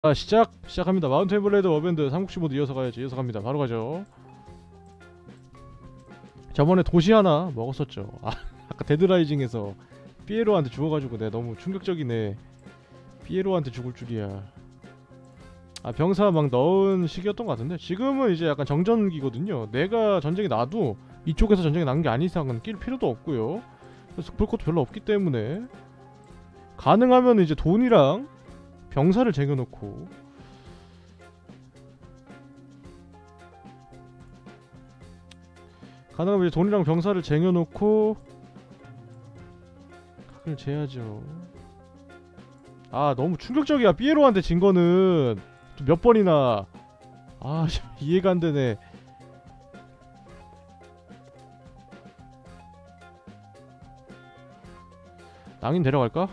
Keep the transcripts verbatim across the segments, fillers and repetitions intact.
자, 시작! 시작합니다. 마운테인 블레이드 워밴드 삼국지 모드 이어서 가야지. 이어서 갑니다. 바로 가죠. 저번에 도시 하나 먹었었죠. 아, 아까 데드라이징에서 피에로한테 죽어가지고 내가 너무 충격적이네. 피에로한테 죽을 줄이야. 아, 병사 막 넣은 시기였던 것 같은데 지금은 이제 약간 정전기거든요. 내가 전쟁이 나도 이쪽에서 전쟁이 난 게 아닌 이상은 낄 필요도 없고요. 그래서 볼 것도 별로 없기 때문에 가능하면 이제 돈이랑 병사를 쟁여놓고 가능하면 이제 돈이랑 병사를 쟁여놓고 각을 재야죠. 아, 너무 충격적이야. 피에로한테 진 거는 몇 번이나. 아, 이해가 안 되네. 낭인 데려갈까?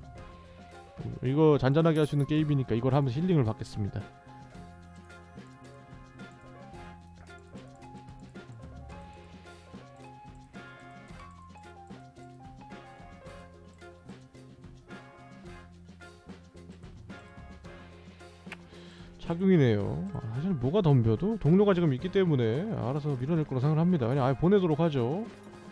이거 잔잔하게 할 수 있는 게임이니까 이걸 하면 힐링을 받겠습니다. 착용이네요. 아, 사실 뭐가 덤벼도 동료가 지금 있기 때문에 알아서 밀어낼 거라 생각을 합니다. 그냥 아예 보내도록 하죠.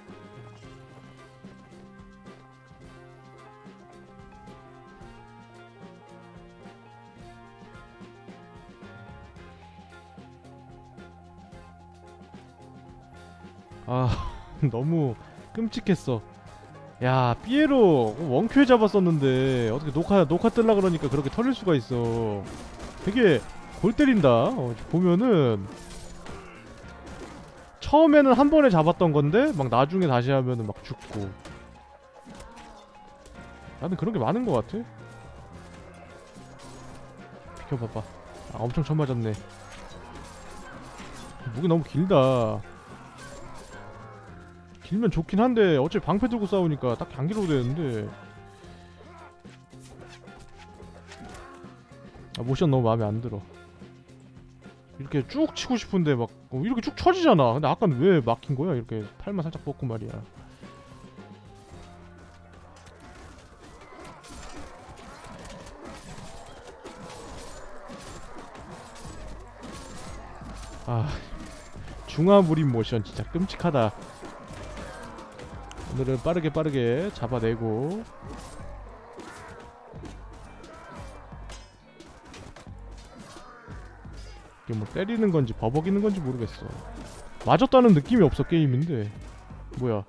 아, 너무 끔찍했어. 야, 피에로 원큐에 잡았었는데 어떻게 녹화 녹화 뜰라 그러니까 그렇게 털릴 수가 있어. 되게 골 때린다. 어, 보면은 처음에는 한 번에 잡았던 건데 막 나중에 다시 하면은 막 죽고. 나는 그런 게 많은 것 같아. 비켜봐봐. 아, 엄청 쳐 맞았네. 무기 너무 길다. 길면 좋긴 한데 어차피 방패 들고 싸우니까 딱히 안 길어도 되는데. 아, 모션 너무 마음에 안 들어. 이렇게 쭉 치고 싶은데 막 어, 이렇게 쭉 쳐지잖아. 근데 아까는 왜 막힌 거야? 이렇게 팔만 살짝 뻗고 말이야. 아, 중화무림 모션 진짜 끔찍하다. 오늘은 빠르게 빠르게 잡아내고. 이게 뭐 때리는 건지 버벅이는 건지 모르겠어. 맞았다는 느낌이 없어. 게임인데 뭐야.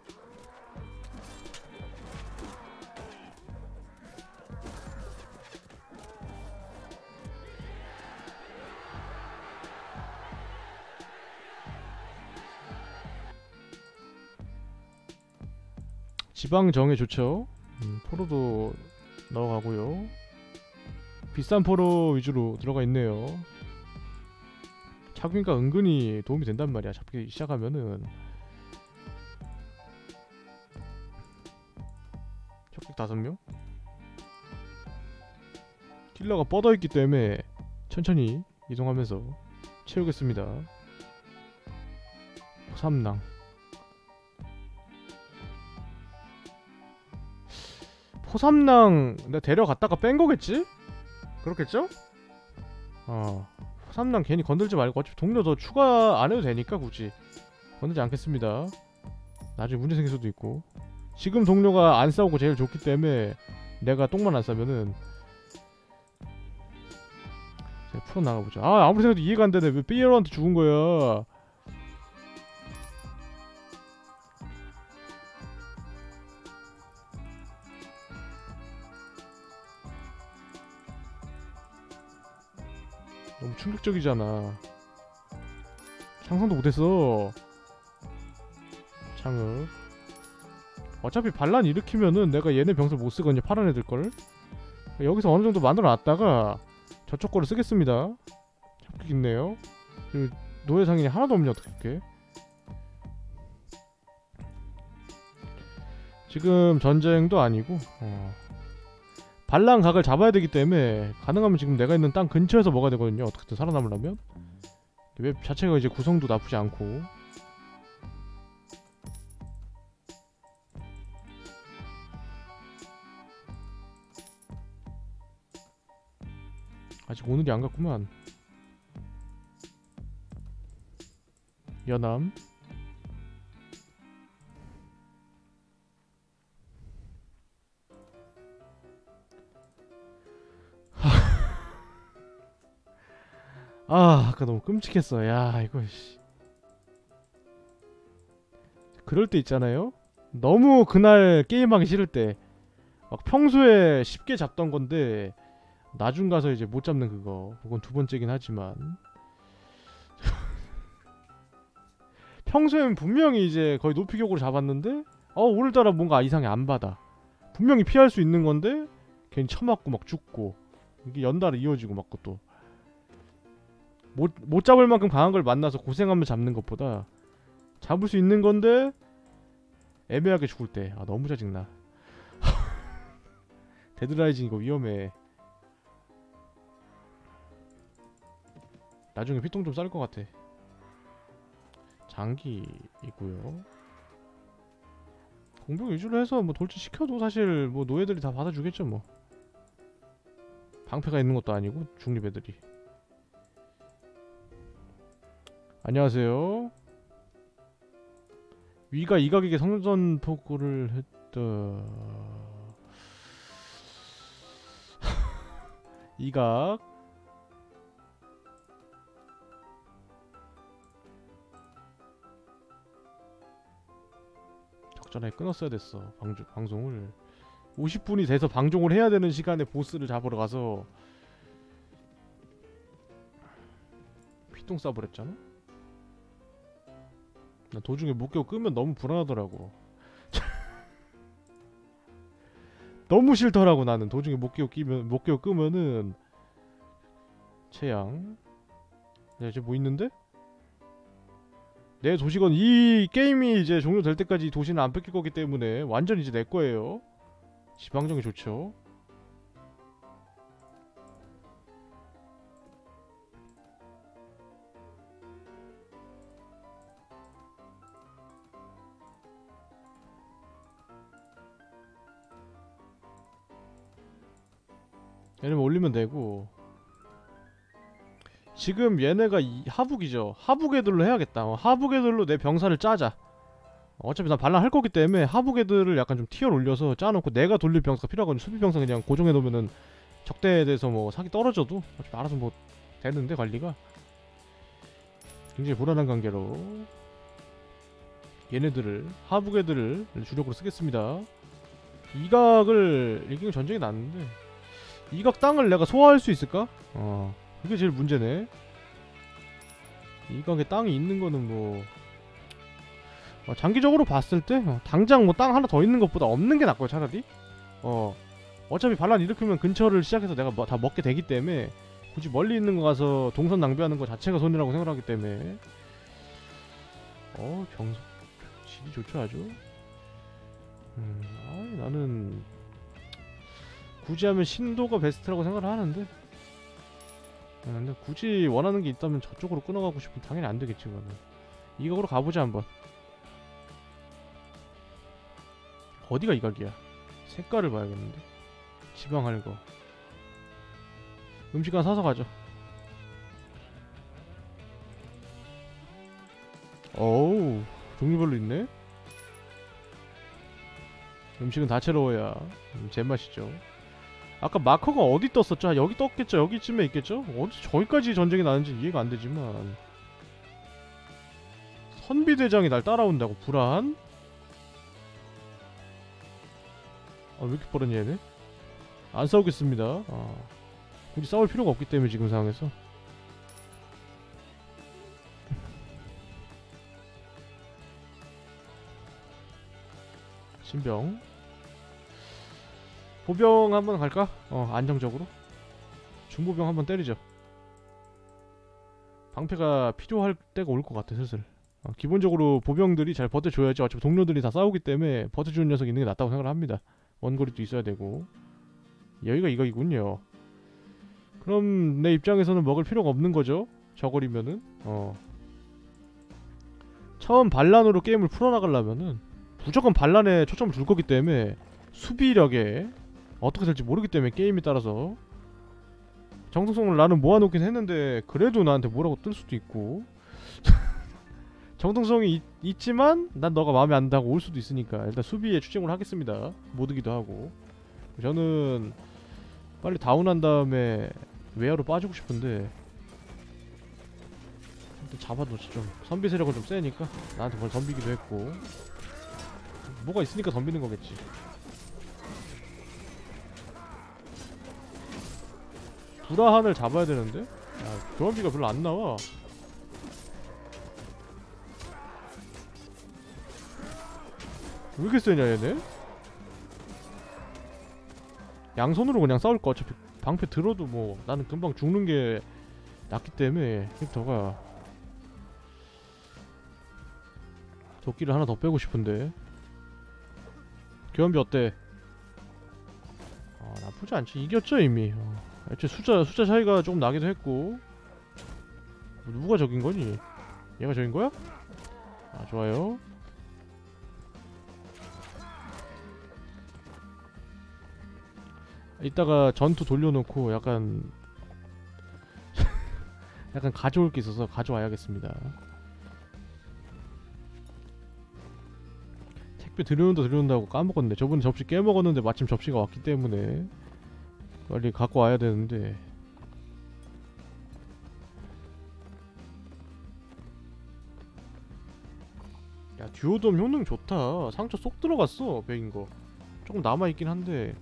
지방 정예 좋죠. 음, 포로도 넣어가고요. 비싼 포로 위주로 들어가 있네요. 착용이가 은근히 도움이 된단 말이야. 잡기 시작하면은. 적객 다섯 명? 킬러가 뻗어있기 때문에 천천히 이동하면서 채우겠습니다. 포삼낭. 포삼낭 내가 데려갔다가 뺀 거겠지? 그렇겠죠? 어, 포삼낭 괜히 건들지 말고 어차피 동료 더 추가 안 해도 되니까 굳이 건들지 않겠습니다. 나중에 문제 생길 수도 있고. 지금 동료가 안 싸우고 제일 좋기 때문에 내가 똥만 안 싸면은 풀어나가보자. 아, 아무리 생각해도 이해가 안 되네. 왜 피에로한테 죽은 거야. 너무 충격적이잖아. 상상도 못했어. 창흑. 어차피 반란 일으키면은 내가 얘네 병사 못쓰거든요. 파란 애들걸. 여기서 어느정도 만들어놨다가 저쪽 거를 쓰겠습니다. 잡기 있네요. 그리고 노예 상인이 하나도 없냐 어떡해. 지금 전쟁도 아니고 어. 반란 각을 잡아야 되기 때문에 가능하면 지금 내가 있는 땅 근처에서 먹어야 되거든요. 어떻게든 살아남으려면. 웹 자체가 이제 구성도 나쁘지 않고. 아직 오늘이 안 갔구만. 연암. 아 아까 너무 끔찍했어. 야 이거 씨. 그럴 때 있잖아요. 너무 그날 게임하기 싫을 때 막 평소에 쉽게 잡던 건데 나중 가서 이제 못 잡는 그거. 그건 두 번째긴 하지만 평소엔 분명히 이제 거의 높이격으로 잡았는데 어 오늘따라 뭔가 이상해. 안 받아. 분명히 피할 수 있는 건데 괜히 쳐맞고 막 죽고 이게 연달아 이어지고 막 또 못, 못 잡을 만큼 강한 걸 만나서 고생하면 잡는 것보다 잡을 수 있는 건데 애매하게 죽을 때 아 너무 짜증나. 데드라이징 이거 위험해. 나중에 피통 좀 쌀 것 같아. 장기이고요. 공병 위주로 해서 뭐 돌진 시켜도 사실 뭐 노예들이 다 받아주겠죠 뭐. 방패가 있는 것도 아니고 중립 애들이. 안녕하세요. 위가 이 가격에 성전포고를 했다. 이각 적절하게 끊었어야 됐어. 방주, 방송을 오십 분이 돼서 방종을 해야 되는 시간에 보스를 잡으러 가서 피똥 싸버렸잖아. 나 도중에 목표 끄면 너무 불안하더라고. 너무 싫더라고. 나는 도중에 목표 끼면 목표 끄면은 최양. 야 이제 뭐 있는데? 내 도시건 이 게임이 이제 종료될 때까지 도시는 안 뺏길 거기 때문에 완전 이제 내 거예요. 지방정이 좋죠. 얘네만 올리면 되고. 지금 얘네가 이 하북이죠. 하북 애들로 해야겠다. 어, 하북 애들로 내 병사를 짜자. 어차피 난 반란 할 거기 때문에 하북 애들을 약간 좀 티어를 올려서 짜놓고 내가 돌릴 병사가 필요하거든. 수비 병사 그냥 고정해 놓으면은 적대에 대해서 뭐 사기 떨어져도 어차피 알아서 뭐 되는데 관리가. 굉장히 불안한 관계로 얘네들을 하북 애들을 주력으로 쓰겠습니다. 이각을 이기면 전쟁이 났는데 이각 땅을 내가 소화할 수 있을까? 어 그게 제일 문제네. 이각에 땅이 있는 거는 뭐 어, 장기적으로 봤을 때 어, 당장 뭐 땅 하나 더 있는 것보다 없는 게 낫고요 차라리. 어 어차피 반란 일으키면 근처를 시작해서 내가 뭐, 다 먹게 되기 때문에 굳이 멀리 있는 거 가서 동선 낭비하는 거 자체가 손해라고 생각하기 때문에 어 병 질이 좋죠 아주. 음 아이 나는 굳이 하면 신도가 베스트라고 생각을 하는데 아, 근데 굳이 원하는 게 있다면 저쪽으로 끊어가고 싶으면 당연히 안 되겠지 그거는. 이각으로 가보자 한번. 어디가 이각이야? 색깔을 봐야겠는데. 지방할 거. 음식 하나 사서 가죠. 어우 종류별로 있네. 음식은 다채로워야 음, 제맛이죠. 아까 마커가 어디 떴었죠? 아, 여기 떴겠죠? 여기쯤에 있겠죠? 어디 저기까지 전쟁이 나는지 이해가 안 되지만 선비대장이 날 따라온다고? 불안? 아, 왜 이렇게 빠르냐 얘네? 안 싸우겠습니다. 아, 굳이 싸울 필요가 없기 때문에 지금 상황에서. 신병 보병 한번 갈까? 어 안정적으로 중보병 한번 때리죠. 방패가 필요할 때가 올 것 같아 슬슬. 어, 기본적으로 보병들이 잘 버텨줘야지. 어차피 동료들이 다 싸우기 때문에 버텨주는 녀석이 있는 게 낫다고 생각을 합니다. 원거리도 있어야 되고. 여기가 이각이군요. 그럼 내 입장에서는 먹을 필요가 없는 거죠. 저거리면은 어 처음 반란으로 게임을 풀어나가려면은 무조건 반란에 초점을 줄 거기 때문에 수비력에 어떻게 될지 모르기 때문에 게임에 따라서 정통성을 나는 모아놓긴 했는데 그래도 나한테 뭐라고 뜰 수도 있고 정통성이 있, 있지만 난 너가 마음에 안 든다고 올 수도 있으니까 일단 수비에 추진을 하겠습니다. 못 오기도 하고 저는 빨리 다운한 다음에 외야로 빠지고 싶은데 일단 잡아도 좀 선비 세력은 좀 세니까 나한테 벌써 덤비기도 했고 뭐가 있으니까 덤비는 거겠지. 구라한을 잡아야 되는데? 야, 교환비가 별로 안 나와. 왜 이렇게 세냐 얘네? 양손으로 그냥 싸울까? 어차피 방패 들어도 뭐 나는 금방 죽는 게 낫기 때문에 힙터가 도끼를 하나 더 빼고 싶은데 교환비 어때? 아 나쁘지 않지. 이겼죠 이미. 어. 애초에 숫자 숫자 차이가 조금 나기도 했고. 누가 적인 거니? 얘가 적인 거야? 아 좋아요. 이따가 전투 돌려놓고 약간 약간 가져올 게 있어서 가져와야겠습니다. 택배 들여온다 들여온다고 까먹었네. 저번에 접시 깨먹었는데 마침 접시가 왔기 때문에 빨리 갖고 와야 되는데. 야 듀오돔 효능 좋다. 상처 쏙 들어갔어. 백인거 조금 남아있긴 한데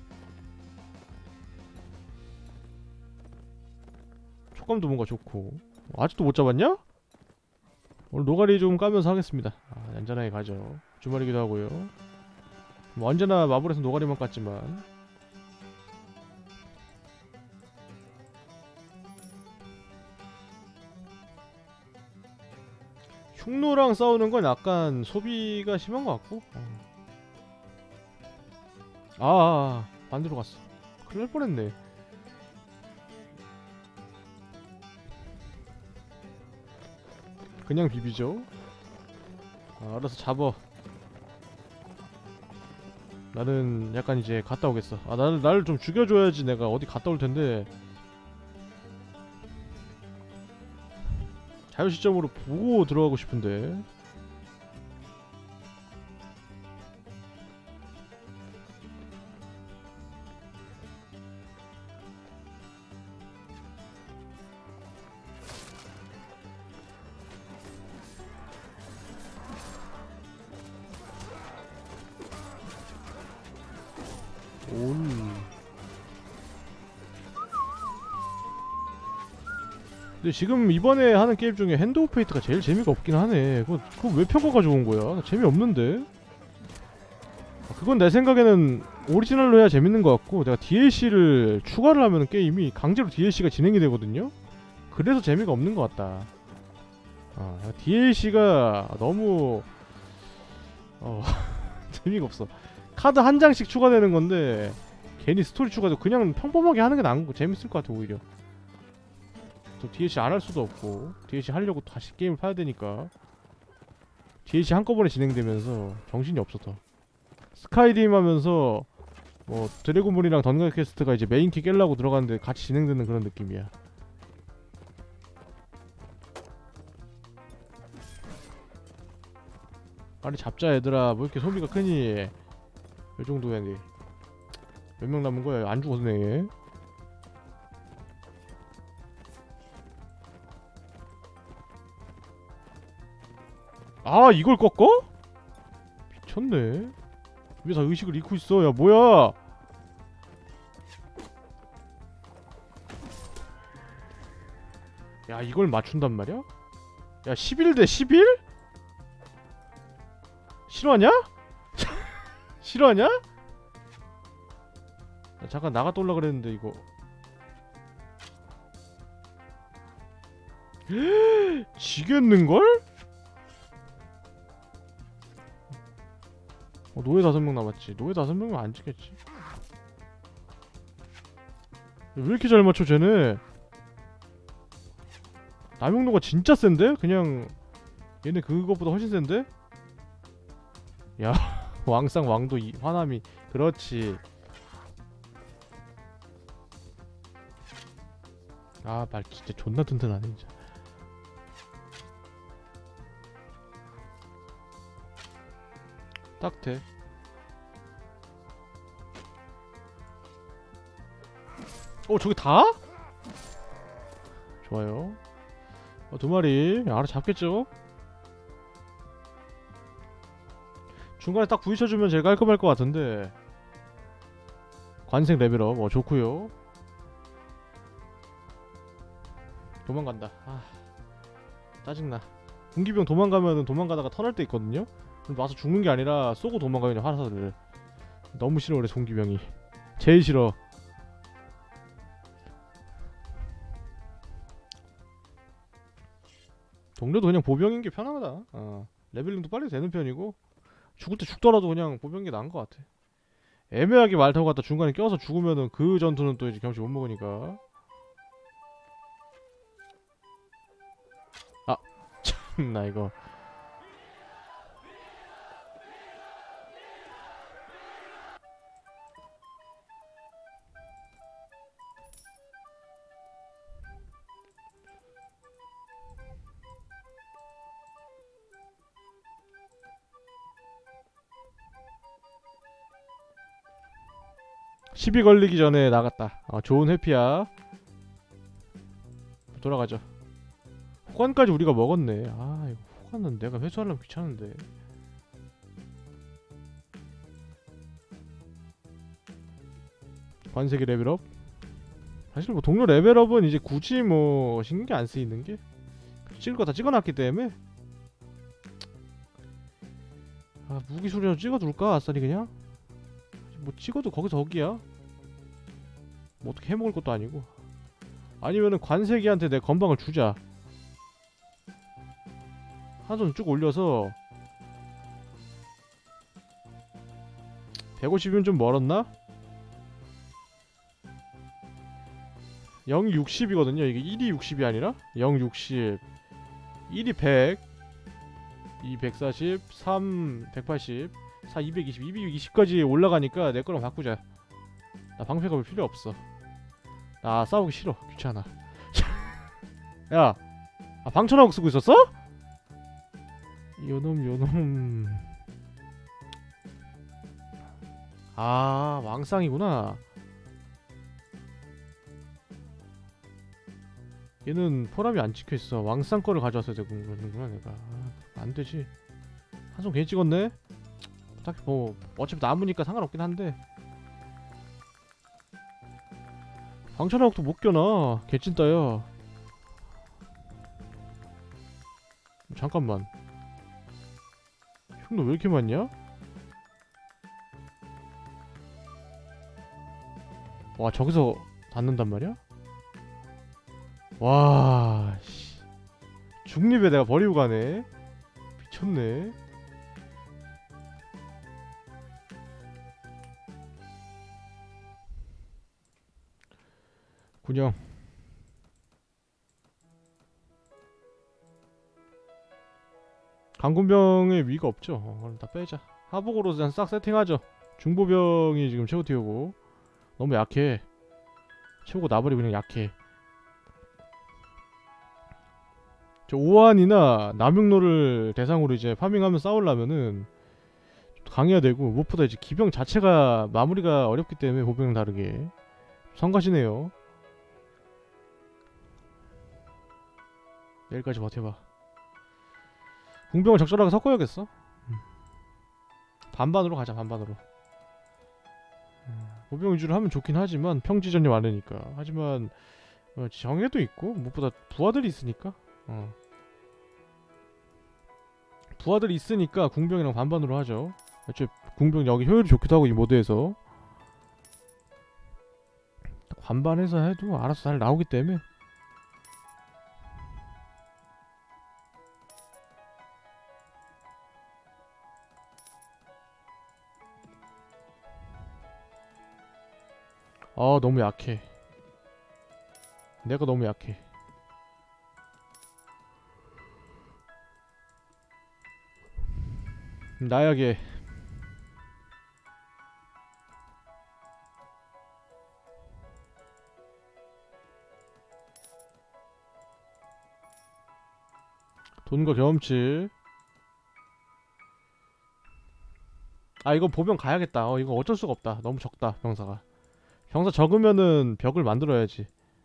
촉감도 뭔가 좋고. 아직도 못 잡았냐? 오늘 노가리 좀 까면서 하겠습니다. 아, 얌전하게 가죠. 주말이기도 하고요. 뭐 언제나 마블에서 노가리만 깠지만 흉노랑 싸우는 건 약간 소비가 심한 것 같고. 어. 아, 아, 아 반대로 갔어. 큰일 날 뻔했네. 그냥 비비죠. 아, 알아서 잡어. 나는 약간 이제 갔다 오겠어. 아 나를 나를 좀 죽여줘야지 내가 어디 갔다 올 텐데. 자유 시점으로 보고 들어가고 싶은데. 올. 근데 지금 이번에 하는 게임 중에 핸드 오브 페이트가 제일 재미가 없긴 하네. 그거, 그거 왜 평가가 좋은 거야? 재미없는데? 아, 그건 내 생각에는 오리지널로 해야 재밌는 것 같고 내가 디엘씨를 추가를 하면 게임이 강제로 디엘씨가 진행이 되거든요? 그래서 재미가 없는 것 같다. 아, 디엘씨가 너무 어 재미가 없어. 카드 한 장씩 추가되는 건데 괜히 스토리 추가도 그냥 평범하게 하는 게 나은 거 재밌을 것 같아 오히려. 또 디엘씨 안 할 수도 없고 디엘씨 하려고 다시 게임을 파야 되니까 디엘씨 한꺼번에 진행되면서 정신이 없어서 스카이림 하면서 뭐 드래곤볼이랑 던건 퀘스트가 이제 메인키 깰라고 들어갔는데 같이 진행되는 그런 느낌이야. 빨리 잡자 얘들아. 뭐 이렇게 소비가 크니. 이 정도야. 네. 몇 명 남은 거야? 안 죽었네. 아 이걸 꺾어? 미쳤네. 왜 다 의식을 잃고 있어. 야 뭐야. 야 이걸 맞춘단 말이야? 야 십일 대 십일? 실화냐? 실화냐? 야, 잠깐 나갔다 올라 그랬는데 이거 지겠는걸? 어, 노예 다섯 명 남았지. 노예 다섯 명은 안 지겠지. 왜 이렇게 잘 맞춰 쟤네. 남용노가 진짜 센데? 그냥 얘네 그것보다 훨씬 센데? 야 왕상 왕도 이 화남이. 그렇지. 아 말 진짜 존나 튼튼하네 진짜. 딱 돼. 어 저기 다? 좋아요. 어, 두 마리 알아 잡겠죠? 중간에 딱 부딪혀주면 제일 깔끔할 것 같은데. 관색 레벨업 어 좋구요. 도망간다. 아 짜증나. 군기병 도망가면은 도망가다가 터널 때 있거든요? 그럼 와서 죽는 게 아니라 쏘고 도망가요 그냥 화살을. 너무 싫어 그래 군기병이. 제일 싫어. 동료도 그냥 보병인 게 편하다. 어. 레벨링도 빨리 되는 편이고 죽을 때 죽더라도 그냥 보병인 게 나은 것 같아. 애매하게 말 타고 갔다 중간에 껴서 죽으면은 그 전투는 또 이제 경치 못 먹으니까. 아 참나 이거. 시비 걸리기 전에 나갔다. 아 좋은 회피야. 돌아가죠. 호관까지 우리가 먹었네. 아 이거 호관은 내가 회수하려면 귀찮은데. 관세기 레벨업. 사실 뭐 동료 레벨업은 이제 굳이 뭐 신경 안 쓰이는 게 찍을 거 다 찍어놨기 때문에. 아 무기 수련 찍어둘까 아싸리 그냥. 뭐 찍어도 거기서 거기야. 뭐 어떻게 해먹을 것도 아니고. 아니면은 관세기한테 내 건방을 주자. 한 손 쭉 올려서. 백오십이면 좀 멀었나? 영이 육십이거든요 이게. 일이 육십이 아니라 영 육십, 일이 백, 이 백사십, 삼 백팔십, 사 이백이십, 이백이십까지 올라가니까 내 거랑 바꾸자. 나 방패갑을 필요 없어. 나 싸우기 싫어. 귀찮아. 야, 아, 방천하고 쓰고 있었어? 요놈 요놈. 아 왕쌍이구나. 얘는 포함이 안 찍혀있어. 왕쌍 거를 가져왔어야 되는구나 내가. 아, 안되지. 한손 괜히 찍었네? 딱히 뭐 어차피 남으니까 상관없긴 한데. 방천하고도 못 겨나. 개찐따야. 잠깐만. 흉노 왜 이렇게 많냐? 와 저기서 닿는단 말이야? 와 씨. 중립에 내가 버리고 가네. 미쳤네. 군영. 강군병의 위가 없죠. 어, 그럼 다 빼자. 하복으로 그냥 싹 세팅하죠. 중보병이 지금 최고 티어고 너무 약해. 최고 나발이 그냥 약해. 저 오한이나 남육로를 대상으로 이제 파밍하면 싸우려면은 강해야 되고, 무엇보다 이제 기병 자체가 마무리가 어렵기 때문에 보병이랑 다르게 성가시네요. 내일까지 버텨봐. 궁병을 적절하게 섞어야겠어. 음. 반반으로 가자. 반반으로. 음. 보병 위주로 하면 좋긴 하지만 평지전이 많으니까. 하지만 어, 정예도 있고 무엇보다 부하들이 있으니까. 어. 부하들이 있으니까 궁병이랑 반반으로 하죠. 애초에 궁병 여기 효율이 좋기도 하고 이 모드에서 반반해서 해도 알아서 잘 나오기 때문에. 아 너무 약해. 내가 너무 약해. 나약해. 돈과 경험치. 아 이거 보병 가야겠다. 어 이거 어쩔 수가 없다. 너무 적다 병사가. 병사 적으면은 벽을 만들어야지.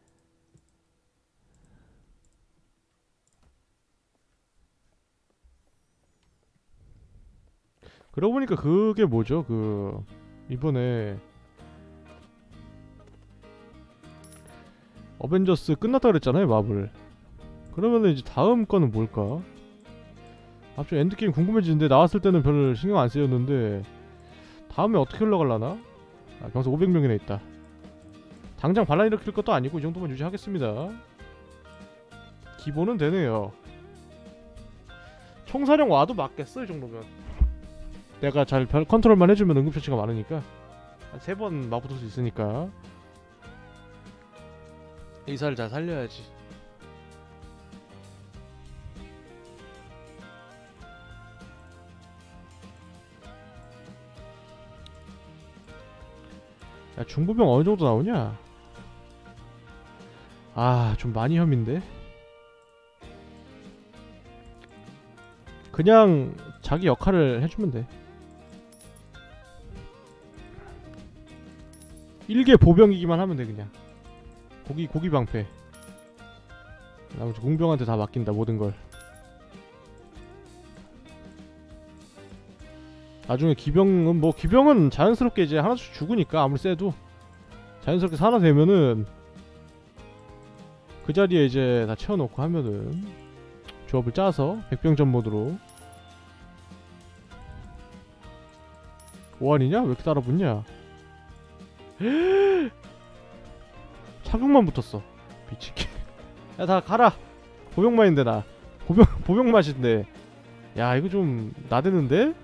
그러고 보니까 그게 뭐죠? 그 이번에 어벤져스 끝났다 그랬잖아요 마블. 그러면은 이제 다음 거는 뭘까? 갑자기 엔드게임 궁금해지는데 나왔을 때는 별로 신경 안 쓰였는데 다음에 어떻게 올라갈라나? 아, 병사 오백 명이나 있다. 당장 반란 일으킬 것도 아니고 이 정도만 유지하겠습니다. 기본은 되네요. 총사령 와도 맞겠어 이 정도면. 내가 잘 별 컨트롤만 해주면 응급처치가 많으니까 한 세 번 맞붙을 수 있으니까 의사를 잘 살려야지. 야 중부병 어느정도 나오냐? 아 좀 많이 혐인데? 그냥 자기 역할을 해주면 돼. 일개 보병이기만 하면 돼 그냥. 고기 고기 방패. 나머지 공병한테 다 맡긴다 모든 걸. 나중에 기병은 뭐 기병은 자연스럽게 이제 하나씩 죽으니까 아무리 세도 자연스럽게 산화되면은 그 자리에 이제 다 채워놓고 하면은 조합을 짜서 백병전 모드로. 오한이냐? 왜 이렇게 따라붙냐? 착용만 붙었어. 미치게. 야 다 가라. 보병만인데 나. 보병 보병 맛인데. 야 이거 좀 나대는데?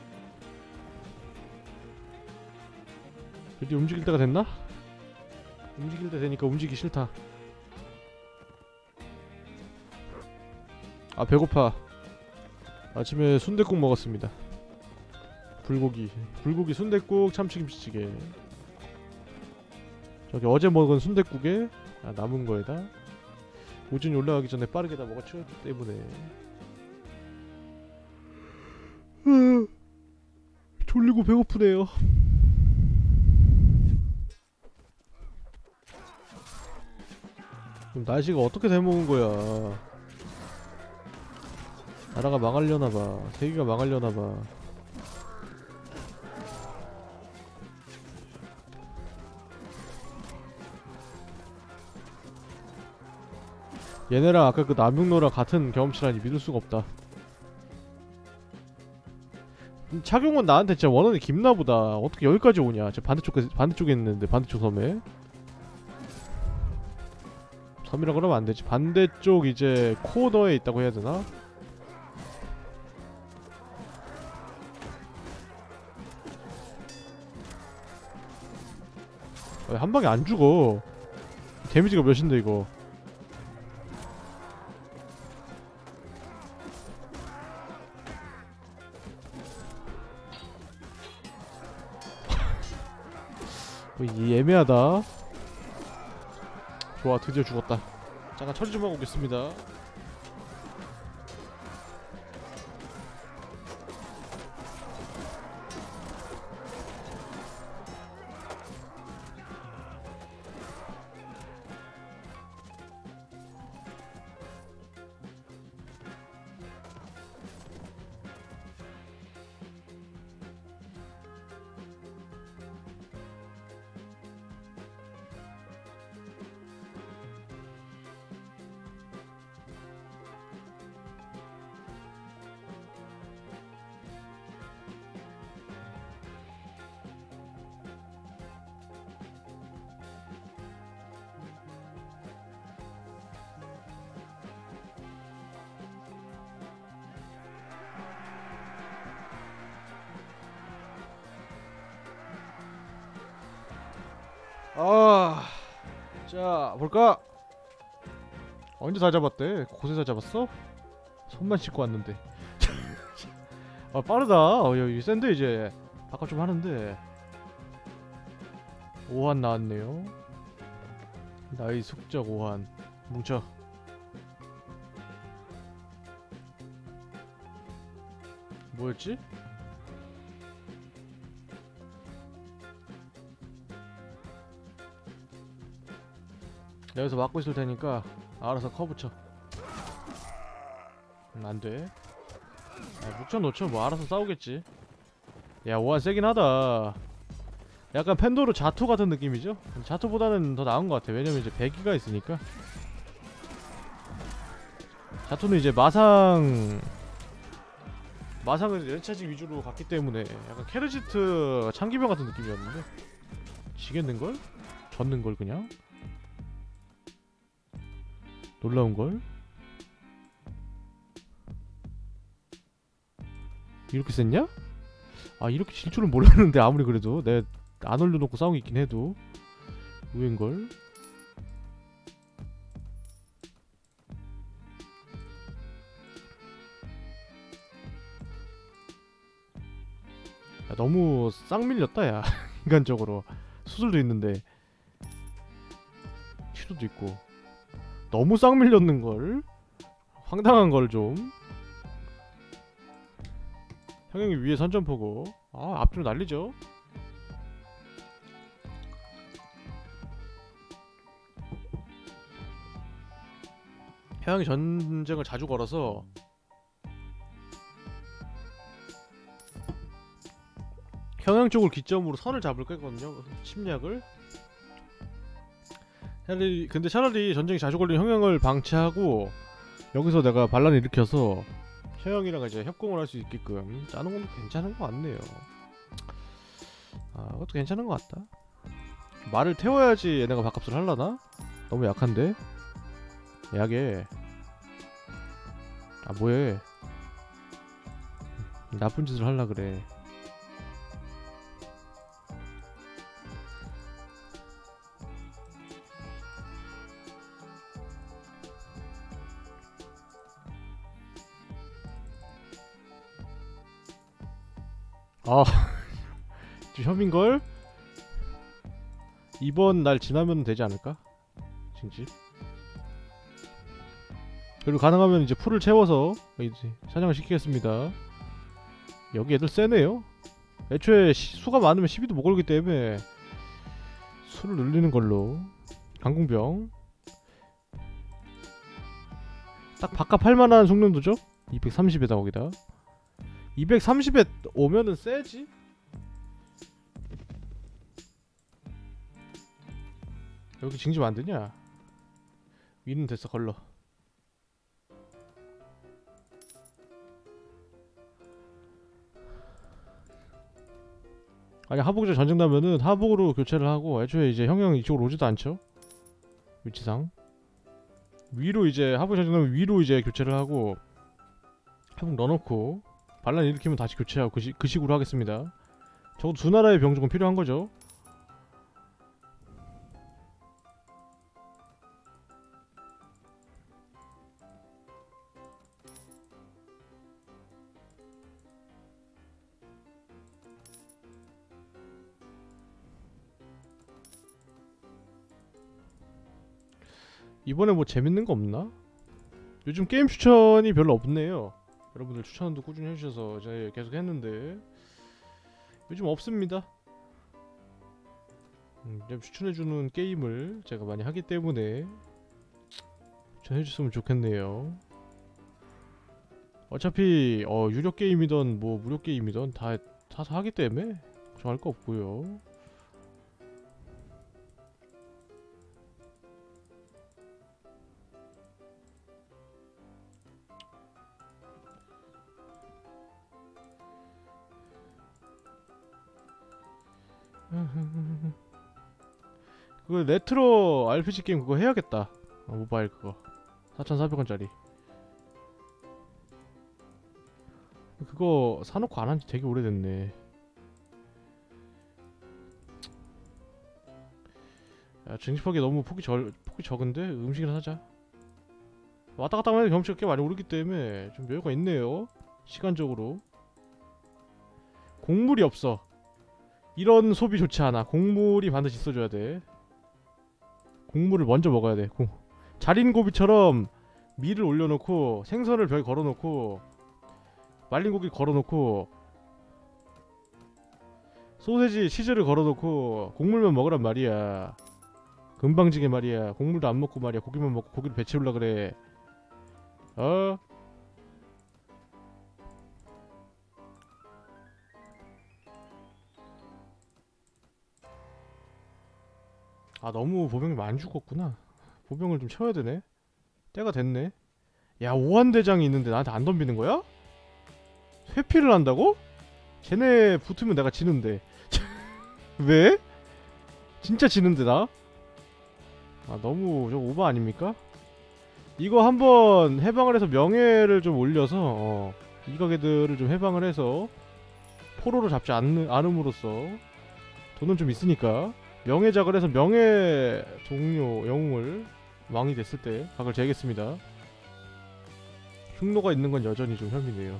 드디어 움직일 때가 됐나? 움직일 때 되니까 움직이기 싫다. 아 배고파. 아침에 순댓국 먹었습니다. 불고기 불고기 순댓국 참치김치찌개. 저기 어제 먹은 순댓국에 아, 남은 거에다 오전이 올라가기 전에 빠르게 다 먹어치웠기 때문에 으, 졸리고 배고프네요. 그럼 날씨가 어떻게 돼먹은 거야? 나라가 망하려나봐. 세계가 망하려나봐. 얘네랑 아까 그 남용노랑 같은 경험치라니 믿을 수가 없다. 착용은 나한테 진짜 원원이 깊나보다. 어떻게 여기까지 오냐? 저 반대쪽에 반대쪽에 있는데 반대쪽 섬에. 섬이라 그러면 안 되지. 반대쪽 이제 코너에 있다고 해야 되나? 한 방에 안 죽어. 데미지가 몇인데 이거. 이 애매하다. 좋아 드디어 죽었다. 잠깐 처리 좀 하고 오겠습니다. 아, 자 볼까? 언제 다 잡았대? 곳에서 잡았어? 손만 씻고 왔는데. 아 빠르다. 어, 여기 센데 이제 바깥 좀 하는데. 오한 나왔네요. 나의 숙적 오한 뭉쳐. 뭐였지? 여기서 막고 있을 테니까 알아서 커 붙여. 음, 안돼. 아, 묵혀놓죠. 뭐 알아서 싸우겠지. 야, 오한 세긴 하다. 약간 팬도르 자토 같은 느낌이죠? 자토보다는 더 나은 것 같아. 왜냐면 이제 배기가 있으니까. 자토는 이제 마상 마상을 연차직 위주로 갔기 때문에 약간 케르지트 창기병 같은 느낌이었는데 지겠는걸? 졌는걸 그냥? 놀라운걸? 이렇게 셌냐? 아, 이렇게 질 줄은 몰랐는데. 아무리 그래도 내 안 올려놓고 싸우고 있긴 해도 의외인걸? 야, 너무 싹 밀렸다 야. 인간적으로 수술도 있는데 치료도 있고 너무 싹 밀렸는걸? 황당한걸 좀. 형형이 위에 선점포고. 아, 앞뒤로 난리죠. 형형이 전쟁을 자주 걸어서 형형 쪽을 기점으로 선을 잡을 거거든요. 침략을. 차라리, 근데 차라리 전쟁이 자주 걸린 형형을 방치하고 여기서 내가 반란을 일으켜서 형형이랑 이제 협공을 할 수 있게끔 짜는 건 괜찮은 것 같네요. 아, 그것도 괜찮은 것 같다. 말을 태워야지 얘네가 밥값을 하려나? 너무 약한데? 약해. 아, 뭐해. 나쁜 짓을 하려 그래. 아, 좀 협인걸? 이번 날 지나면 되지 않을까? 징집. 그리고 가능하면 이제 풀을 채워서 이제 사냥을 시키겠습니다. 여기 애들 세네요. 애초에 시, 수가 많으면 시비도 못 걸기 때문에 수를 늘리는 걸로. 강공병 딱 바깥 할만한 속련도죠? 이백삼십에다 거기다 이백삼십에 오면은 세지? 여기 징집 안되냐? 위는 됐어. 걸러. 아니, 하복제 전쟁 나면은 하복으로 교체를 하고 애초에 이제 형형 이쪽으로 오지도 않죠? 위치상 위로 이제 하복 전쟁 나면 위로 이제 교체를 하고 하복 넣어놓고 반란 일으키면 다시 교체하고 그, 시, 그 식으로 하겠습니다. 적어도 두 나라의 병족은 필요한 거죠. 이번에 뭐 재밌는 거 없나? 요즘 게임 추천이 별로 없네요. 여러분들 추천도 꾸준히 해주셔서 제가 계속 했는데 요즘 없습니다. 음, 좀 추천해주는 게임을 제가 많이 하기 때문에 추천해줬으면 좋겠네요. 어차피 어, 유료 게임이던 뭐 무료 게임이던 다 사서 하기 때문에 걱정할 거 없고요. 그거 레트로 알피지 게임 그거 해야겠다. 어, 모바일 그거 사천사백 원짜리 그거 사놓고 안 한지 되게 오래됐네. 야, 증식하기 너무 폭이, 절, 폭이 적은데? 음식이나 사자. 왔다갔다 하면 경치가 꽤 많이 오르기 때문에 좀 여유가 있네요. 시간적으로. 곡물이 없어. 이런 소비 좋지 않아. 곡물이 반드시 있어줘야 돼. 곡물을 먼저 먹어야 돼. 고. 자린고비처럼 밀을 올려놓고 생선을 벽에 걸어놓고 말린 고기 걸어놓고 소세지 치즈를 걸어놓고 곡물만 먹으란 말이야. 금방지게 말이야. 곡물도 안 먹고 말이야. 고기만 먹고 고기를 배채울라 그래. 어? 아 너무 보병이 많이 죽었구나. 보병을 좀 채워야 되네. 때가 됐네. 야 오한대장이 있는데 나한테 안 덤비는 거야? 회피를 한다고? 쟤네 붙으면 내가 지는데. 왜? 진짜 지는데 나? 아 너무 좀 오버 아닙니까? 이거 한번 해방을 해서 명예를 좀 올려서 어, 이 가게들을 좀 해방을 해서 포로로 잡지 않는, 않음으로써 돈은 좀 있으니까 명예작을 해서 명예 동료 영웅을 왕이 됐을 때 각을 재겠습니다. 흉노가 있는 건 여전히 좀 혐의네요.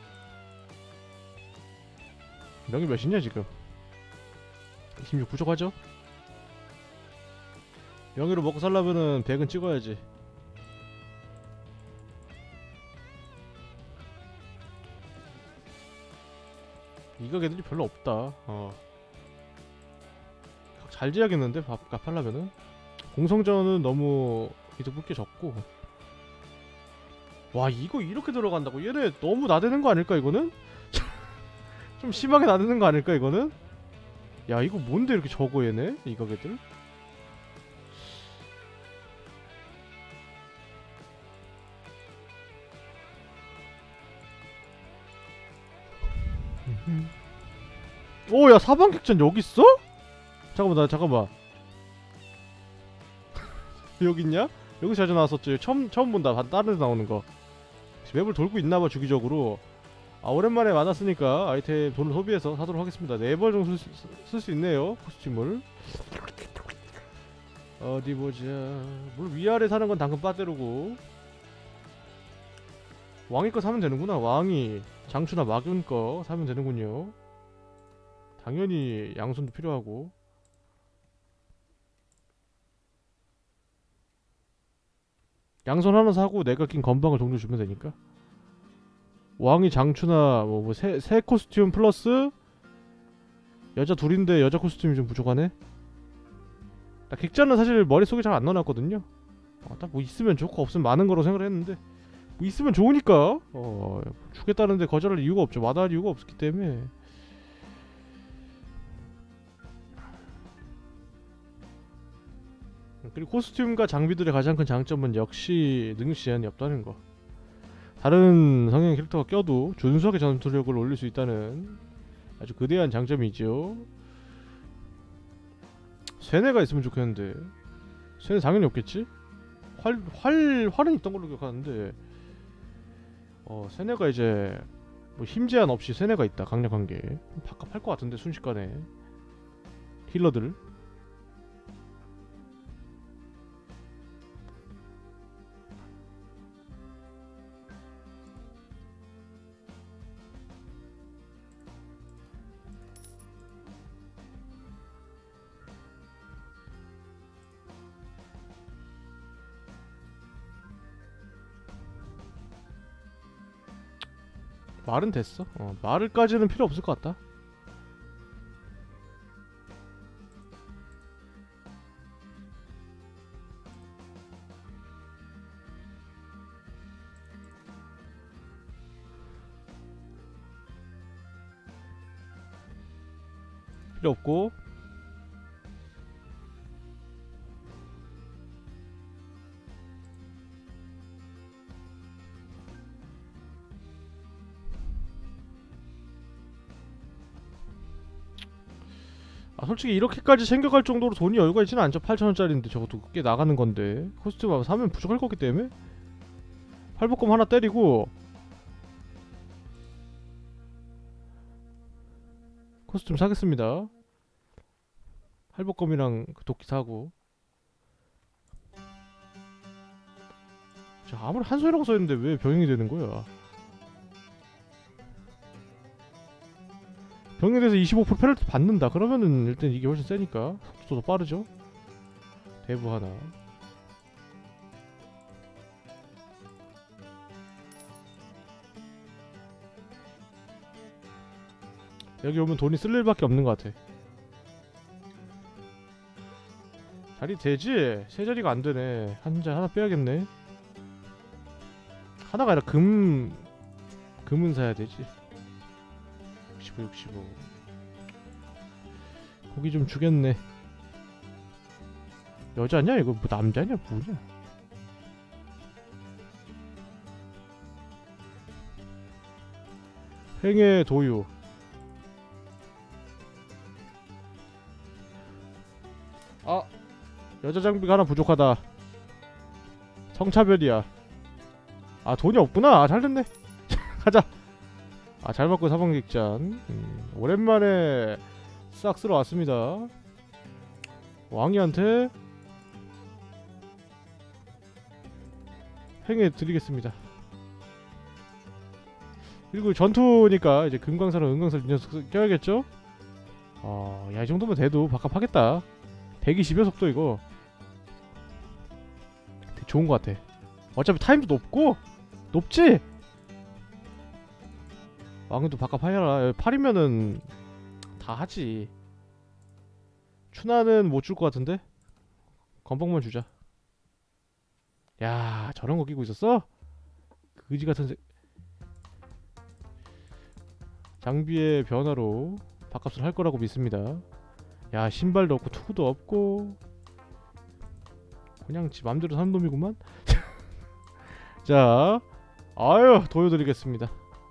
명예 몇이냐 지금? 이십육 부족하죠? 명예로 먹고 살려면은 백은 찍어야지. 이 가게들이 별로 없다. 어. 잘 지어야겠는데 밥 갚하려면은. 공성전은 너무 이득 붙게 적고. 와 이거 이렇게 들어간다고? 얘네 너무 나대는 거 아닐까 이거는? 좀 심하게 나대는 거 아닐까 이거는? 야 이거 뭔데 이렇게 적어 얘네? 이 가게들? 오야 사방객전 여기 있어? 잠깐만 나 잠깐만 여기 있냐? 여기 자주 나왔었지. 처음 처음 본다. 다른 데서 나오는 거. 맵을 돌고 있나봐 주기적으로. 아 오랜만에 만났으니까 아이템 돈을 소비해서 사도록 하겠습니다. 네 벌 정도 쓸 수 있네요. 코스튬을. 어디 보자. 물 위아래 사는 건 당근 빠떼로고. 왕이 거 사면 되는구나. 왕이 장추나 막윤 거 사면 되는군요. 당연히 양손도 필요하고. 양손 하나 사고 내가 낀 건방을 종류 주면 되니까. 왕이 장추나 뭐, 뭐 새, 새 코스튬 플러스 여자 둘인데 여자 코스튬이 좀 부족하네. 나 객자는 사실 머릿속에 잘 안 넣어놨거든요. 어, 딱 뭐 있으면 좋고 없으면 많은 거로 생각을 했는데 뭐 있으면 좋으니까 어, 주겠다는데 거절할 이유가 없죠. 마다할 이유가 없기 때문에. 그리고 코스튬과 장비들의 가장 큰 장점은 역시 능력 제한이 없다는 거. 다른 성향의 캐릭터가 껴도 준수하게 전투력을 올릴 수 있다는 아주 거대한 장점이죠. 쇠뇌가 있으면 좋겠는데 쇠뇌 당연히 없겠지? 활, 활, 활은 있던 걸로 기억하는데 어, 쇠뇌가 이제 뭐 힘 제한 없이 쇠뇌가 있다. 강력한 게 바깥 팔것 같은데 순식간에 힐러들. 말은 됐어. 어, 말을까지는 필요 없을 것 같다. 필요 없고. 아 솔직히 이렇게까지 챙겨갈 정도로 돈이 여유가 있지는 않죠. 팔천 원짜리인데 저것도 꽤 나가는 건데 코스튬 사면 부족할 거기 때문에 팔복권 하나 때리고 코스튬 사겠습니다. 할복검이랑 그 도끼 사고. 자, 아무리 한소이라고 써있는데 왜 병행이 되는 거야? 병행이 돼서 이십오 퍼센트 페널티 받는다. 그러면은 일단 이게 훨씬 세니까 속도도 더 빠르죠. 대부 하나. 여기 오면 돈이 쓸 일밖에 없는 것 같아. 자리 되지? 세 자리가 안 되네. 한 자 하나 빼야겠네. 하나가 아니라 금 금은 사야 되지. 육십오, 육십오. 고기 좀 주겠네. 여자냐 이거? 뭐 남자냐 뭐냐? 횡의 도유. 아, 여자 장비가 하나 부족하다. 성차별이야. 아, 돈이 없구나. 아, 잘됐네. 가자. 아, 잘 먹고 사방객잔. 음, 오랜만에 싹 쓸어 왔습니다. 왕이한테 횡해 드리겠습니다. 그리고 전투니까 이제 금강사랑 은강사를 녀석 껴야겠죠? 어, 야, 이 정도면 돼도 바깥 하겠다. 백이십의 속도 이거 되게 좋은 것 같아. 어차피 타임도 높고 높지? 왕도 바깥 파여라. 팔이면은 다 하지. 추나는 못 줄 것 같은데? 건봉만 주자. 야, 저런 거 끼고 있었어? 그지 같은 새... 장비의 변화로 밥값을 할 거라고 믿습니다. 야, 신발도 없고 투구도 없고 그냥 지 맘대로 사는 놈이구만. 자, 아유, 도와드리겠습니다.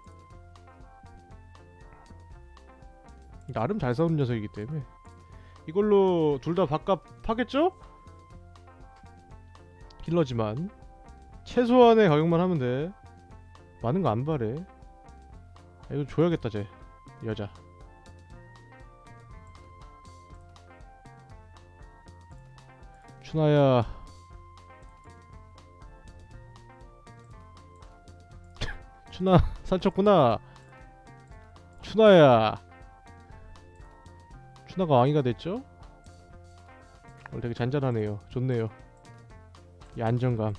나름 잘 싸우는 녀석이기 때문에 이걸로 둘 다 밥값 하겠죠? 힐러지만 최소한의 가격만 하면 돼. 많은 거 안 바래. 아, 이거 줘야겠다 쟤 여자. 춘하야. 춘하 살쪘구나. 춘하야. 춘하가 왕이가 됐죠? 오늘 되게 잔잔하네요. 좋네요. 이 안정감.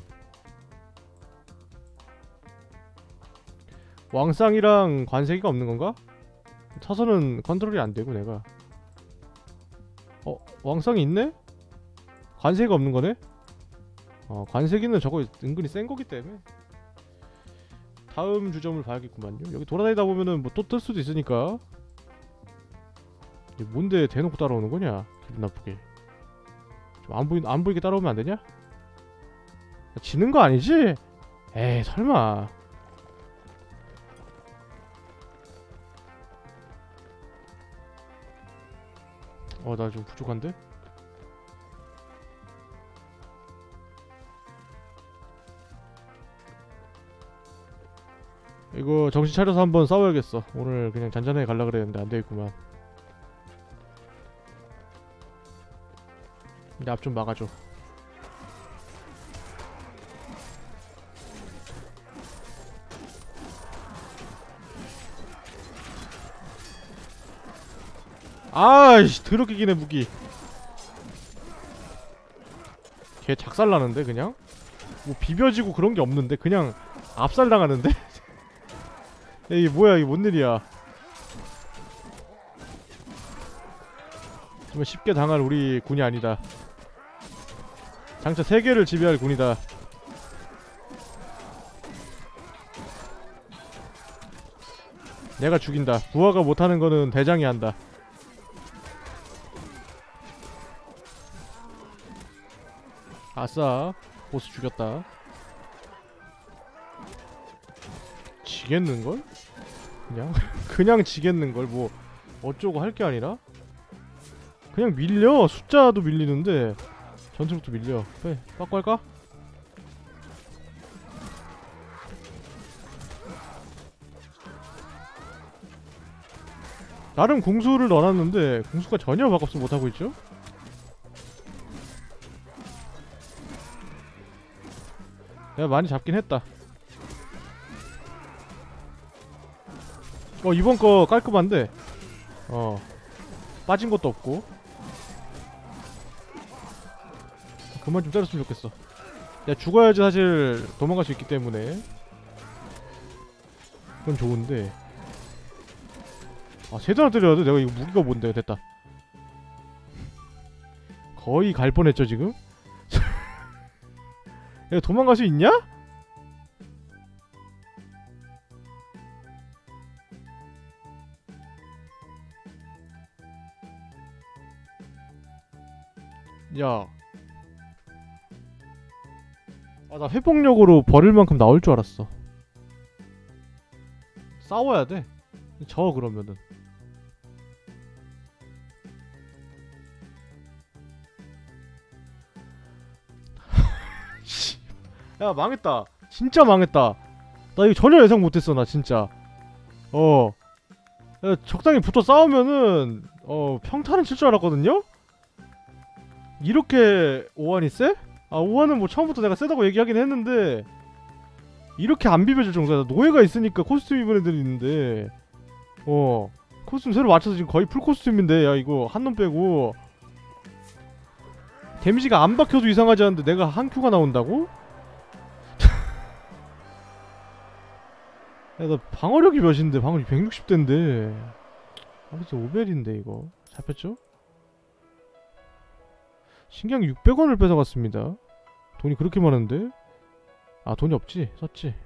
왕쌍이랑 관세기가 없는 건가? 타선은 컨트롤이 안 되고 내가. 어, 왕쌍이 있네? 관세기가 없는 거네? 어, 관세기는 저거 은근히 센 거기 때문에. 다음 주점을 봐야겠구만요. 여기 돌아다니다 보면은 뭐 또 뜰 수도 있으니까. 이게 뭔데 대놓고 따라오는 거냐? 기분 나쁘게. 좀 안 보이 안 보이게 따라오면 안 되냐? 지는 거 아니지? 에이, 설마. 어, 나 좀 부족한데? 이거 정신 차려서 한번 싸워야겠어. 오늘 그냥 잔잔하게 갈라 그랬는데 안 되겠구만. 이제 앞 좀 막아줘. 아이씨, 더럽게 기네 무기. 걔 작살나는데 그냥? 뭐 비벼지고 그런게 없는데 그냥 압살당하는데? 이게 뭐야, 이게 뭔 일이야. 정말 쉽게 당할 우리 군이 아니다. 장차 세계를 지배할 군이다. 내가 죽인다. 부하가 못하는 거는 대장이 한다. 아싸, 보스 죽였다. 지겠는걸? 그냥? 그냥 지겠는걸? 뭐 어쩌고 할 게 아니라? 그냥 밀려. 숫자도 밀리는데 전투력도 밀려. 그래, 빠꾸 할까? 나름 궁수를 넣어놨는데 궁수가 전혀 바값을 못하고 있죠? 내가 많이 잡긴 했다. 어, 이번 거 깔끔한데? 어, 빠진 것도 없고. 그만 좀 때렸으면 좋겠어. 야, 죽어야지 사실 도망갈 수 있기 때문에 그건 좋은데. 아 세 대나 때려야 돼? 내가 이거 무기가 뭔데. 됐다. 거의 갈 뻔했죠 지금? 야 도망갈 수 있냐? 야. 아 나 회복력으로 버릴 만큼 나올 줄 알았어. 싸워야 돼. 져 그러면은. 야 망했다. 진짜 망했다. 나 이거 전혀 예상 못했어 나 진짜. 어. 야, 적당히 붙어 싸우면은 어 평타는 칠 줄 알았거든요? 이렇게 오한이 세? 아 오한은 뭐 처음부터 내가 세다고 얘기하긴 했는데 이렇게 안 비벼질 정도야. 노예가 있으니까 코스튬 입은 애들이 있는데 어 코스튬 새로 맞춰서 지금 거의 풀 코스튬인데 야 이거 한 놈 빼고 데미지가 안 박혀도 이상하지 않은데 내가 한 큐가 나온다고? 야 나 방어력이 몇인데 방어력이 백육십 대인데 아 진짜 오벨인데 이거 잡혔죠? 신경 육백 원을 뺏어갔습니다. 돈이 그렇게 많은데? 아 돈이 없지? 썼지?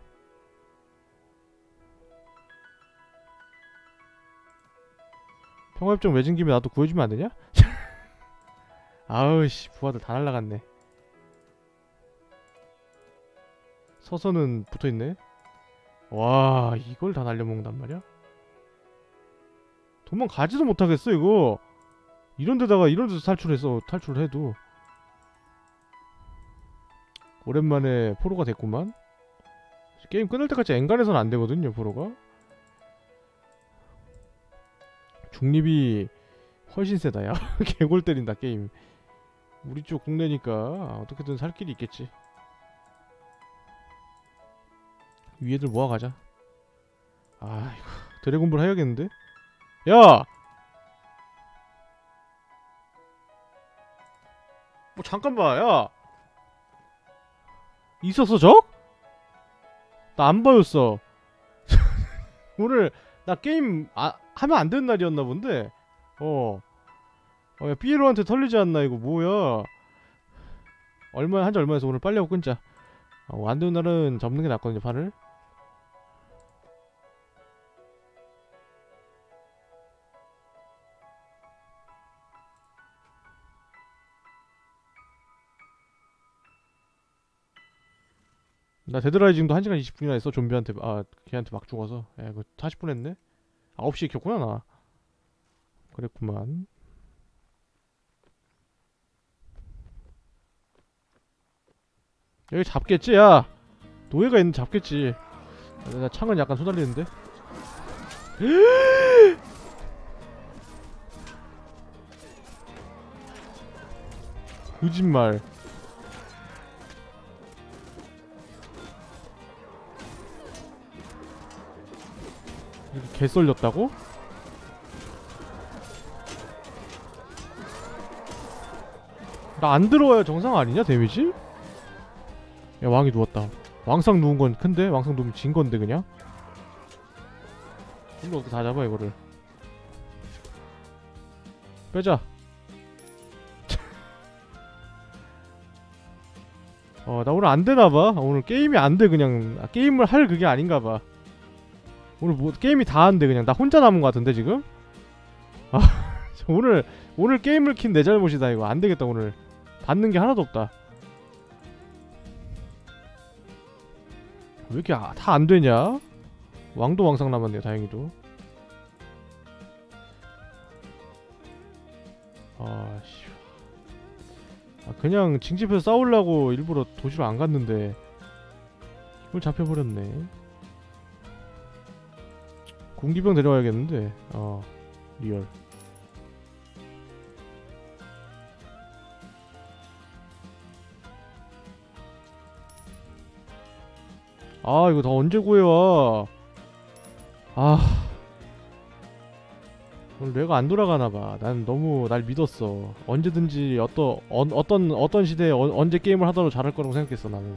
평화협정 맺은 김에 나도 구해주면 안되냐? 아우씨 부하들 다 날라갔네. 서서는 붙어있네. 와 이걸 다 날려먹는단 말이야? 도망가지도 못하겠어 이거. 이런데다가 이런데서 탈출해서 탈출을 해도 오랜만에 포로가 됐구만. 게임 끊을 때까지 엔간해서는 안되거든요 포로가. 중립이 훨씬 세다 야. 개골 때린다 게임. 우리 쪽 국내니까 어떻게든 살 길이 있겠지. 위에들 모아가자. 아 이거 드래곤볼 해야겠는데? 야! 뭐 잠깐만 야! 있었어 적? 나 안 보였어. 오늘 나 게임 아, 하면 안 되는 날이었나 본데? 어. 어, 야, 삐에로한테 털리지 않나, 이거 뭐야? 얼마, 한지 얼마에서 오늘 빨리 하고 끊자. 어, 안 되는 날은 접는 게 낫거든요, 판을. 나 데드라이징도 한 시간 이십 분이나 했어, 좀비한테, 아, 걔한테 막 죽어서. 야, 이거 사십 분 했네? 아홉 시에 켰구나, 나. 그랬구만. 여기 잡겠지, 야! 노예가 있는 잡겠지. 아, 나 창은 약간 소달리는데? 거짓말. 이렇게 개 썰렸다고? 나 안 들어와야 정상 아니냐 데미지? 야 왕이 누웠다. 왕상 누운 건 큰데? 왕상 누우면 진 건데 그냥? 이거 어떻게 다 잡아 이거를. 빼자. 어 나 오늘 안 되나봐. 오늘 게임이 안 돼 그냥. 아, 게임을 할 그게 아닌가봐. 오늘 뭐 게임이 다 안 돼 그냥. 나 혼자 남은 거 같은데 지금? 아 오늘 오늘 게임을 킨 내 잘못이다 이거. 안 되겠다 오늘. 받는 게 하나도 없다. 왜 이렇게 아, 다 안 되냐? 왕도 왕상 남았네요 다행히도. 아씨. 아, 그냥 징집해서 싸우려고 일부러 도시로 안 갔는데 이걸 잡혀버렸네. 군기병 데려와야겠는데. 어 리얼. 아 이거 다 언제 구해와. 아 오늘 뇌가 안 돌아가나봐. 난 너무 날 믿었어. 언제든지 어떠, 어, 어떤 어떤 시대에 어, 언제 게임을 하더라도 잘할 거라고 생각했어 나는.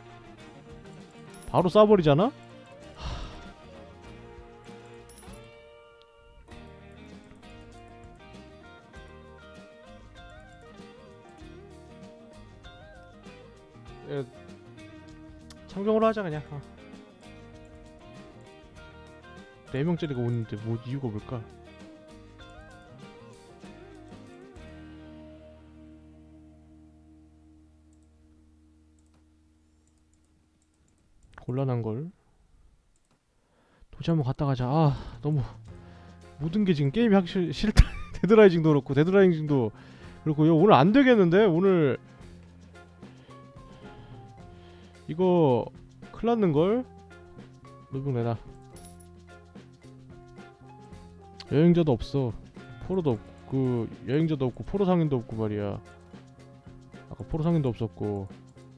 바로 쏴버리잖아? 창병으로 하자 그냥. 어. 네 명짜리가 오는데 뭐 이유가 뭘까? 곤란한걸. 도시 한번 갔다 가자. 아 너무 모든게 지금 게임이 하기 싫, 싫다. 데드라이징도 그렇고 데드라이징도 그렇고 오늘 안되겠는데? 오늘 이거 큰일났는걸? 노병 내놔. 여행자도 없어. 포로도 없고 그 여행자도 없고 포로 상인도 없고 말이야. 아까 포로 상인도 없었고.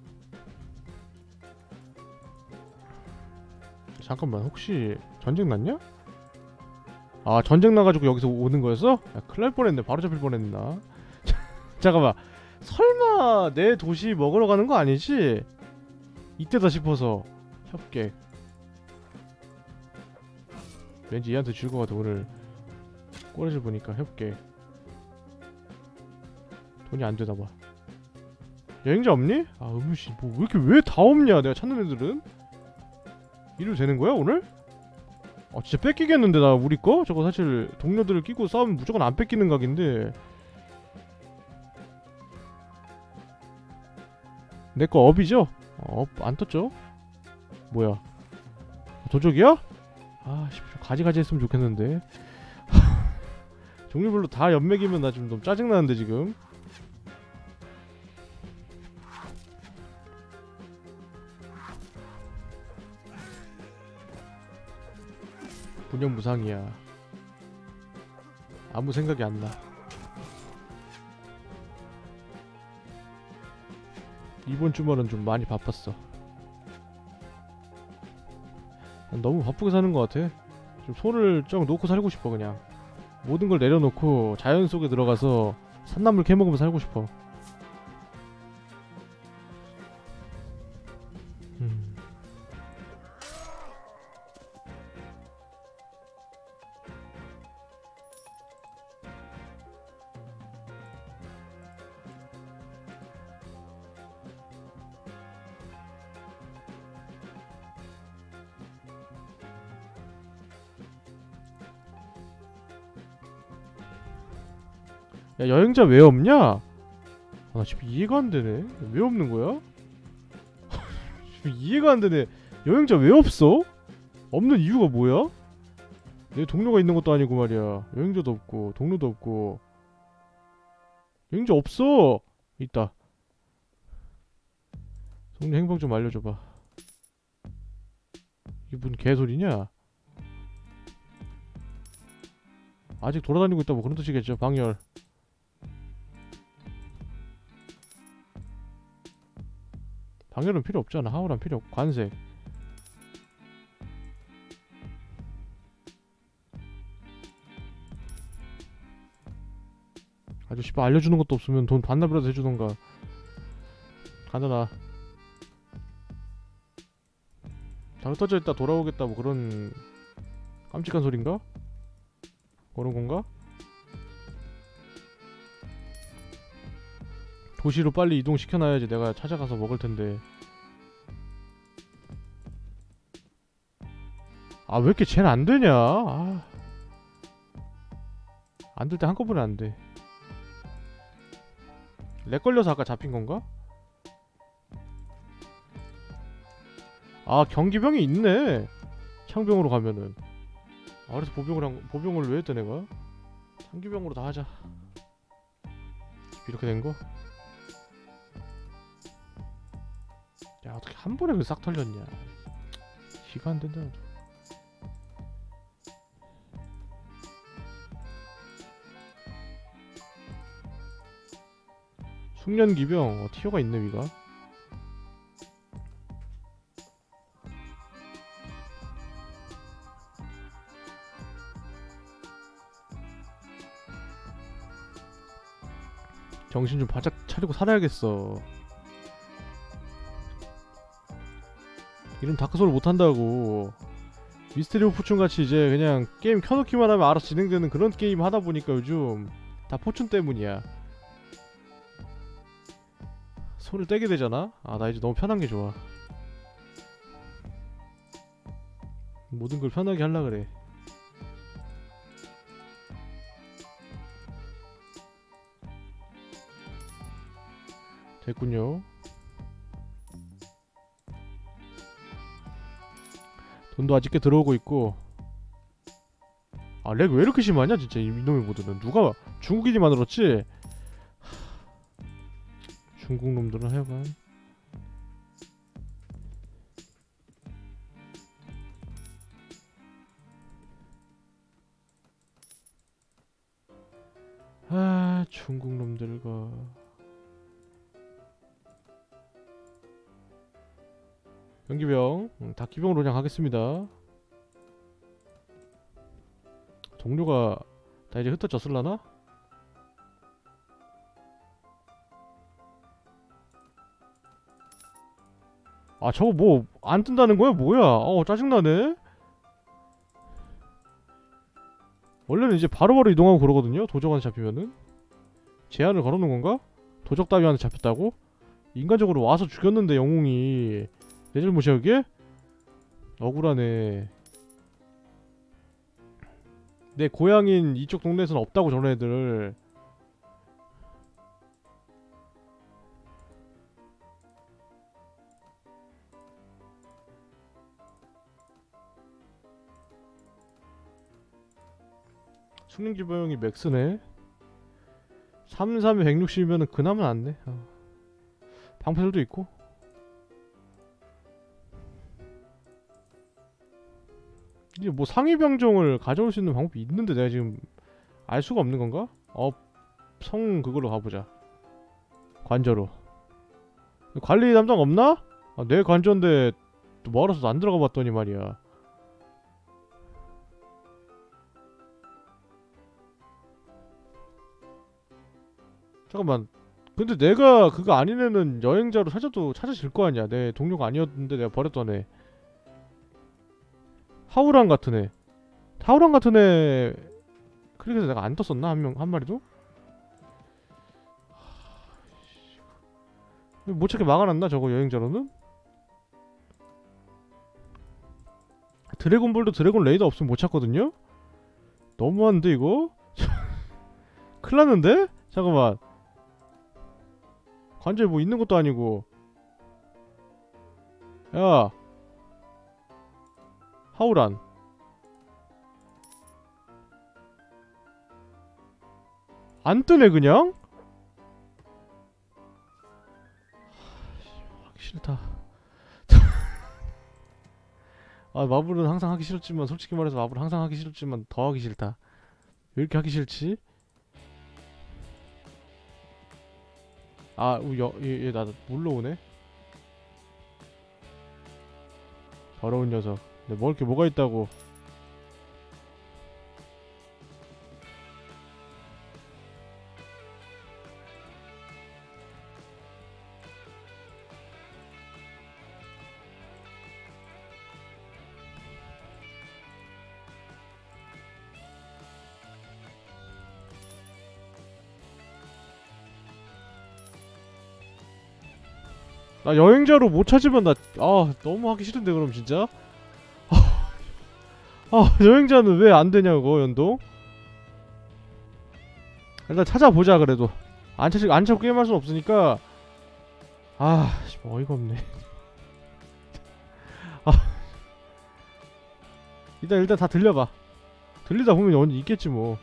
잠깐만 혹시 전쟁 났냐? 아 전쟁 나가지고 여기서 오는 거였어? 야 큰일 날 뻔했네. 바로 잡힐 뻔했나? 잠깐만 설마 내 도시 먹으러 가는 거 아니지? 이때다 싶어서 협객. 왠지 얘한테 줄 것 같아 오늘. 꼬레질 보니까 협객. 돈이 안 되나봐. 여행자 없니? 아 음유씨 뭐 왜 이렇게 왜 다 없냐 내가 찾는 애들은? 이래도 되는 거야 오늘? 아 진짜 뺏기겠는데 나 우리 거? 저거 사실 동료들을 끼고 싸우면 무조건 안 뺏기는 각인데. 내 거 업이죠? 어, 업 안 떴죠? 뭐야? 도적이야? 아 씨 가지가지 했으면 좋겠는데. 종류별로 다 연맥이면 나 지금 너무 짜증나는데 지금. 분명 무상이야. 아무 생각이 안 나. 이번 주말은 좀 많이 바빴어. 난 너무 바쁘게 사는 것 같아. 좀 손을 좀 놓고 살고 싶어 그냥. 모든 걸 내려놓고 자연 속에 들어가서 산나물 캐먹으면서 살고 싶어. 음. 야 여행자 왜 없냐? 아, 나 지금 이해가 안 되네. 왜 없는 거야? 지금 이해가 안 되네. 여행자 왜 없어? 없는 이유가 뭐야? 내 동료가 있는 것도 아니고 말이야. 여행자도 없고 동료도 없고. 여행자 없어. 있다. 동료 행방 좀 알려줘봐. 이게 무슨 개소리냐? 아직 돌아다니고 있다 뭐 그런 뜻이겠죠. 방열. 방열은 필요 없잖아. 하울은 필요 없고. 관색. 아주 씨발 알려주는 것도 없으면 돈 반납이라도 해주던가. 간다 나. 다 흩어져 있다 돌아오겠다 뭐 그런 깜찍한 소린가? 그런 건가? 도시로 빨리 이동시켜놔야지 내가 찾아가서 먹을텐데. 아 왜 이렇게 쟤는 안되냐. 아. 안 될 때 한꺼번에 안돼. 렉 걸려서 아까 잡힌건가? 아 경기병이 있네. 창병으로 가면은. 아 그래서 보병을 한, 보병을 왜 했대 내가? 창기병으로 다 하자. 이렇게 된거? 야 어떻게 한 번에 그 싹 털렸냐. 기가 안 된다. 숙련기병 어, 티어가 있네 위가. 정신 좀 바짝 차리고 살아야겠어. 이런 다크소울 못한다고. 미스테리 오브 포춘같이 이제 그냥 게임 켜놓기만 하면 알아서 진행되는 그런 게임 하다보니까 요즘 다 포춘 때문이야. 손을 떼게 되잖아? 아 나 이제 너무 편한게 좋아. 모든 걸 편하게 하려 그래. 됐군요. 돈도 아직 꽤 들어오고 있고. 아, 렉 왜 이렇게 심하냐 진짜 이놈의 모드는. 누가 중국인이 만들었지? 중국 놈들은 하여간. 아, 중국 놈들과. 경기병, 응, 닭기병으로 그냥 하겠습니다. 동료가 다 이제 흩어졌을라나? 아, 저거 뭐 안 뜬다는 거야? 뭐야? 어, 짜증나네. 원래는 이제 바로바로 이동하고 그러거든요. 도적한테 잡히면은. 제한을 걸어놓은 건가? 도적 따위한테 잡혔다고? 인간적으로 와서 죽였는데 영웅이 내 잘못이야 그게? 억울하네. 내 고향인 이쪽 동네에서는 없다고 저런 애들. 숙련기병이 맥스네. 삼삼에 백육십이면은 그나마 낫네. 어. 방패들도 있고. 이게 뭐 상위병종을 가져올 수 있는 방법이 있는데 내가 지금 알 수가 없는 건가? 어, 성 그걸로 가보자. 관저로. 관리 담당 없나? 아, 내 관저인데 또 멀어서 안 들어가 봤더니 말이야. 잠깐만. 근데 내가 그거 아닌 애는 여행자로 찾아도 찾아질 거 아니야. 내 동료가 아니었는데 내가 버렸던 애. 하우랑 같은 애. 하우랑 같은 애. 그렇게 해서 내가 안 떴었나? 한 명, 한 마리도? 못 찾게 막아놨나? 저거 여행자로는? 드래곤볼도 드래곤 레이더 없으면 못 찾거든요? 너무한데 이거? 큰일났는데? 잠깐만. 관저에 뭐 있는 것도 아니고. 야, 하우란 안 뜨네 그냥? 하기 싫다. 아, 마블은 항상 하기 싫었지만 솔직히 말해서 마블은 항상 하기 싫었지만 더 하기 싫다. 왜 이렇게 하기 싫지? 아, 여, 얘, 얘 나 물러오네? 더러운 녀석. 근데 먹을 게 뭐가 있다고. 나 여행자로 못 찾으면 나 아 너무 하기 싫은데 그럼 진짜. 아, 아 여행자는 왜 안 되냐고 연동. 일단 찾아보자 그래도. 안 찾고 안 찾고 게임할 순 없으니까. 아 어이가 없네. 아 일단 일단 다 들려봐. 들리다 보면 언제 있겠지 뭐.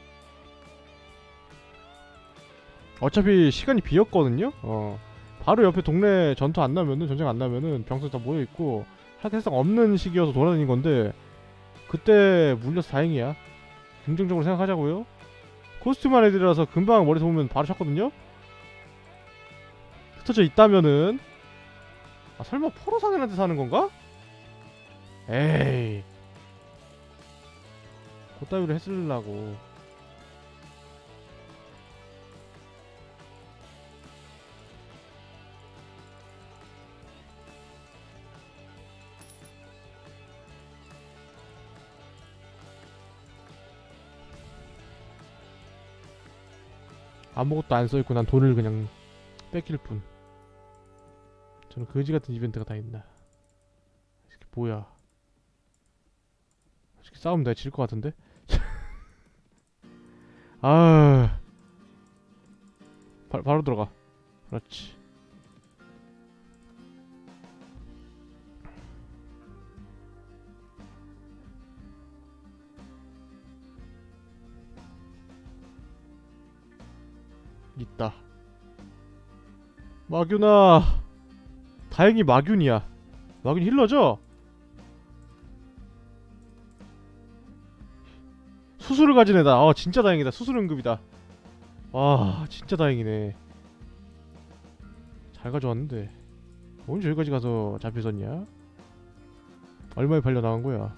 어차피 시간이 비었거든요. 어. 바로 옆에 동네 전투 안 나면은 전쟁 안 나면은 병사 다 모여 있고 사실상 없는 시기여서 돌아다닌 건데 그때 물려서 다행이야. 긍정적으로 생각하자고요. 코스튬한 애들이라서 금방 머리 속으면 바로 쳤거든요. 흩어져 있다면은 아 설마 포로상인한테 사는 건가? 에이 그따위로 했으려고. 아무것도 안 써있고 난 돈을 그냥 뺏길 뿐. 저는 거지같은 이벤트가 다 있나. 이게 뭐야. 싸우면 내가 질 것 같은데. 아, 바, 바로 들어가. 그렇지. 있다. 마균아. 다행히 마균이야. 마균 힐러죠? 수술을 가진 애다. 어 진짜 다행이다. 수술 응급이다. 와 진짜 다행이네. 잘 가져왔는데 언제 여기까지 가서 잡혀있었냐? 얼마에 팔려 나간 거야?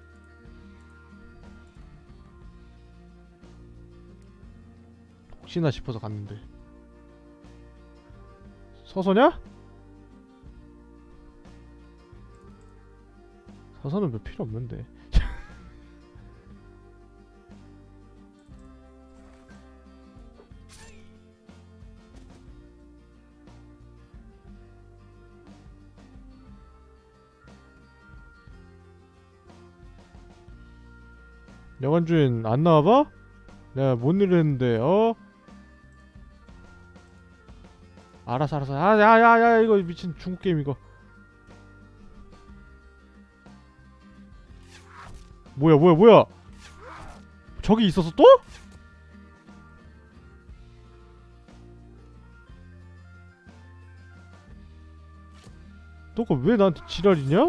혹시나 싶어서 갔는데. 서서냐? 서서는 별 필요 없는데. 여관주인 안 나와봐? 내가 뭔 일을 했는데 어? 알았어 알았어. 아 야야야 이거 미친 중국 게임 이거. 뭐야 뭐야 뭐야. 저기 있었어 또? 너가 왜 나한테 지랄이냐?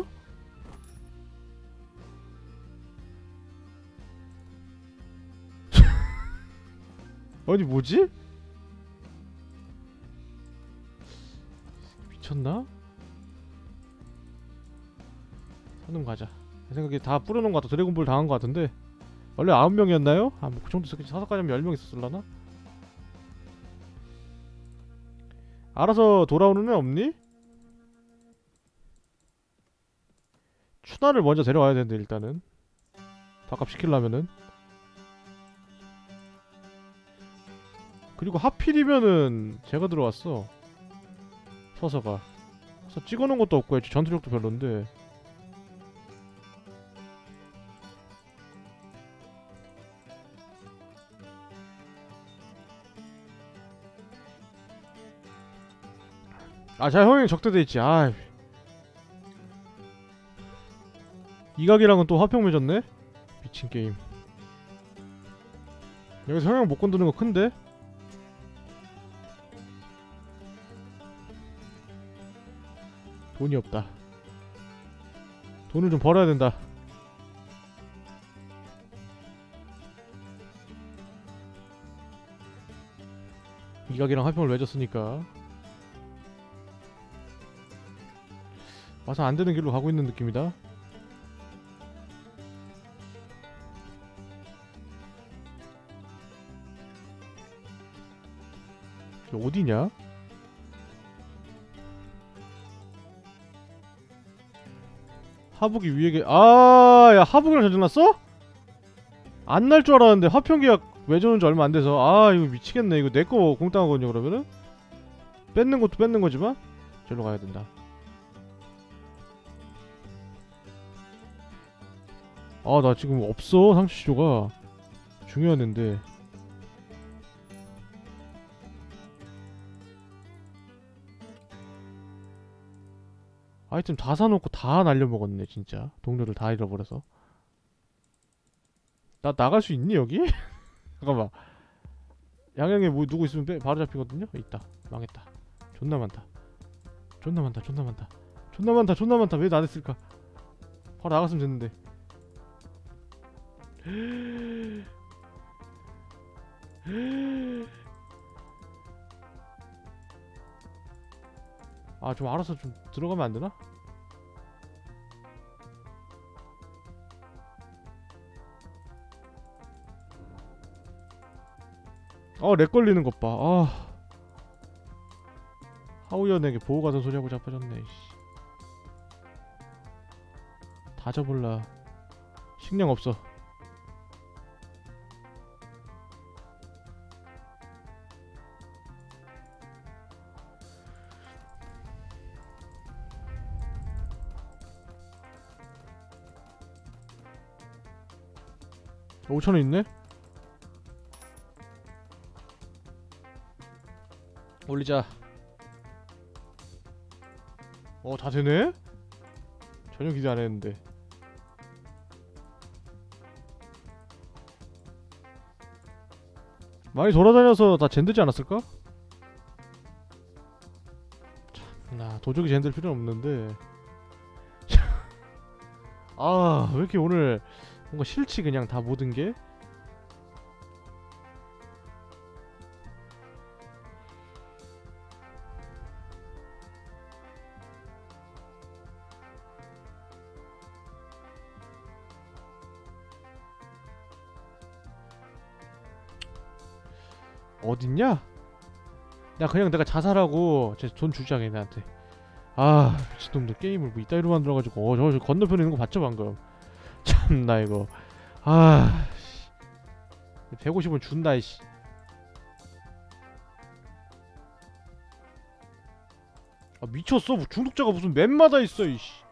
아니 뭐지? 미쳤나? 선음 가자. 내 생각에 다 뿌려놓은 것 같아. 드래곤볼 당한 것 같은데. 원래 아홉 명이었나요? 아 뭐 그 정도 있었겠지. 사석까지 하면 열 명 있었을라나? 알아서 돌아오는 애 없니? 추나를 먼저 데려와야 되는데 일단은 밥값 시키려면은. 그리고 하필이면은 제가 들어왔어. 서서가 서서 찍어놓은 것도 없고 전투력도 별론데. 아 자 형이 적대돼 있지. 아 이각이랑은 또 화평 맺었네? 미친 게임. 여기서 형형 못 건드는 거 큰데? 돈이 없다. 돈을 좀 벌어야 된다. 이각이랑 화평을 맺었으니까 와서 안되는 길로 가고 있는 느낌이다. 이게 어디냐? 하북이 위에 계.. 아, 야 하북이랑 전쟁났어? 안 날 줄 알았는데 화평 계약 맺어놓은 지 얼마 안 돼서. 아 이거 미치겠네. 이거 내 거 공땅하거든요. 그러면은 뺏는 것도 뺏는 거지만 절로 가야 된다. 아 나 지금 없어 상추 시조가. 중요했는데. 아이템 다 사놓고 다 날려먹었네 진짜. 동료를 다 잃어버려서. 나 나갈 수 있니 여기? 잠깐만. 양양에 뭐 누구 있으면 빼, 바로 잡히거든요? 있다. 망했다. 존나 많다. 존나 많다 존나 많다 존나 많다 존나 많다. 왜 나댔을까? 바로 나갔으면 됐는데. 아 좀 알아서 좀 들어가면 안되나? 어 렉 걸리는 것봐. 아 하우연에게 보호가던 소리하고 자빠졌네. 다 접을라. 식량 없어. 오천원 있네? 올리자. 어 다되네? 전혀 기대 안했는데. 많이 돌아다녀서 다 젠드지 않았을까? 참나 도적이 젠들 필요는 없는데. 아 왜 이렇게 오늘 뭔가 싫지 그냥 다 모든게. 어딨냐? 나 그냥 내가 자살하고 쟤 돈 주자 걔네한테. 아 미친놈들 게임을 뭐 이따위로 만들어가지고. 어 저 저 건너편에 있는 거 봤죠 방금. 참나 이거. 아 백오십원 준다 이씨. 아 미쳤어. 뭐 중독자가 무슨 맵마다 있어 이씨.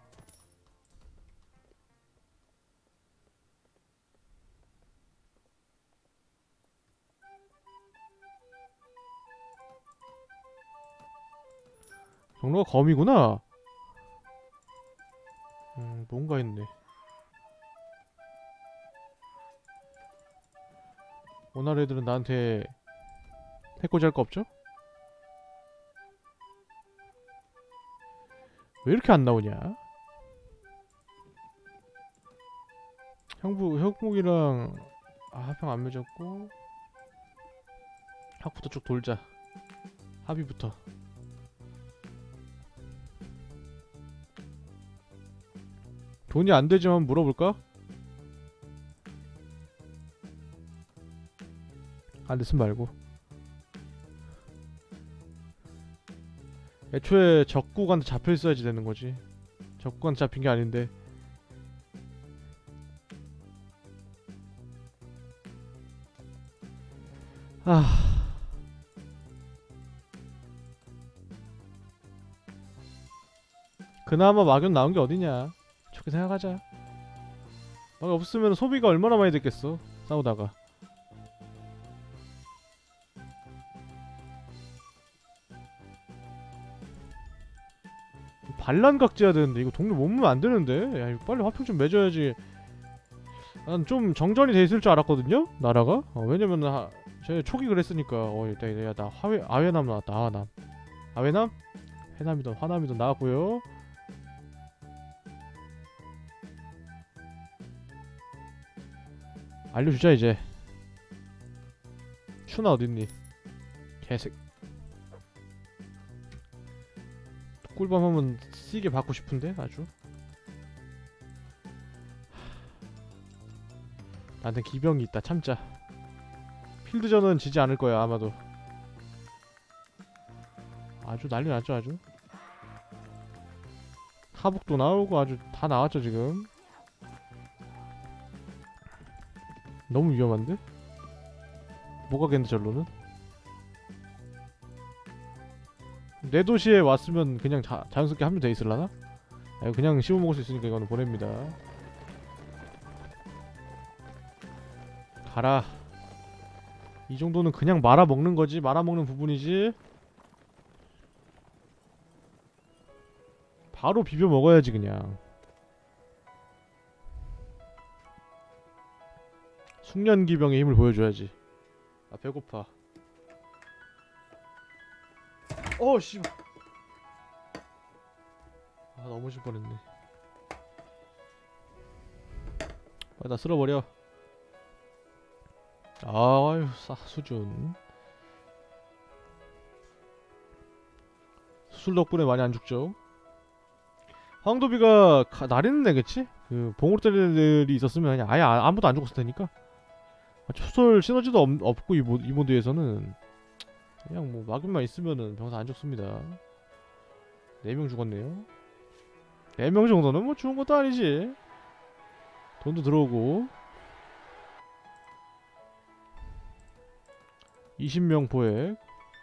정로가 검이구나. 음 뭔가 있네. 오늘 애들은 나한테 해코지 할 거 없죠? 왜 이렇게 안 나오냐? 형부 형국이랑 아 합병 안 맺었고 학부터 쭉 돌자. 합의부터. 돈이 안 되지만 물어볼까? 안 됐으면 말고. 애초에 적국한테 잡혀있어야지 되는거지. 적국한테 잡힌게 아닌데. 아... 그나마 막연 나온게 어디냐. 좋게 생각하자. 막 없으면 소비가 얼마나 많이 됐겠어 싸우다가. 반란 각제해야 되는데 이거 동료 못 모으면 안 되는데. 야 이거 빨리 화평 좀 맺어야지. 난 좀 정전이 돼 있을 줄 알았거든요 나라가. 어, 왜냐면은 하, 제 초기 그랬으니까. 어 일단 야 나 화웨 아웨남 나왔다. 아남 아웨남? 해남이든 화남이든 나왔고요. 알려주자 이제. 추나 어딨니 개색. 꿀밤 하면 쓰게 받고 싶은데 아주. 나한테 기병이 있다 참자. 필드전은 지지 않을 거야 아마도. 아주 난리 났죠 아주. 하복도 나오고 아주 다 나왔죠 지금. 너무 위험한데? 못 가겠는데 절로는? 내 도시에 왔으면 그냥 자, 자연스럽게 합류돼 있을라나? 아, 그냥 씹어먹을 수 있으니까 이거는 보냅니다. 가라. 이 정도는 그냥 말아먹는거지. 말아먹는 부분이지. 바로 비벼 먹어야지 그냥. 숙련기병의 힘을 보여줘야지. 아 배고파. 어 씨발. 아 넘어질 뻔했네. 빨리 다 쓸어버려. 아유 싸 수준. 수술 덕분에 많이 안 죽죠. 황도비가 가, 나리는 애겠지? 그 봉으로 때리는 애들이 있었으면 그냥 아예 아, 아무도 안 죽었을 테니까. 초솔 시너지도 없, 없고 이, 모, 이 모드에서는 그냥 뭐 막연만 있으면은 병사 안 죽습니다. 네 명 죽었네요. 네 명 정도는 뭐 죽은 것도 아니지. 돈도 들어오고. 이십 명 포획.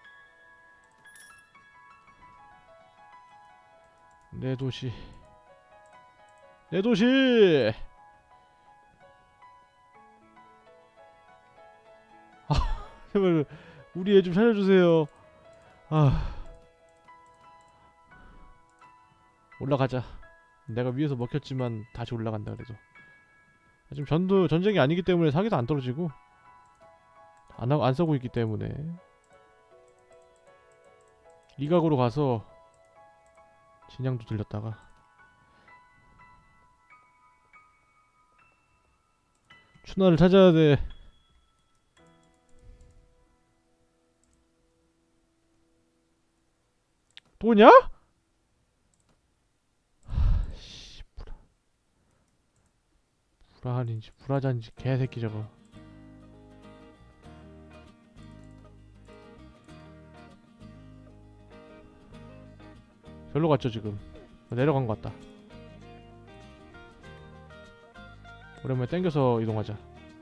내 도시. 내 도시! 제발 우리 애 좀 살려주세요. 아, 올라가자. 내가 위에서 먹혔지만 다시 올라간다 그래도. 지금 전도 전쟁이 아니기 때문에 사기도 안 떨어지고 안, 하, 안 쏘고 있기 때문에 이 각으로 가서 진양도 들렸다가 추나를 찾아야 돼. 또냐? 씨, 불화 불화한인지 불화자인지 개새끼 저거. 절로 갔죠 지금. 내려간 것 같다. 오랜만에 땡겨서 이동하자.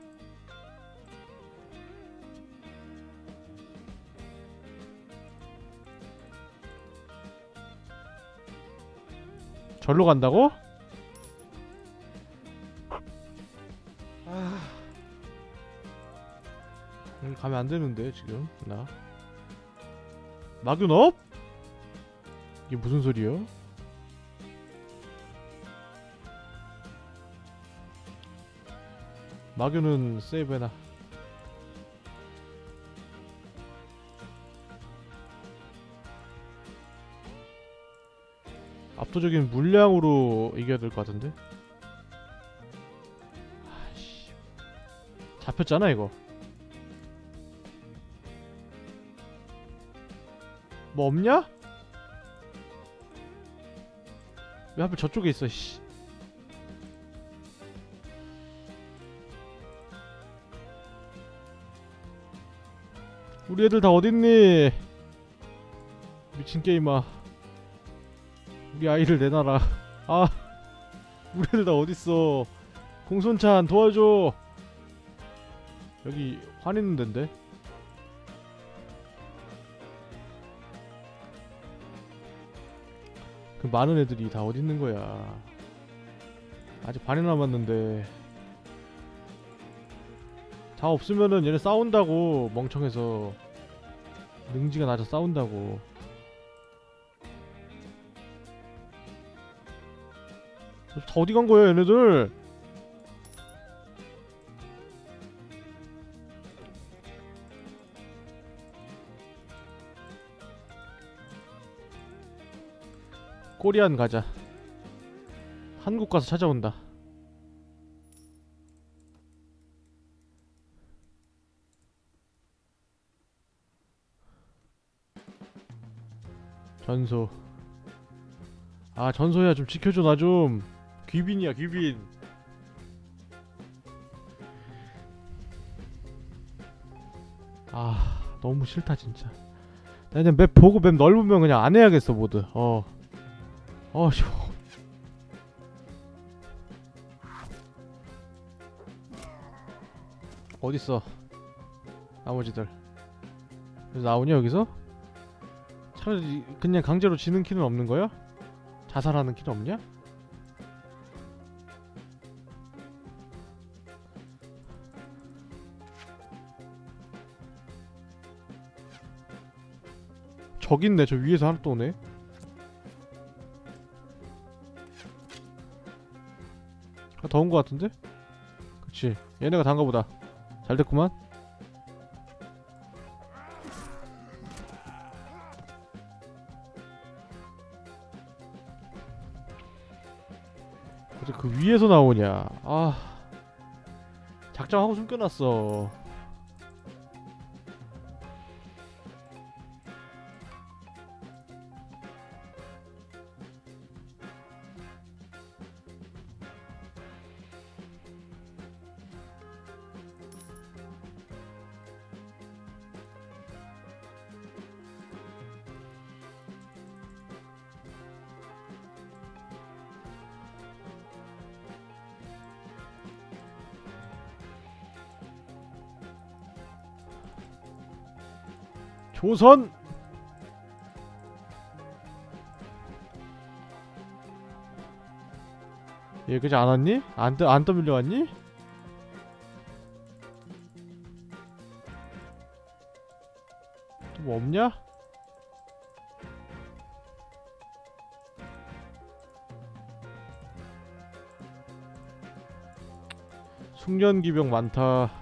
절로 간다고? 아... 여기 가면 안 되는데 지금 나 마그넘? 이게 무슨 소리요? 마규는 세이브해놔. 압도적인 물량으로 이겨야 될 것 같은데? 아이씨, 잡혔잖아 이거. 뭐 없냐? 왜 하필 저쪽에 있어 씨. 우리 애들 다 어딨니? 미친 게임아. 우리 아이를 내놔라. 아, 우리 애들 다 어딨어. 공손찬 도와줘. 여기 환 있는 덴데? 그 많은 애들이 다 어딨는 거야. 아직 반이 남았는데 다 없으면은 얘네 싸운다고. 멍청해서 능지가 낮아 싸운다고. 다 어디 간 거야 얘네들? 코리안 가자. 한국 가서 찾아온다. 전소. 아 전소야 좀 지켜줘 나 좀. 귀빈이야 귀빈. 아 너무 싫다 진짜. 나 그냥 맵 보고 맵 넓으면 그냥 안 해야겠어 모드. 어. 어 씨. 어딨어 나머지들. 그래서 나오냐 여기서? 차라리 그냥 강제로 지는 키는 없는 거야? 자살하는 키는 없냐? 저기 있네. 저 위에서 하나 또 오네. 아, 더 온 거 같은데? 그치 얘네가 단가 보다. 잘 됐구만. 어떻게 그 위에서 나오냐. 아 작정하고 숨겨놨어. 조선! 얘 그지 안 왔니? 안, 떠, 안 떠밀려 왔니? 뭐 없냐? 숙련기병 많다.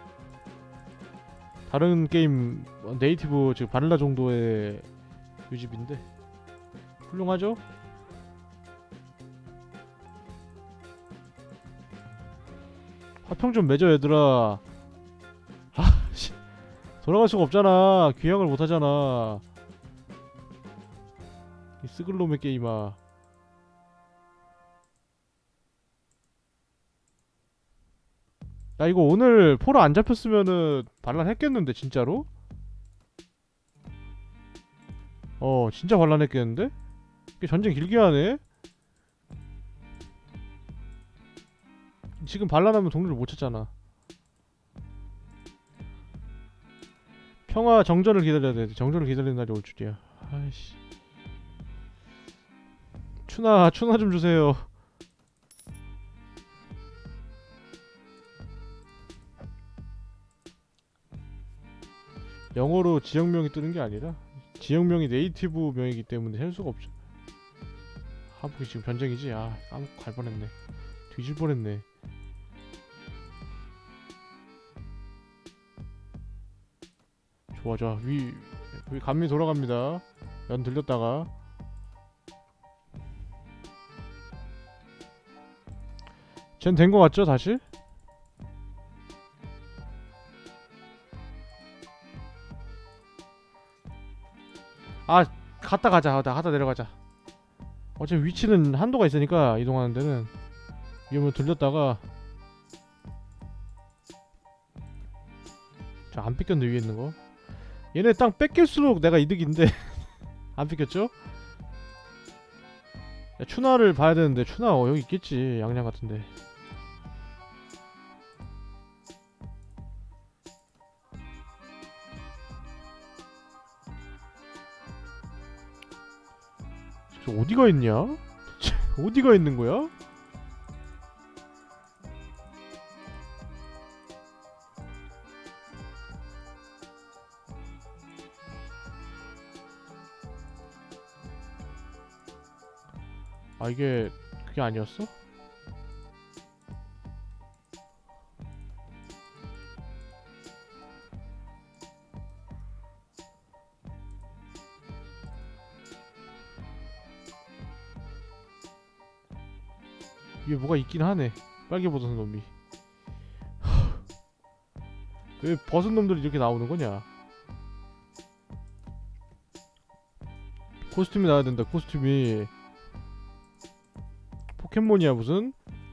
다른 게임 네이티브 즉 바닐라 정도의 유집인데 훌륭하죠? 화평 좀 맺어 얘들아. 아씨 돌아갈 수가 없잖아. 귀향을 못하잖아 이 스글놈의 게임아. 나 이거 오늘 포로 안 잡혔으면은 반란했겠는데 진짜로? 어 진짜 반란했겠는데? 이게 전쟁 길게 하네? 지금 반란하면 동료를 못 찾잖아. 평화 정전을 기다려야 돼. 정전을 기다리는 날이 올 줄이야. 아이씨. 추나 추나 좀 주세요. 영어로 지역명이 뜨는 게 아니라 지역명이 네이티브 명이기 때문에 할 수가 없죠. 하북이 지금 전쟁이지? 아 까먹고 갈 뻔했네. 뒤질 뻔했네. 좋아 좋아. 위, 위 감리 돌아갑니다. 연 들렸다가 쟨 된 거 같죠 다시? 아 갔다 가자. 하다 하다 내려가자. 어차피 위치는 한도가 있으니까 이동하는 데는 위험을 들렸다가 자 안 뺏겼네. 위에 있는 거 얘네 땅 뺏길수록 내가 이득인데 안 뺏겼죠? 야, 추나를 봐야 되는데 추나 어 여기 있겠지. 양양 같은데. 저 어디가 있냐? 어디가 있는 거야? 아 이게 그게 아니었어? 위에 뭐가 있긴 하네. 빨개 벗은 놈이. 왜 벗은 놈들이 이렇게 나오는 거냐? 코스튬이 나와야 된다. 코스튬이 포켓몬이야 무슨?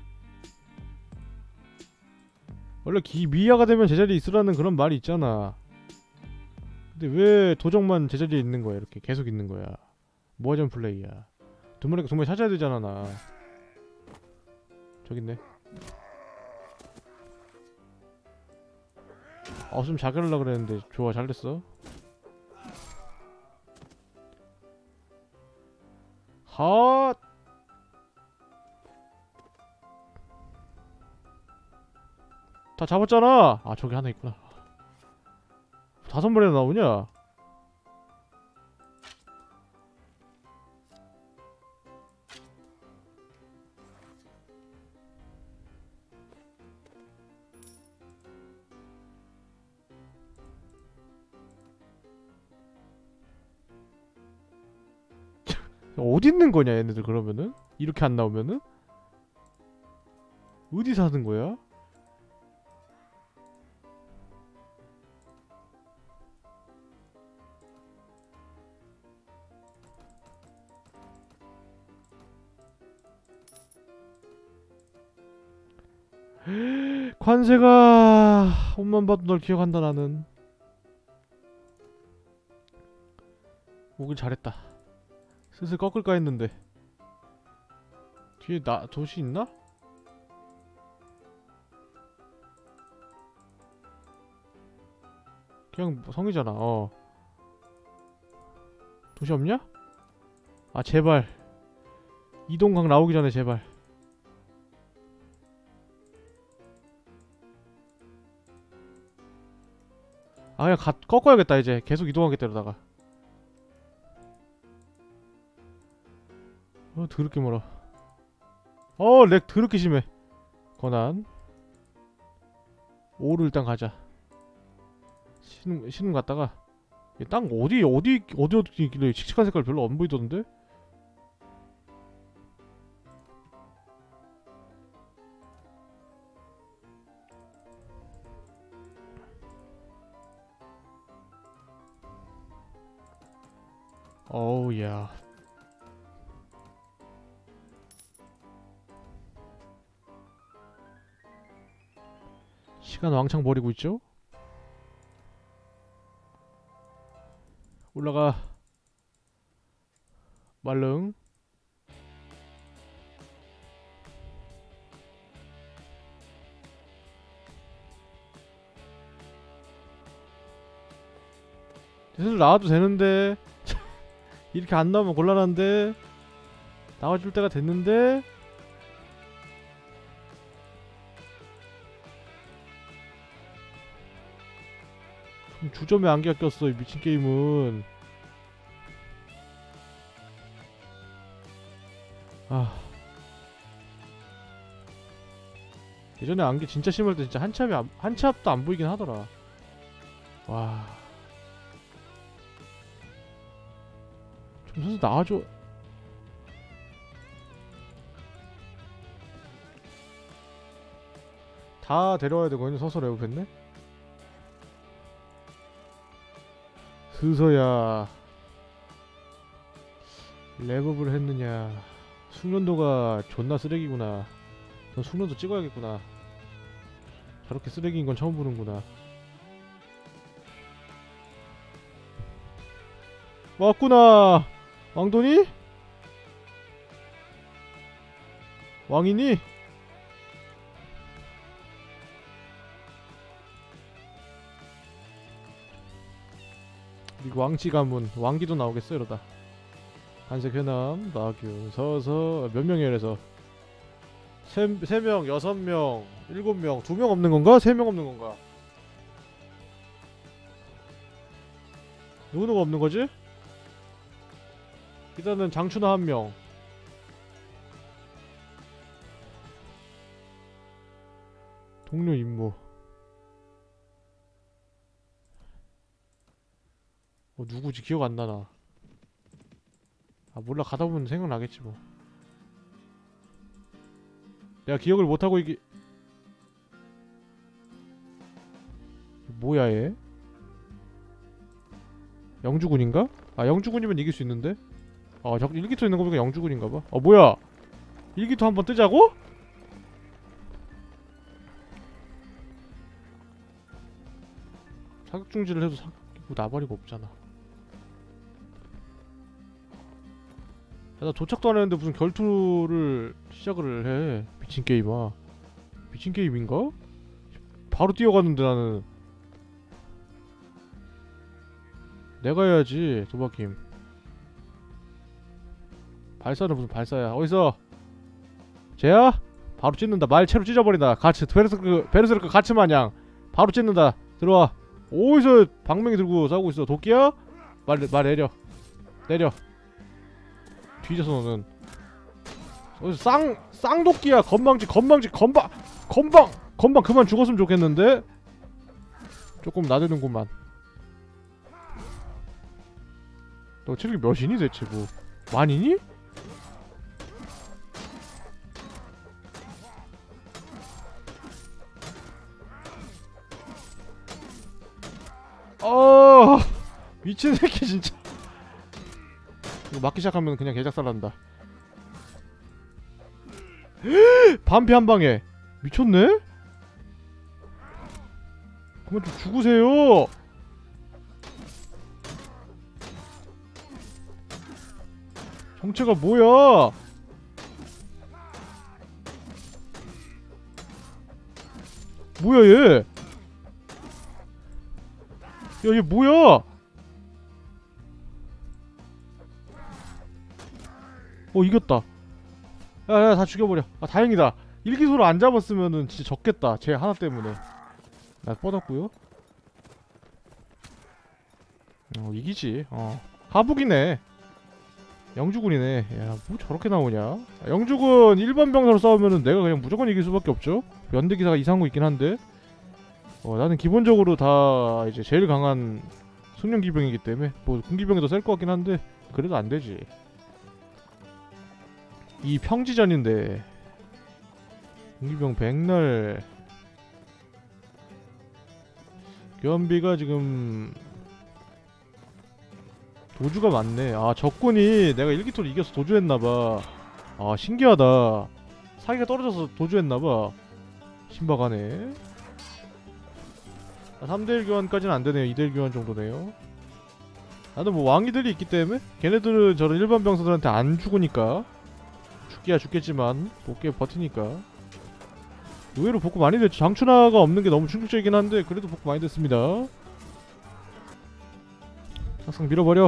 원래 기 미아가 되면 제자리에 있으라는 그런 말이 있잖아. 근데 왜 도적만 제자리에 있는 거야? 이렇게 계속 있는 거야. 뭐하자는 플레이야. 두 마리가 두 마리 찾아야 되잖아 나. 저기 있네. 아 좀 자결하려 그랬는데 좋아 잘됐어. 핫. 다 잡았잖아. 아 저기 하나 있구나. 다섯 마리나 나오냐? 어디 있는 거냐 얘네들 그러면은? 이렇게 안 나오면은? 어디 사는 거야? 관세가 옷만 봐도 널 기억한다 나는. 오길 잘했다. 슬슬 꺾을까 했는데 뒤에 나 도시 있나? 그냥 성이잖아. 어 도시 없냐? 아 제발 이동강 나오기 전에 제발. 아 그냥 가, 꺾어야겠다. 이제 계속 이동하겠다 이러다가. 어 더럽게 멀어. 어 렉 더럽게 심해. 권한 오로 일단 가자. 신음, 신음 갔다가 땅 어디 어디 어디 어디 있길래 칙칙한 색깔 별로 안 보이던데? 어우 야. 시간 왕창 버리고 있죠? 올라가. 말릉. 슬슬 나와도 되는데 이렇게 안 나오면 곤란한데. 나와줄 때가 됐는데. 주점에 안개가 꼈어 이 미친 게임은. 아 예전에 안개 진짜 심할 때 진짜 한치 앞이 안, 한치 앞도 안 보이긴 하더라. 와. 좀 슬슬 나와줘. 다 데려와야 되거든요. 서서 레벨했네. 그서야 랩업을 했느냐. 숙련도가 존나 쓰레기구나. 전 숙련도 찍어야겠구나. 저렇게 쓰레기인 건 처음 보는구나. 왔구나. 왕돈이? 왕이니? 그리고 왕치 가문 왕기도 나오겠어 이러다. 간색 회남 나균 서서 몇 명이야 이래서 세 명 여섯 명 일곱 명 두 명 없는 건가? 세 명 없는 건가? 누구누구 없는 거지? 일단은 장춘하 한 명. 동료 임무. 어 누구지 기억 안 나나. 아 몰라 가다 보면 생각나겠지 뭐. 내가 기억을 못하고 이게 뭐야 얘? 영주군인가? 아 영주군이면 이길 수 있는데? 아 자꾸 일기토 있는 거 보니까 영주군인가봐. 어 뭐야 일기토 한번 뜨자고? 사격중지를 해도 사격이고 나발이가 없잖아. 야, 나 도착도 안 했는데 무슨 결투를 시작을 해. 미친 게임아. 미친 게임인가? 바로 뛰어갔는데 나는. 내가 해야지 도박김. 발사는 무슨 발사야. 어디서? 쟤야? 바로 찢는다. 말 채로 찢어버린다. 가츠 베르스크 베르스르크 가츠 마냥 바로 찢는다. 들어와. 어디서 방맹이 들고 싸우고 있어. 도끼야? 말, 말 내려. 내려. 뒤져서 너는. 어디서 쌍 쌍도끼야. 건방지 건방지 건방 건방 건방 그만 죽었으면 좋겠는데. 조금 나대는구만. 너 체력이 몇이니 대체 뭐 만이니? 어 미친 새끼 진짜. 이거 맞기 시작하면 그냥 개작살난다. 반피 한 방에 미쳤네? 그만 좀 죽으세요. 정체가 뭐야? 뭐야 얘? 야 얘 뭐야? 어 이겼다. 야야 다 죽여버려. 아 다행이다. 일기소로 안 잡았으면은 진짜 졌겠다. 쟤 하나 때문에. 나 뻗었구요. 어 이기지. 어 하북이네. 영주군이네. 야 뭐 저렇게 나오냐. 영주군 일 번 병사로 싸우면은 내가 그냥 무조건 이길 수밖에 없죠. 연대기사가 이상한 거 있긴 한데 어 나는 기본적으로 다 이제 제일 강한 숙련기병이기 때문에 뭐 군기병이 더 셀 것 같긴 한데 그래도 안되지. 이 평지전인데 군기병 백날 교환비가 지금 도주가 많네. 아 적군이 내가 일기토를 이겨서 도주했나봐. 아 신기하다. 사기가 떨어져서 도주했나봐. 신박하네. 아, 삼 대 일 교환까지는 안되네요. 이 대 일 교환 정도네요. 나는 뭐 왕이들이 있기 때문에 걔네들은 저런 일반 병사들한테 안 죽으니까 죽기야 죽겠지만 꽤 버티니까 의외로 복구 많이 됐죠. 장춘하가 없는 게 너무 충격적이긴 한데 그래도 복구 많이 됐습니다. 항상 밀어버려.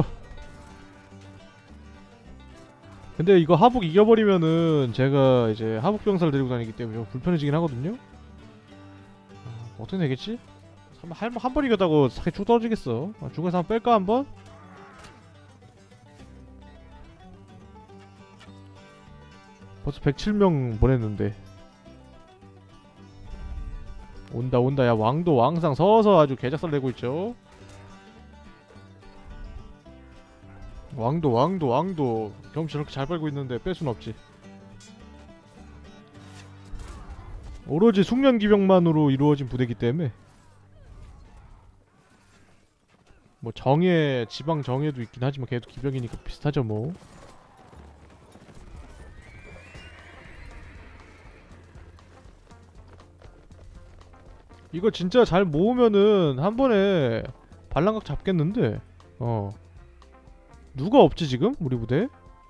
근데 이거 하북 이겨버리면은 제가 이제 하북 병사를 데리고 다니기 때문에 좀 불편해지긴 하거든요. 아, 어떻게 되겠지? 한 번 이겼다고 사기 쭉 떨어지겠어. 아, 중간에서 한번 뺄까 한번? 벌써 백칠 명 보냈는데 온다 온다. 야 왕도 왕상 서서 아주 개작살 내고 있죠. 왕도 왕도 왕도 경치 저렇게 잘 빨고 있는데 뺄 순 없지. 오로지 숙련기병만으로 이루어진 부대이기 때문에 뭐 정예, 지방 정예도 있긴 하지만 걔도 기병이니까 비슷하죠 뭐. 이거 진짜 잘 모으면은 한 번에 반란각 잡겠는데. 어 누가 없지 지금? 우리 부대?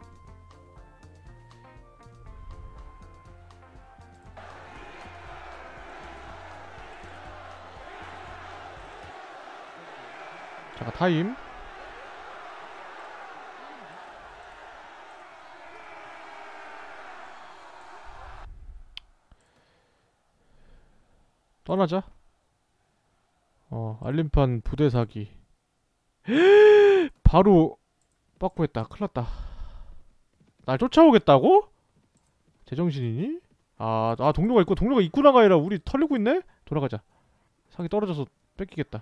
잠깐 타임. 떠나자. 어 알림판 부대 사기. 바로 빠꾸했다. 큰일났다. 날 쫓아오겠다고? 제정신이니? 아, 아 동료가 있고 동료가 있구나가 아니라 우리 털리고 있네? 돌아가자. 사기 떨어져서 뺏기겠다.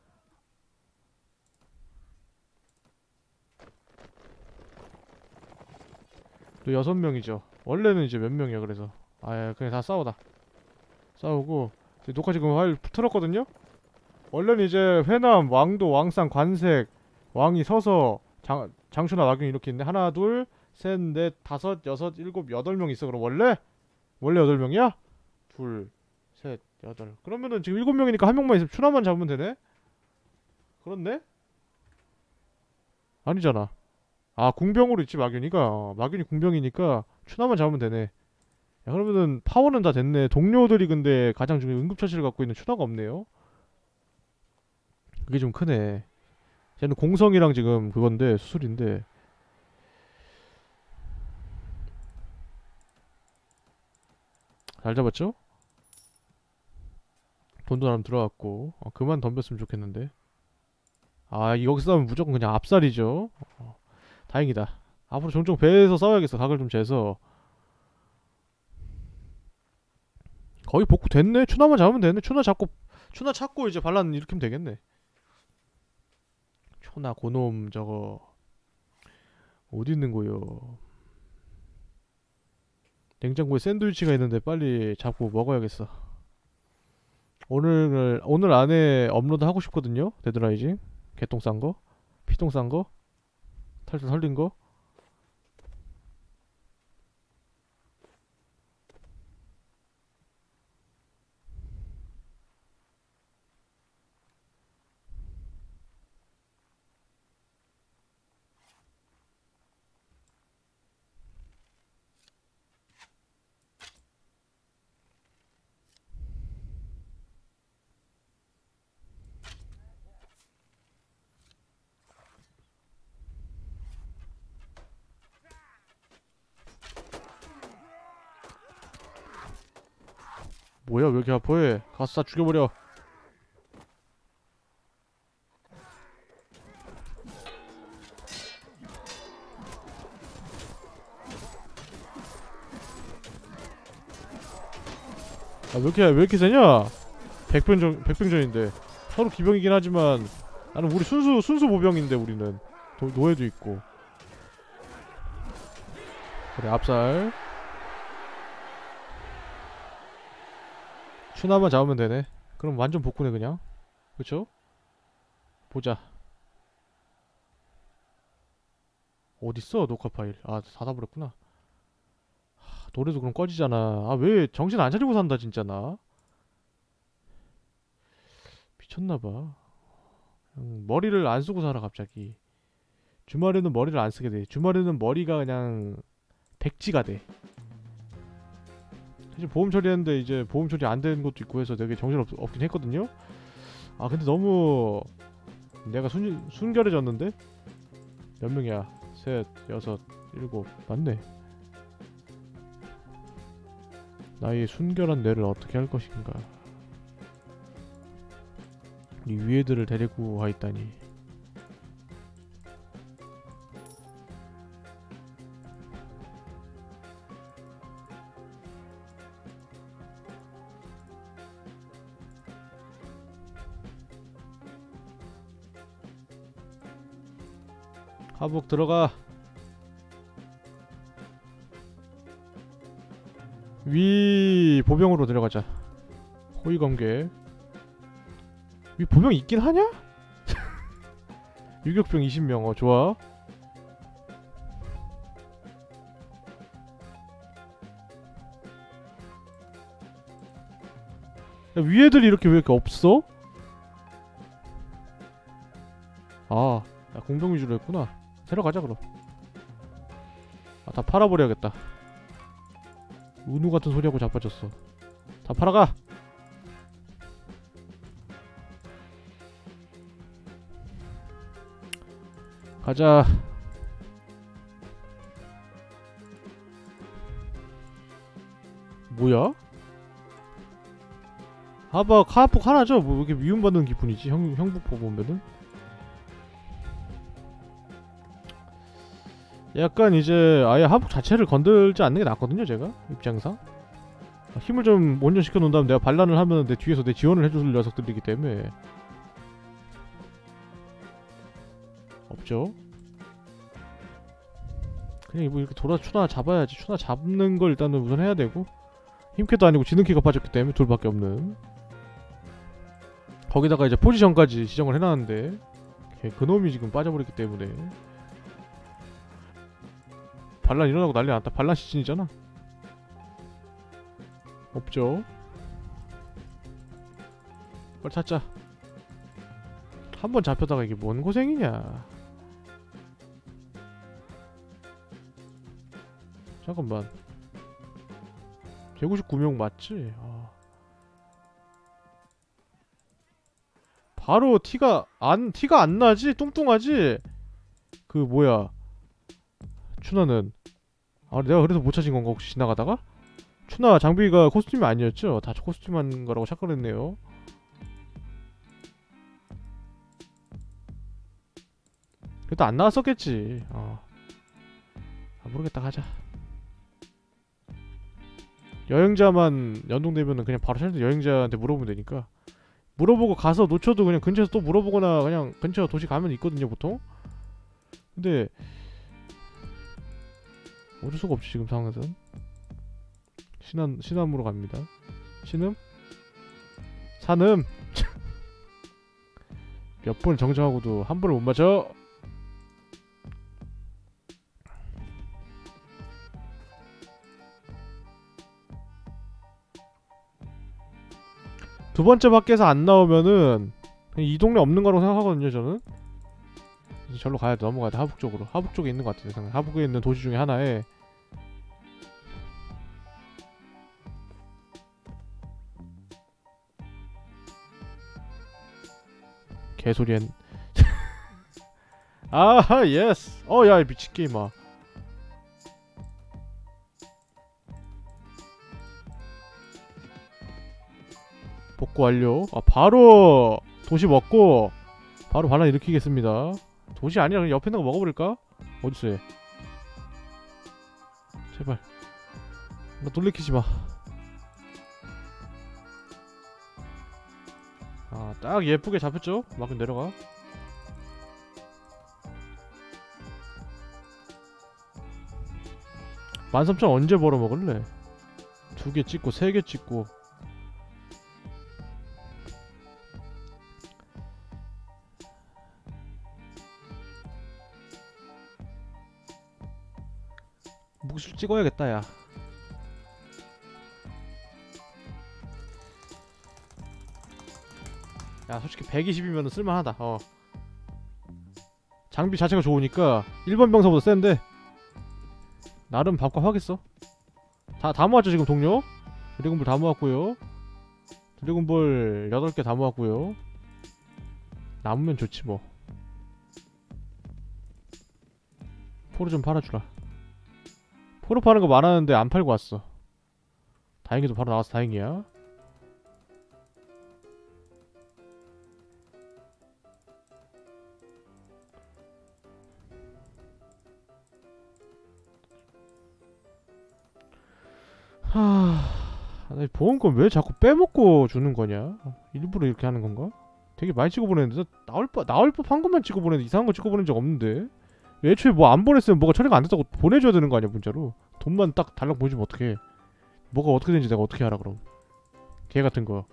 또 여섯 명이죠. 원래는 이제 몇 명이야 그래서. 아 그냥 다 싸우다. 싸우고 녹화 지금 파일 틀었거든요? 원래는 이제 회남, 왕도, 왕상, 관색, 왕이 서서 장, 장수나 나균 이렇게 있네. 하나, 둘, 셋, 넷, 다섯, 여섯, 일곱, 여덟 명 있어. 그럼 원래? 원래 여덟 명이야? 둘, 셋, 여덟. 그러면은 지금 일곱 명이니까 한 명만 있으면 추나만 잡으면 되네? 그렇네? 아니잖아. 아 궁병으로 있지 마균이가. 어, 마균이 궁병이니까 추나만 잡으면 되네. 야, 그러면은 파워는 다 됐네. 동료들이 근데 가장 중요한 응급처치를 갖고 있는 추나가 없네요. 그게 좀 크네. 쟤는 공성이랑 지금 그건데 수술인데. 잘 잡았죠? 돈도 나름 들어갔고. 어, 그만 덤볐으면 좋겠는데. 아 여기서 싸우면 무조건 그냥 압살이죠. 어, 다행이다. 앞으로 종종 배에서 싸워야겠어. 각을 좀 재서. 거의 복구 됐네. 추나만 잡으면 되네. 추나 잡고 추나 찾고 이제 반란 일으키면 되겠네. 초나 고놈 저거 어디 있는 거요? 냉장고에 샌드위치가 있는데 빨리 잡고 먹어야겠어. 오늘 오늘 안에 업로드 하고 싶거든요. 데드라이징 개똥 싼 거, 피똥 싼 거, 탈탈 털린 거. 뭐야 왜 이렇게 아파해? 가서 다 죽여버려. 아, 왜 이렇게 왜 이렇게 세냐? 백병전 백병전인데 서로 기병이긴 하지만 나는 우리 순수 순수 보병인데 우리는 도, 노예도 있고. 그래 압살. 추나만 잡으면 되네. 그럼 완전 복구네 그냥. 그쵸? 보자. 어딨어 녹화 파일. 아 닫아버렸구나. 하, 노래도 그럼 꺼지잖아. 아 왜 정신 안 차리고 산다 진짜 나. 미쳤나봐. 음, 머리를 안 쓰고 살아 갑자기. 주말에는 머리를 안 쓰게 돼. 주말에는 머리가 그냥 백지가 돼. 사실 보험 처리했는데 이제 보험 처리 안 되는 것도 있고 해서 되게 정신 없, 없긴 했거든요. 아 근데 너무 내가 순, 순결해졌는데? 몇 명이야? 셋, 여섯, 일곱 맞네. 나의 순결한 뇌를 어떻게 할 것인가. 이 위에들을 데리고 와 있다니. 하복 들어가. 위 보병으로 들어가자. 호위검계. 위 보병 있긴 하냐? 유격병 이십 명. 어 좋아. 야, 위에들이 이렇게 왜 이렇게 없어? 아, 나 공병 위주로 했구나. 데려가자 그럼. 아, 다 팔아버려야겠다. 은우 같은 소리하고 자빠졌어. 다 팔아가! 가자. 뭐야? 하박, 하폭 하나죠? 뭐 이렇게 미움받는 기분이지? 형, 형북 보면은? 약간 이제 아예 하북 자체를 건들지 않는 게 낫거든요 제가 입장상. 힘을 좀 온전시켜 놓은 다음 내가 반란을 하면 내 뒤에서 내 지원을 해줄 녀석들이기 때문에 없죠. 그냥 뭐 이렇게 돌아 추나 잡아야지. 추나 잡는 걸 일단은 우선 해야 되고, 힘캐도 아니고 지능캐가 빠졌기 때문에 둘밖에 없는. 거기다가 이제 포지션까지 지정을 해놨는데 그놈이 지금 빠져버렸기 때문에 반란 일어나고 난리 났다. 반란 시즌이잖아. 없죠. 빨리 찾자. 한 번 잡혀다가 이게 뭔 고생이냐. 잠깐만. 백오십구 명 맞지? 아. 바로 티가 안 티가 안 나지? 뚱뚱하지? 그 뭐야? 추나는 아 내가 그래서 못 찾은 건가 혹시 지나가다가? 추나 장비가 코스튬이 아니었죠? 다 코스튬한 거라고 착각했네요. 그래도 안 나왔었겠지. 어. 아, 모르겠다. 가자. 여행자만 연동되면은 그냥 바로 찾는 여행자한테 물어보면 되니까. 물어보고 가서 놓쳐도 그냥 근처에서 또 물어보거나 그냥 근처 도시 가면 있거든요 보통. 근데 어쩔 수가 없지 지금 상황에서는. 신안, 신암으로 갑니다. 신음? 산음? 몇 번 정정하고도 한 번을 못 맞춰. 두 번째 밖에서 안 나오면은 그냥 이 동네 없는 거라고 생각하거든요 저는. 이제 절로 가야 돼. 넘어가야 돼. 하북 쪽으로. 하북 쪽에 있는 것 같은데 생각. 하북에 있는 도시 중에 하나에 개소리 했... 아하 예스. 어야 미친 게임아. 복구 완료. 아 바로 도시 먹고 바로 반란 일으키겠습니다. 도시 아니라 그냥 옆에 있는 거 먹어버릴까? 어딨어 얘. 제발 나 놀래키지마. 아, 딱 예쁘게 잡혔죠? 막 내려가. 만 삼천 언제 벌어먹을래? 두 개 찍고 세 개 찍고. 묵술 찍어야겠다 야. 야 솔직히 백이십이면 쓸만하다. 어 장비 자체가 좋으니까 일반 병사보다 센데 나름 밥값 하겠어. 다, 다 모았죠 지금 동료? 드래곤볼 다 모았고요. 드래곤볼 여덟 개 다 모았고요. 남으면 좋지 뭐. 포르 좀 팔아주라. 포르 파는 거 많았는데 안 팔고 왔어. 다행히도 바로 나와서 다행이야. 하... 보험금 왜 자꾸 빼먹고 주는 거냐? 일부러 이렇게 하는 건가? 되게 많이 찍어 보냈는데 나올 법 나올 법한 것만 찍어 보냈는데 이상한 거 찍어 보낸 적 없는데. 애초에 뭐 안 보냈으면 뭐가 처리가 안 됐다고 보내줘야 되는 거 아니야 문자로. 돈만 딱 달라고 보내주면 어떡해. 뭐가 어떻게 되는지 내가 어떻게 알아 그럼. 개 같은 거.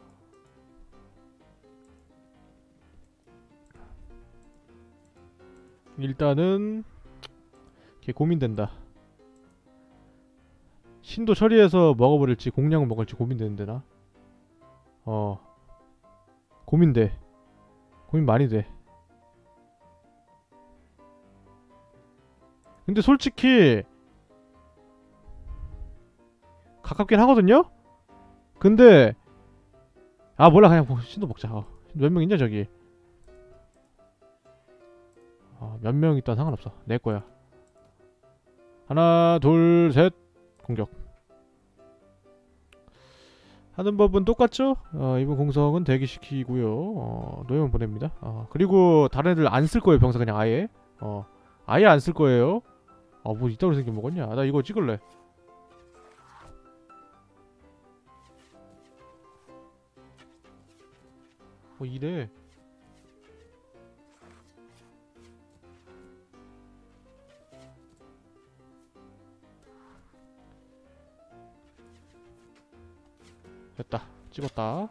일단은 걔 고민된다. 신도 처리해서 먹어버릴지 공략을 먹을지 고민되는데 나. 어 고민돼. 고민 많이 돼. 근데 솔직히 가깝긴 하거든요? 근데 아 몰라 그냥 뭐 신도 먹자. 어. 몇 명 있냐 저기. 어, 몇 명 있다 상관없어. 내 거야. 하나 둘 셋 공격. 하는 법은 똑같죠? 어, 이번 공성은 대기시키고요. 어, 노예만 보냅니다. 어, 그리고 다른 애들 안 쓸 거예요 병사 그냥 아예. 어, 아예 안 쓸 거예요. 아 뭐 이따로 생겨 먹었냐? 나 이거 찍을래. 어 이래. 됐다. 찍었다.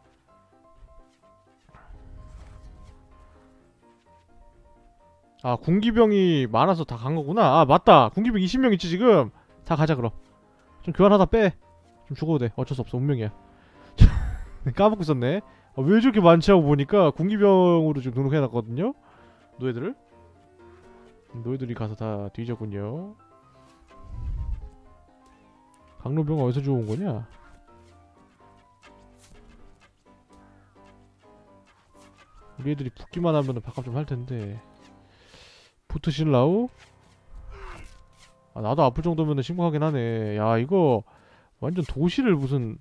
아 군기병이 많아서 다 간거구나. 아 맞다. 군기병 이십 명 있지 지금. 다 가자 그럼. 좀 교환하다 빼. 좀 죽어도 돼. 어쩔 수 없어. 운명이야. 까먹고 있었네. 아, 왜 저렇게 많지 하고 보니까 군기병으로 지금 등록해놨거든요. 노예들을. 노예들이 가서 다 뒤졌군요. 강로병은 어디서 주워온 거냐? 우리 애들이 붙기만 하면은 밥값 좀 할텐데. 붙으실라우? 아 나도 아플 정도면은 심각하긴 하네. 야 이거 완전 도시를 무슨.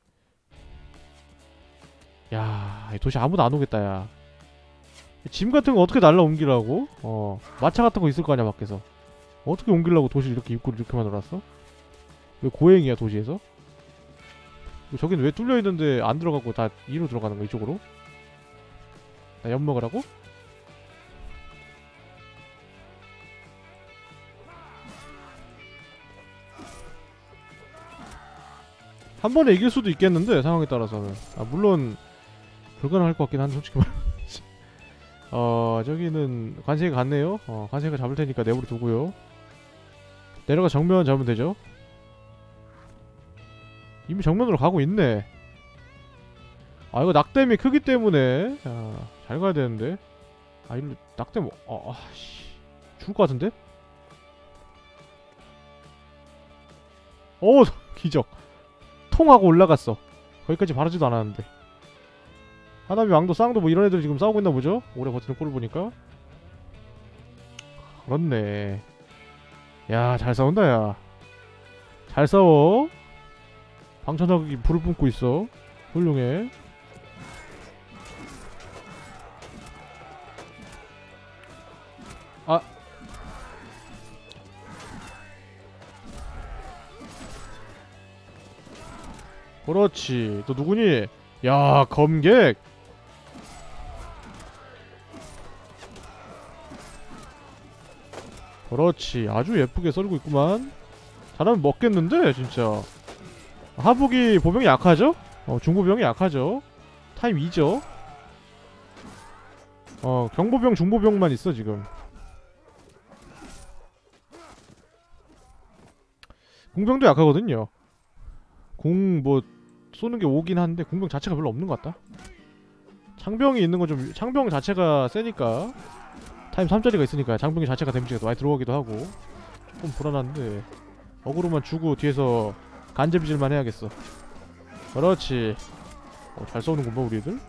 야 이 도시 아무도 안 오겠다 야. 짐 같은 거 어떻게 날라 옮기라고? 어 마차 같은 거 있을 거 아니야 밖에서. 어떻게 옮기려고 도시를 이렇게 입구를 이렇게 만들어놨어? 왜 고행이야 도시에서? 저긴 왜 뚫려있는데 안 들어가고 다 이로 들어가는 거야 이쪽으로? 나 엿 먹으라고? 한 번에 이길 수도 있겠는데 상황에 따라서는. 아 물론 불가능할 것 같긴 한데 솔직히 말하면. 어 저기는 관세가 갔네요. 어 관세가 잡을 테니까 내버려 두고요. 내려가 정면 잡으면 되죠. 이미 정면으로 가고 있네. 아 이거 낙댐이 크기 때문에 자, 잘 가야 되는데. 아 일로 낙댐 어, 아씨 죽을 것 같은데? 오 기적. 통하고 올라갔어. 거기까지 바라지도 않았는데. 하나미 왕도 쌍도 뭐 이런 애들 지금 싸우고 있나 보죠? 오래 버티는 꼴을 보니까. 그렇네. 야 잘 싸운다 야. 잘 싸워. 방천하기 불을 뿜고 있어. 훌륭해. 아 그렇지. 또 누구니? 야 검객. 그렇지. 아주 예쁘게 썰고 있구만. 잘하면 먹겠는데 진짜. 하복이 보병이 약하죠? 어 중보병이 약하죠. 타임 이죠. 어 경보병 중보병만 있어 지금. 공병도 약하거든요. 공 뭐 쏘는 게 오긴 한데 공병 자체가 별로 없는 것 같다. 창병이 있는 건 좀 창병 자체가 세니까 타임 삼 짜리가 있으니까 장병이 자체가 데미지가 많이 들어가기도 하고 조금 불안한데 어그로만 주고 뒤에서 간제비질만 해야겠어. 그렇지. 어, 잘 쏘는구만 우리 애들.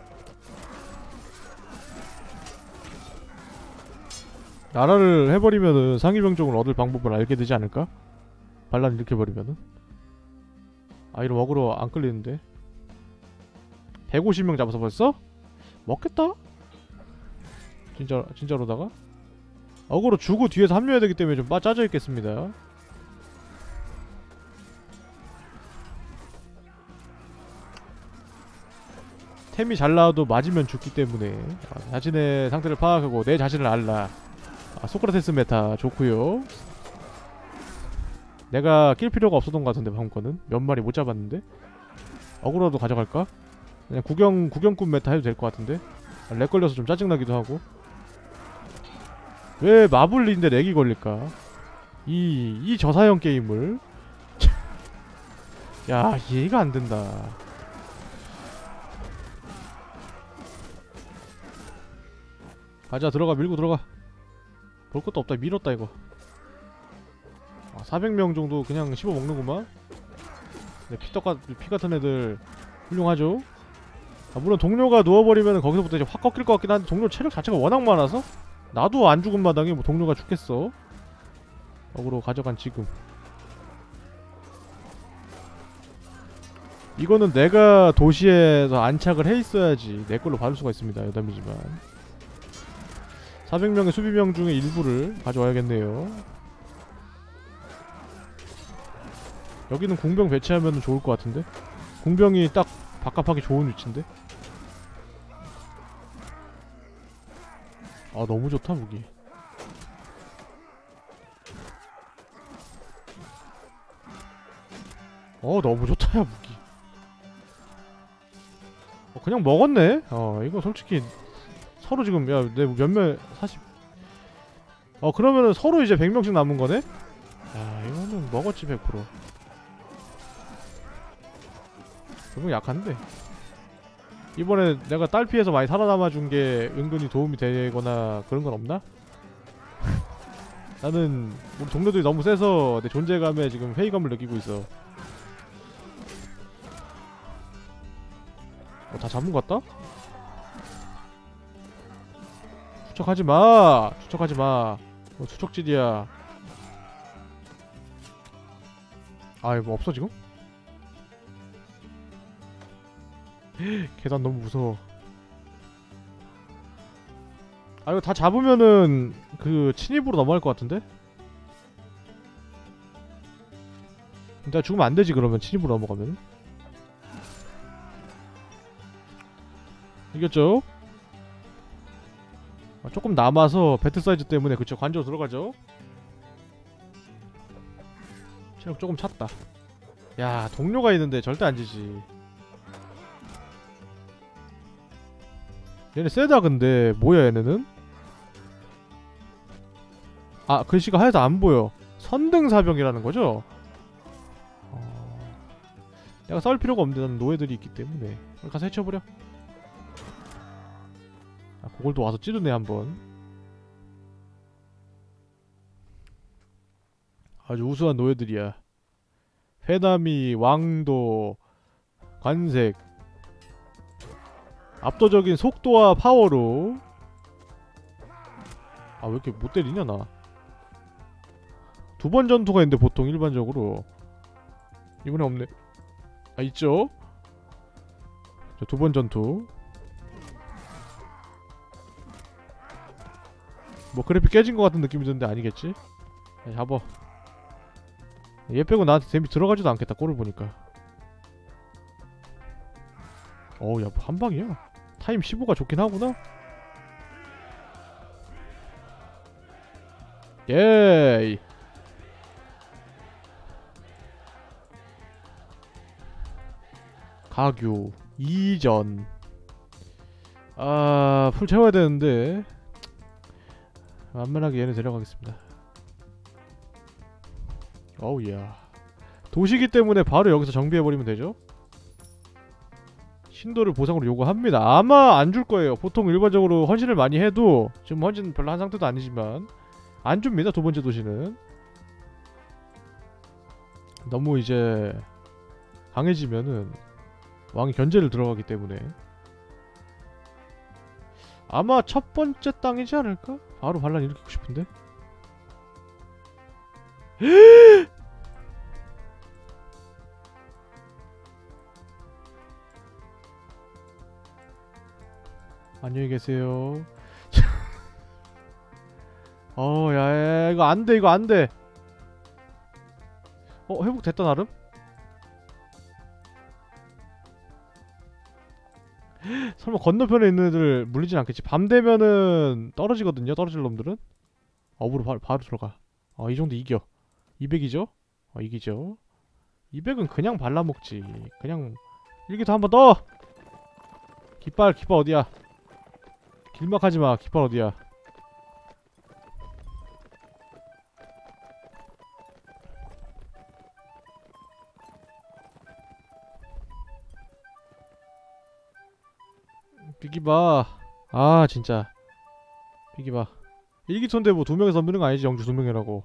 나라를 해버리면은 상위병종을 얻을 방법을 알게 되지 않을까? 반란 일으켜버리면은. 아 이럼 어그로 안 끌리는데. 백오십 명 잡아서 벌써? 먹겠다? 진짜, 진짜로다가? 어그로 주고 뒤에서 합류해야 되기 때문에 좀 빠 짜져 있겠습니다. 템이 잘 나와도 맞으면 죽기 때문에 아, 자신의 상태를 파악하고 내 자신을 알라. 아, 소크라테스 메타 좋구요. 내가 낄 필요가 없었던 것 같은데 방금 거는 몇 마리 못 잡았는데. 어그로도 가져갈까? 그냥 구경, 구경꾼 메타 해도 될 것 같은데. 아, 렉 걸려서 좀 짜증나기도 하고. 왜 마블리인데 렉이 걸릴까? 이, 이 저사형 게임을 야 이해가 안 된다. 가자 들어가 밀고 들어가. 볼 것도 없다. 밀었다 이거. 아, 사백 명 정도 그냥 씹어 먹는구만. 네, 피떡가 피같은 애들 훌륭하죠. 아, 물론 동료가 누워버리면 거기서부터 이제 확 꺾일 것 같긴 한데 동료 체력 자체가 워낙 많아서 나도 안 죽은 마당에 뭐 동료가 죽겠어. 어그로 가져간 지금 이거는 내가 도시에서 안착을 해 있어야지 내 걸로 받을 수가 있습니다. 여담이지만 사백 명의 수비병 중에 일부를 가져와야겠네요. 여기는 공병 배치하면 좋을 것 같은데. 공병이 딱 박갑하기 좋은 위치인데. 아 너무 좋다 무기. 어 너무 좋다 야 무기. 어, 그냥 먹었네. 어 이거 솔직히 서로 지금 야 내 몇몇 사십. 어 그러면은 서로 이제 백 명씩 남은 거네. 야 이거는 먹었지 백 퍼센트. 너무 약한데. 이번에 내가 딸피해서 많이 살아남아준 게 은근히 도움이 되거나 그런 건 없나? 나는 우리 동료들이 너무 세서 내 존재감에 지금 회의감을 느끼고 있어. 어, 다 잡은 것 같다? 추적하지마! 추적하지마. 어, 추적질이야. 아 이거 뭐 없어 지금? 계단 너무 무서워. 아 이거 다 잡으면은 그 침입으로 넘어갈 것 같은데? 내가 죽으면 안 되지 그러면 침입으로 넘어가면. 이겼죠? 아, 조금 남아서 배트 사이즈 때문에 그쵸 관저로 들어가죠? 체력 조금 찼다. 야 동료가 있는데 절대 안 지지. 얘네 세다 근데 뭐야 얘네는? 아 글씨가 하얘서 안 보여. 선등사병이라는 거죠? 어... 내가 싸울 필요가 없는데 나는 노예들이 있기 때문에 가서 해쳐버려. 아 그걸 또 와서 찌르네 한번. 아주 우수한 노예들이야. 회담이 왕도 관색 압도적인 속도와 파워로. 아 왜 이렇게 못 때리냐 나. 두 번 전투가 있는데 보통 일반적으로. 이번에 없네. 아 있죠? 자 두 번 전투. 뭐 그래픽 깨진 것 같은 느낌이 드는데 아니겠지? 야, 잡아. 얘 빼고 나한테 데미 들어가지도 않겠다 꼴을 보니까. 어우 야 한방이야. 타임 십오가 좋긴 하구나. 오케이. 가교 이전. 아, 풀 채워야 되는데 만만하게 얘네 데려가겠습니다. 어우 야. 도시기 때문에 바로 여기서 정비해버리면 되죠. 신도를 보상으로 요구합니다. 아마 안 줄 거예요. 보통 일반적으로 헌신을 많이 해도 지금 헌신 별로 한 상태도 아니지만 안 줍니다. 두 번째 도시는 너무 이제 강해지면은 왕이 견제를 들어가기 때문에 아마 첫 번째 땅이지 않을까? 바로 반란 일으키고 싶은데. 안녕히 계세요. 어, 야, 야, 이거 안 돼, 이거 안 돼. 어, 회복됐다, 나름? 설마 건너편에 있는 애들 물리진 않겠지? 밤 되면은 떨어지거든요, 떨어질 놈들은? 업으로 바로, 바로 들어가. 어, 이 정도 이겨. 이백이죠? 어, 이기죠. 이백은 그냥 발라먹지. 그냥 일기토 한 번 더! 깃발, 깃발 어디야? 길막하지마. 깃발 어디야? 비기봐. 아 진짜 비기봐. 일기토인데 뭐 두 명에서 덤비는 거 아니지? 영주 두 명이라고.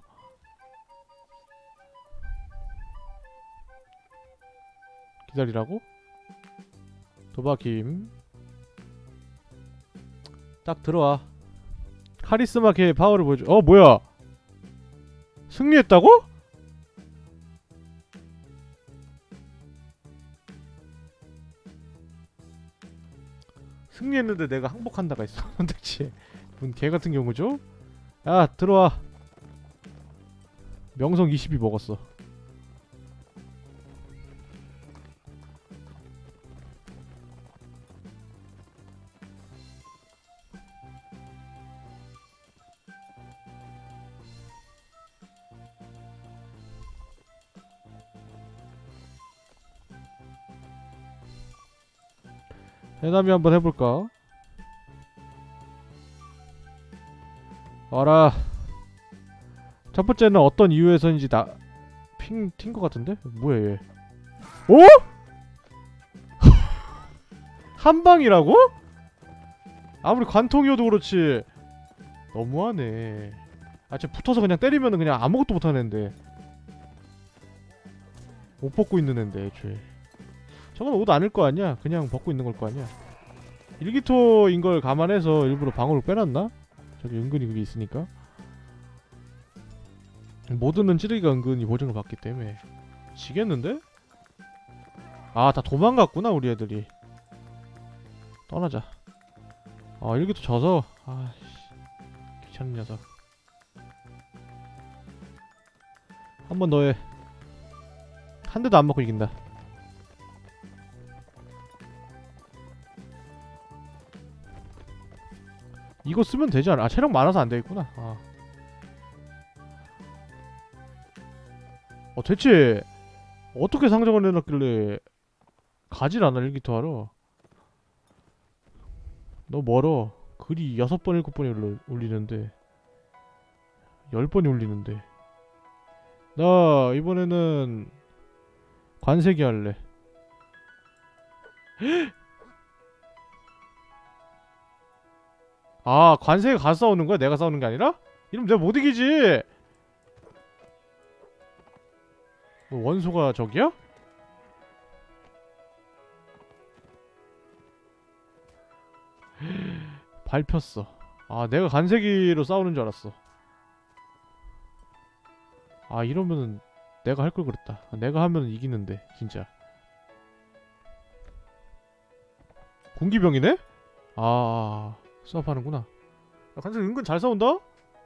기다리라고? 도박임. 딱 들어와. 카리스마 걔의 파워를 보여줘. 어 뭐야? 승리했다고? 승리했는데 내가 항복한다가 있어. 대체 뭔 개같은 경우죠? 야 들어와. 명성 이십이 먹었어. 해남이 한번 해볼까? 알아. 첫 번째는 어떤 이유에서인지 나 핑 튄 것 같은데? 뭐야 얘? 어? 한 방이라고? 아무리 관통이어도 그렇지. 너무하네. 아 쟤 붙어서 그냥 때리면은 그냥 아무것도 못하는 앤데. 옷 벗고 있는 앤데 애초에. 저건 옷 아닐 거 아니야? 그냥 벗고 있는 걸 거 아니야? 일기토인 걸 감안해서 일부러 방어를 빼놨나? 저기 은근히 그게 있으니까. 모드는 찌르기가 은근히 보증을 받기 때문에 지겠는데? 아 다 도망갔구나 우리 애들이. 떠나자. 아 일기토 져서 아씨 귀찮은 녀석. 한 번 더 해. 한 대도 안 맞고 이긴다. 이거 쓰면 되지 않아? 아 체력 많아서 안 되겠구나. 아. 어 대체 어떻게 상정을 내놨길래 가질 않아 일기토 하러? 너 멀어. 글이 여섯 번 일곱 번이 올리는데 열 번이 올리는데. 나 이번에는 관세기 할래. 아 관세기 가서 싸우는 거야? 내가 싸우는 게 아니라? 이러면 내가 못 이기지. 뭐 원소가 저기야? 밟혔어. 아 내가 관세기로 싸우는 줄 알았어. 아 이러면은 내가 할 걸 그랬다. 아, 내가 하면은 이기는데 진짜. 공기병이네? 아 수업하는구나. 야, 관세기 은근 잘 싸운다?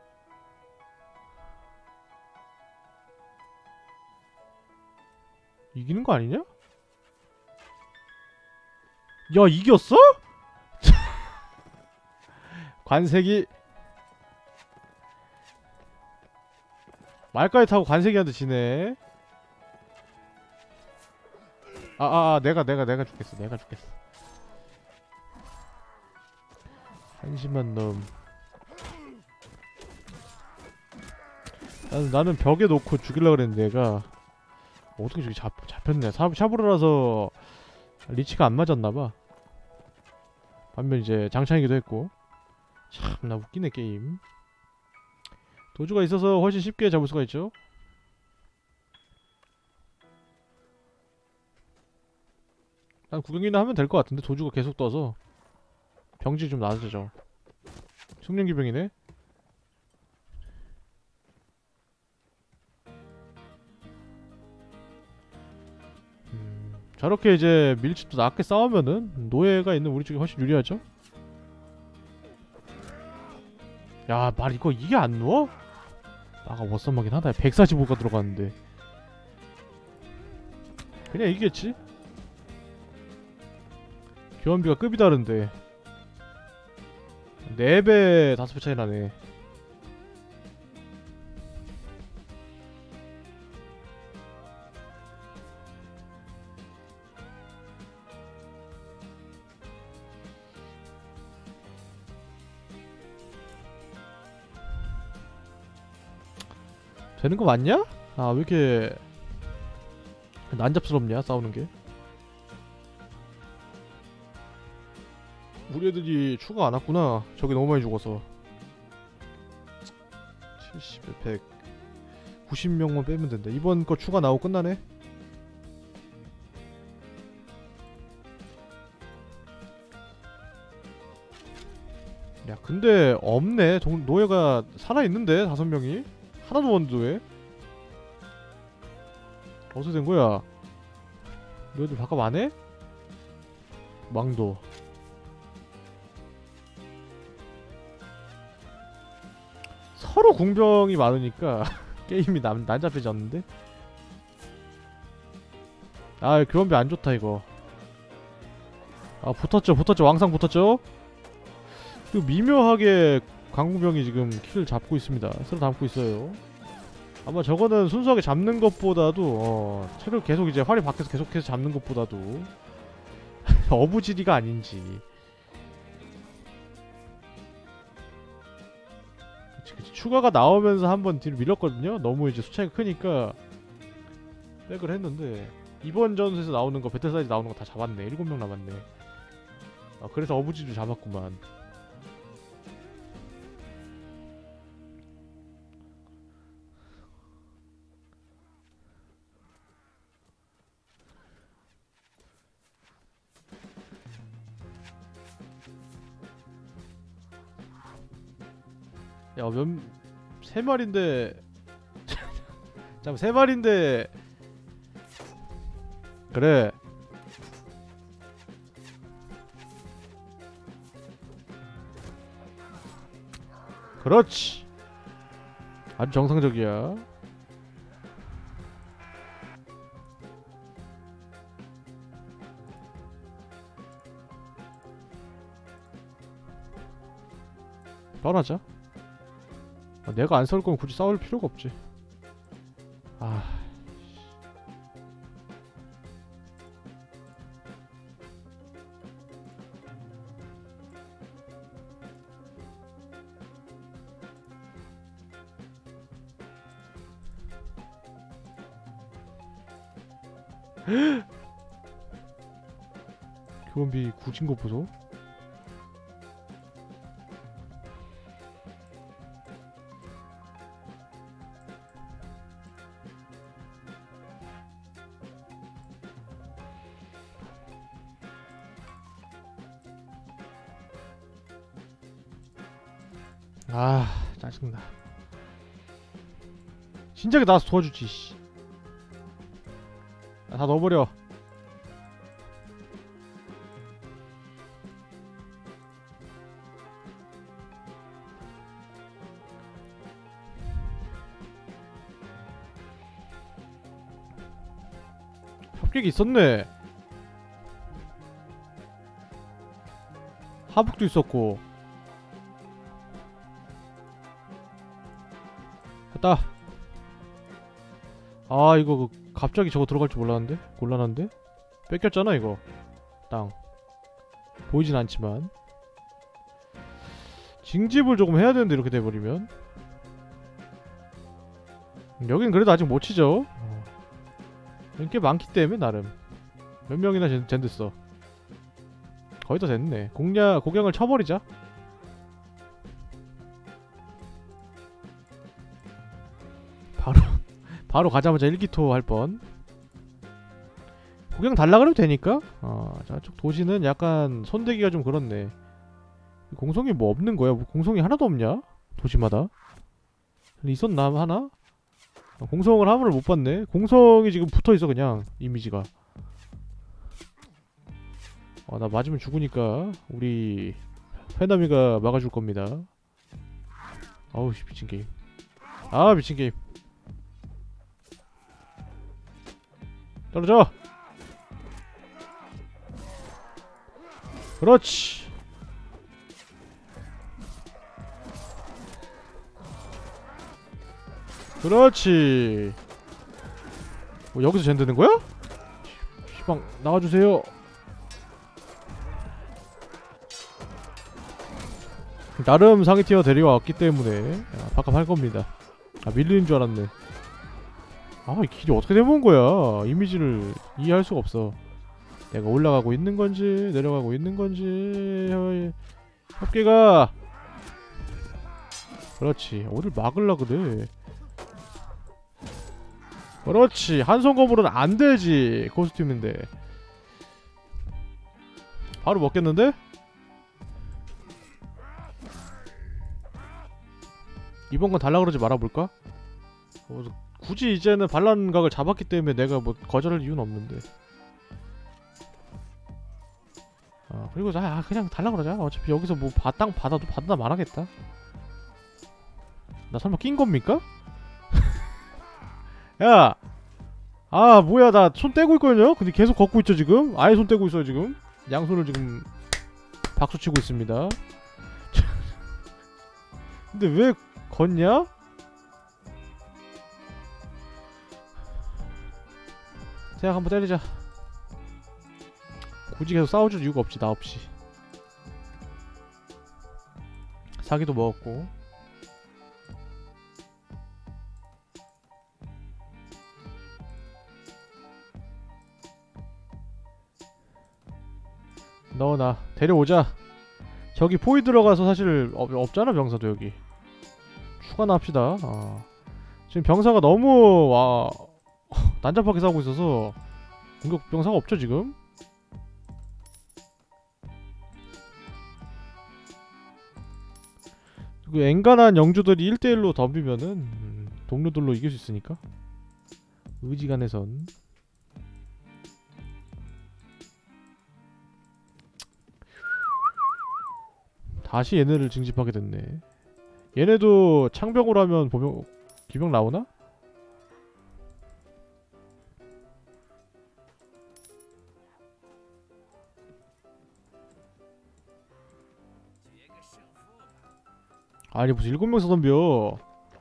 이기는 거 아니냐? 야 이겼어? 관세기 말까지 타고 관세기한테 지네. 아아아 아, 아, 내가 내가 내가 죽겠어. 내가 죽겠어. 한심한 놈. 나는, 나는 벽에 놓고 죽이려고 그랬는데 얘가 어떻게 저기 잡, 잡혔냐. 사, 샤브르라서 리치가 안 맞았나봐. 반면 이제 장창이기도 했고. 참나 웃기네 게임. 도주가 있어서 훨씬 쉽게 잡을 수가 있죠. 난 구경이나 하면 될 것 같은데 도주가 계속 떠서 병질이 좀 낮아져. 숙련기병이네. 음, 저렇게 이제 밀집도 낮게 싸우면은 노예가 있는 우리 쪽이 훨씬 유리하죠. 야, 말 이거 이게 안 누워? 아까 워썸하긴 하다. 백사십오가 들어갔는데 그냥 이기겠지? 교환비가 급이 다른데 네 배, 다섯 배 차이 나네. 되는 거 맞냐? 아, 왜 이렇게 난잡스럽냐, 싸우는 게. 우리 애들이 추가 안 왔구나. 저기 너무 많이 죽어서. 칠십에 백. 구십 명만 빼면 된다. 이번 거 추가 나오고 끝나네? 야, 근데 없네. 동, 노예가 살아있는데, 다섯 명이? 하나도 없는데 왜? 어디서 된 거야? 너희들 바깥 안 해? 망도. 서로 궁병이 많으니까 게임이 난, 난잡해졌는데? 아, 교환비 안 좋다 이거. 아, 붙었죠, 붙었죠. 왕상 붙었죠? 그리고 미묘하게 강궁병이 지금 키를 잡고 있습니다. 서로 담고 있어요. 아마 저거는 순수하게 잡는 것보다도 어, 체를 계속 이제 활이 밖에서 계속해서 잡는 것보다도 어부지리가 아닌지. 그치, 그치. 추가가 나오면서 한번 뒤로 밀었거든요. 너무 이제 수차이가 크니까 백을 했는데 이번 전투에서 나오는 거, 배틀 사이즈 나오는 거 다 잡았네. 일곱 명 남았네. 아, 그래서 어부지도 잡았구만. 야, 몇... 세 마리인데... 잠깐, 세 마리인데... 그래. 그렇지. 아주 정상적이야. 뻔하자. 아, 내가 안 싸울 거면 굳이 싸울 필요가 없지. 아... 교원비 굳은 거 보소. 아, 짜증나. 진작에 나와서 도와주지, 씨. 야, 다 넣어버려. 합격이 있었네. 하북도 있었고. 됐다. 아 이거 그 갑자기 저거 들어갈 줄 몰랐는데? 곤란한데? 뺏겼잖아 이거 땅 보이진 않지만 징집을 조금 해야 되는데 이렇게 돼버리면 여긴 그래도 아직 못 치죠. 어. 꽤 많기 때문에 나름 몇 명이나 젠, 젠 됐어. 거의 다 됐네. 공략 곡양을 쳐버리자. 바로 바로 가자마자 일기토 할 뻔. 곡양 달라 그래도 되니까. 어, 저쪽 도시는 약간 손대기가 좀 그렇네. 공성이 뭐 없는 거야? 뭐 공성이 하나도 없냐? 도시마다 있었나 하나? 공성을 함을 못 봤네. 공성이 지금 붙어있어 그냥 이미지가. 아, 나 맞으면 죽으니까 우리 회남이가 막아줄 겁니다. 아우 미친 게임. 아 미친 게임. 떨어져. 그렇지. 그렇지. 뭐 여기서 젠드는 거야? 시방 나와주세요. 나름 상위 티어 데려왔기 때문에 바깥 할 겁니다. 아 밀리는 줄 알았네. 아 이 길이 어떻게 되면 거야? 이미지를 이해할 수가 없어. 내가 올라가고 있는 건지 내려가고 있는 건지. 협계가. 그렇지. 어딜 막을라 그래. 그렇지. 한손 거물은 안 되지. 코스튬인데. 바로 먹겠는데? 이번 건 달라 그러지 말아볼까? 어, 굳이 이제는 반란각을 잡았기 때문에 내가 뭐 거절할 이유는 없는데. 아 그리고 아 그냥 달라 그러자. 어차피 여기서 뭐 땅 받아도 받나 말하겠다. 나 설마 낀 겁니까? 야! 아 뭐야 나 손 떼고 있거든요? 근데 계속 걷고 있죠 지금? 아예 손 떼고 있어요 지금. 양손을 지금 박수치고 있습니다. 근데 왜 걷냐? 생각 한번 때리자. 굳이 계속 싸워줄 이유가 없지 나 없이. 사기도 먹었고. 너 나 데려오자. 저기 포위 들어가서 사실 없, 없잖아 병사도 여기. 추가나 합시다. 아. 지금 병사가 너무 와 난잡하게 싸우고 있어서 공격 병사가 없죠 지금? 그 앵간한 영주들이 일 대 일로 덤비면은 음, 동료들로 이길 수 있으니까. 의지간에선 다시 얘네를 징집하게 됐네. 얘네도 창병으로 하면 보병 기병 나오나? 아니 무슨 일곱 명서 덤벼.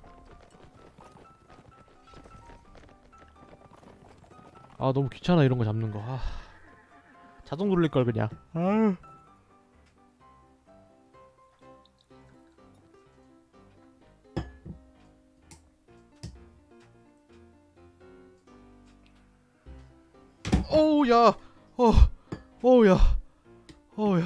아 너무 귀찮아 이런거 잡는거. 아, 자동 돌릴걸 그냥. 아유. 어우 야. 어. 어우 야. 어우 야.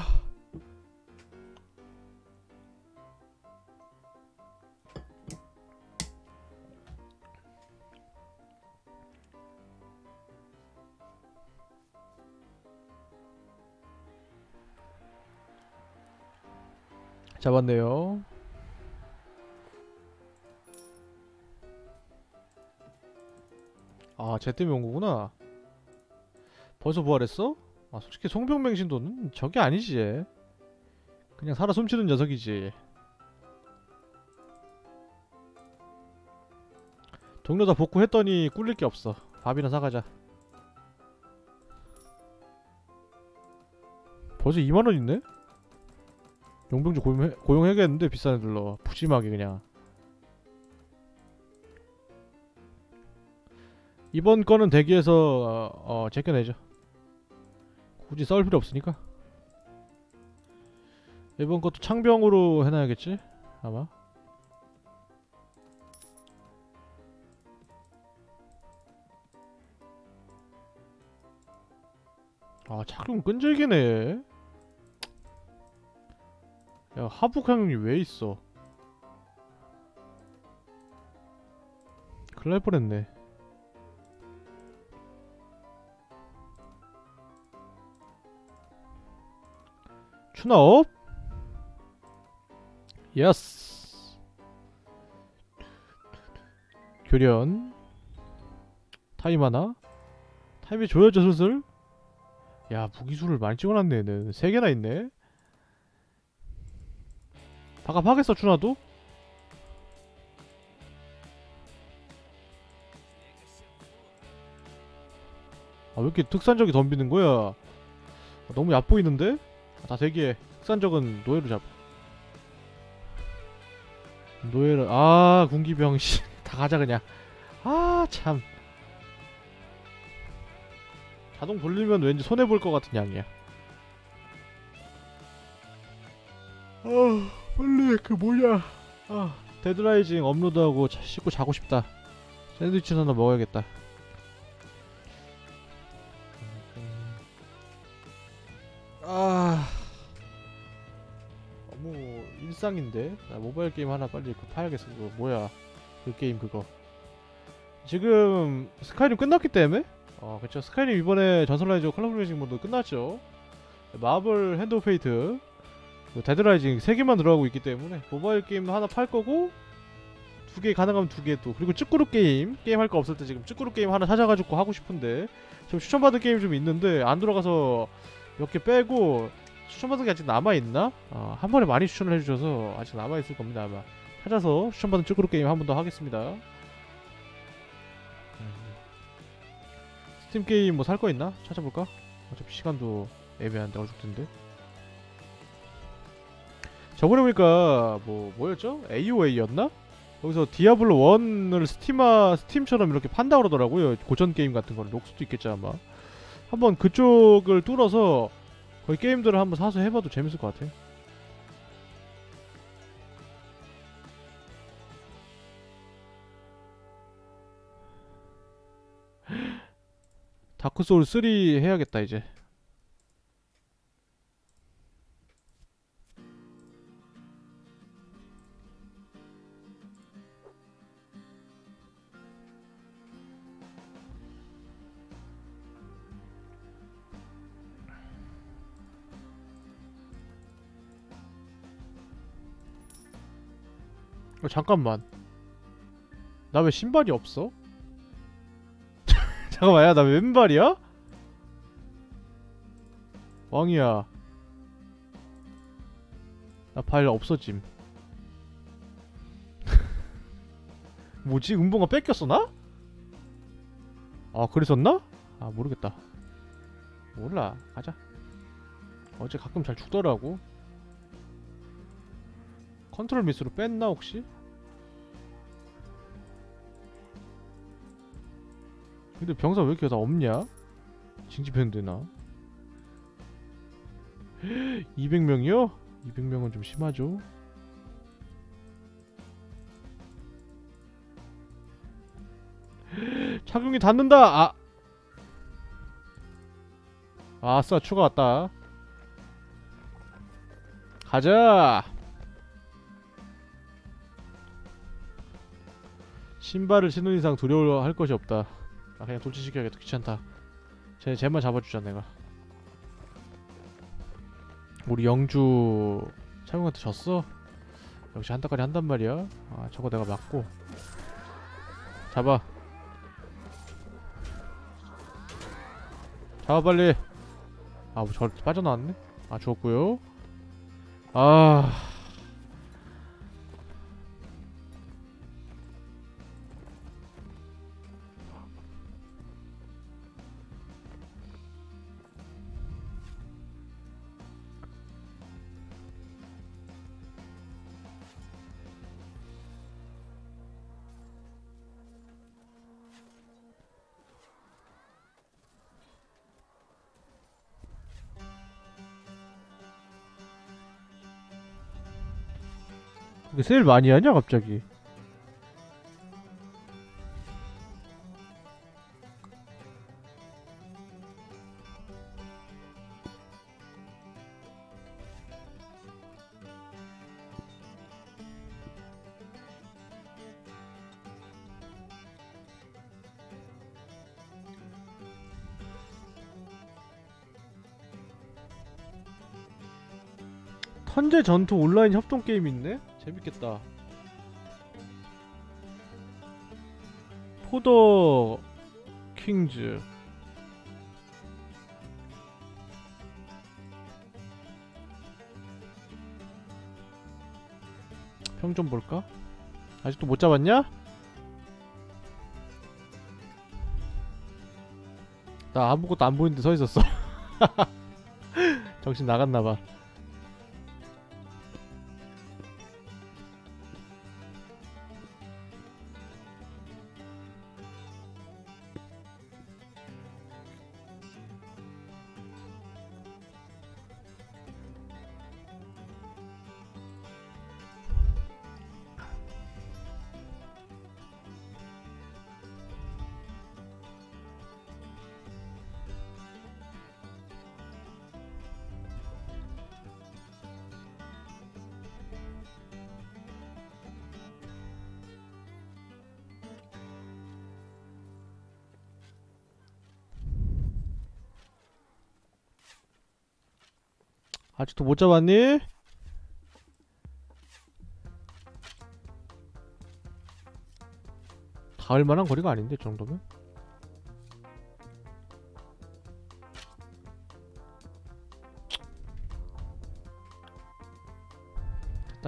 잡았네요. 아, 쟤 때문에 온 거구나. 벌써 부활했어? 아, 솔직히 송병맹신도는 저게 아니지 얘. 그냥 살아 숨쉬는 녀석이지. 동료 다 복구했더니 꿀릴 게 없어. 밥이나 사가자. 벌써 이만 원 있네? 용병주 고용해, 고용해야겠는데 비싼 애들로 푸짐하게 그냥. 이번 거는 대기해서 어, 어 제껴내죠. 굳이 썰 필요 없으니까. 이번 것도 창병으로 해놔야겠지? 아마. 아 착용 끈질기네. 야 하부 착용이 왜 있어? 큰일 날 뻔했네. 추나업? 예스. 교련. 타임 하나. 타임이 줘야죠 슬슬. 야 무기수를 많이 찍어놨네 얘는. 세 개나 있네. 바갑하겠어 추나도? 아 왜 이렇게 특산적이 덤비는 거야? 아, 너무 얕보이는데? 아, 다 대기해. 특산적은 노예로 잡아. 노예를 아 군기병 씨 다 가자 그냥. 아 참. 자동 돌리면 왠지 손해볼 것 같은 양이야. 아 빨리 그 뭐냐. 아 데드라이징 업로드하고 자, 씻고 자고 싶다. 샌드위치 하나 먹어야겠다. 아 너무 일상인데. 나 모바일 게임 하나 빨리 그 파야겠어. 그거 뭐야 그 게임 그거. 지금 스카이림 끝났기 때문에 어 그쵸. 스카이림 이번에 전설라이저 컬러브레이징 모드 끝났죠. 마블 핸드 오브 페이트 데드라이징 세 개만 들어가고 있기 때문에 모바일 게임도 하나 팔 거고 두 개 가능하면 두 개 또. 그리고 쭈꾸루 게임 게임 할 거 없을 때 지금 쭈꾸루 게임 하나 찾아가지고 하고 싶은데 지금 추천받은 게임 좀 있는데 안 들어가서 몇 개 빼고 추천받은 게 아직 남아있나? 어, 한 번에 많이 추천을 해주셔서 아직 남아있을 겁니다 아마. 찾아서 추천받은 쭈꾸루 게임 한 번 더 하겠습니다. 스팀 게임 뭐 살 거 있나? 찾아볼까? 어차피 시간도 애매한데 어죽텐데. 저번에 보니까 뭐 뭐였죠? 에이오에이였나? 거기서 디아블로 일을 스팀아 스팀처럼 이렇게 판다 그러더라고요. 고전 게임 같은 거는 녹수도 있겠지 아마. 한번 그쪽을 뚫어서 거기 게임들을 한번 사서 해봐도 재밌을 것 같아. 다크소울 삼 해야겠다 이제. 어, 잠깐만. 나 왜 신발이 없어? 잠깐만, 야, 나 왜 왼발이야? 왕이야. 나 발 없어짐. 뭐지? 음봉가 뺏겼어, 나? 아, 그랬었나? 아, 모르겠다. 몰라. 가자. 어제 가끔 잘 죽더라고. 컨트롤 미스로 뺐나, 혹시? 근데 병사 왜 이렇게 다 없냐? 징집했는데 나 이백 명이요? 이백 명은 좀 심하죠? 착용이 닿는다! 아! 아싸 추가 왔다. 가자! 신발을 신은 이상 두려워할 것이 없다. 아 그냥 돌진시켜야겠다. 귀찮다. 쟤 쟤만 잡아주자 내가. 우리 영주 차용한테 졌어? 역시 한타까지 한단 말이야. 아 저거 내가 맞고 잡아. 잡아 빨리. 아 뭐 저 빠져나왔네? 아 죽었구요. 아 왜 세일 많이 하냐 갑자기. 턴제 전투 온라인 협동 게임 있네? 재밌겠다. 포더 킹즈. 평 좀 볼까? 아직도 못 잡았냐? 나 아무것도 안 보이는데 서 있었어. 정신 나갔나봐. 아직도 못 잡았니? 닿을 만한 거리가 아닌데, 이 정도면? 됐다.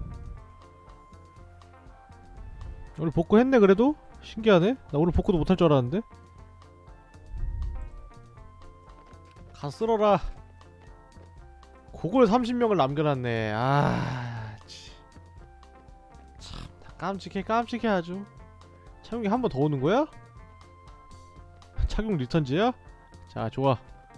오늘 복구 했네, 그래도? 신기하네? 나 오늘 복구도 못할 줄 알았는데? 가 쓸어라. 그걸 삼십 명을 남겨놨네. 아, 참, 다 깜찍해, 깜찍해 아주. 착용이 한 번 더 오는 거야? 착용 리턴지야? 자, 좋아.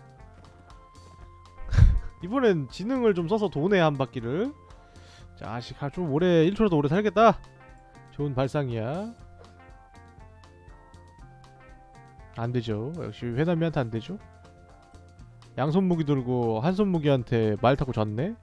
이번엔 지능을 좀 써서 도네, 한 바퀴를. 자, 아직 좀 오래, 일 초라도 오래 살겠다. 좋은 발상이야. 안되죠. 역시 회담이한테 안되죠. 양손 무기 들고 한손 무기한테 말 타고 졌네?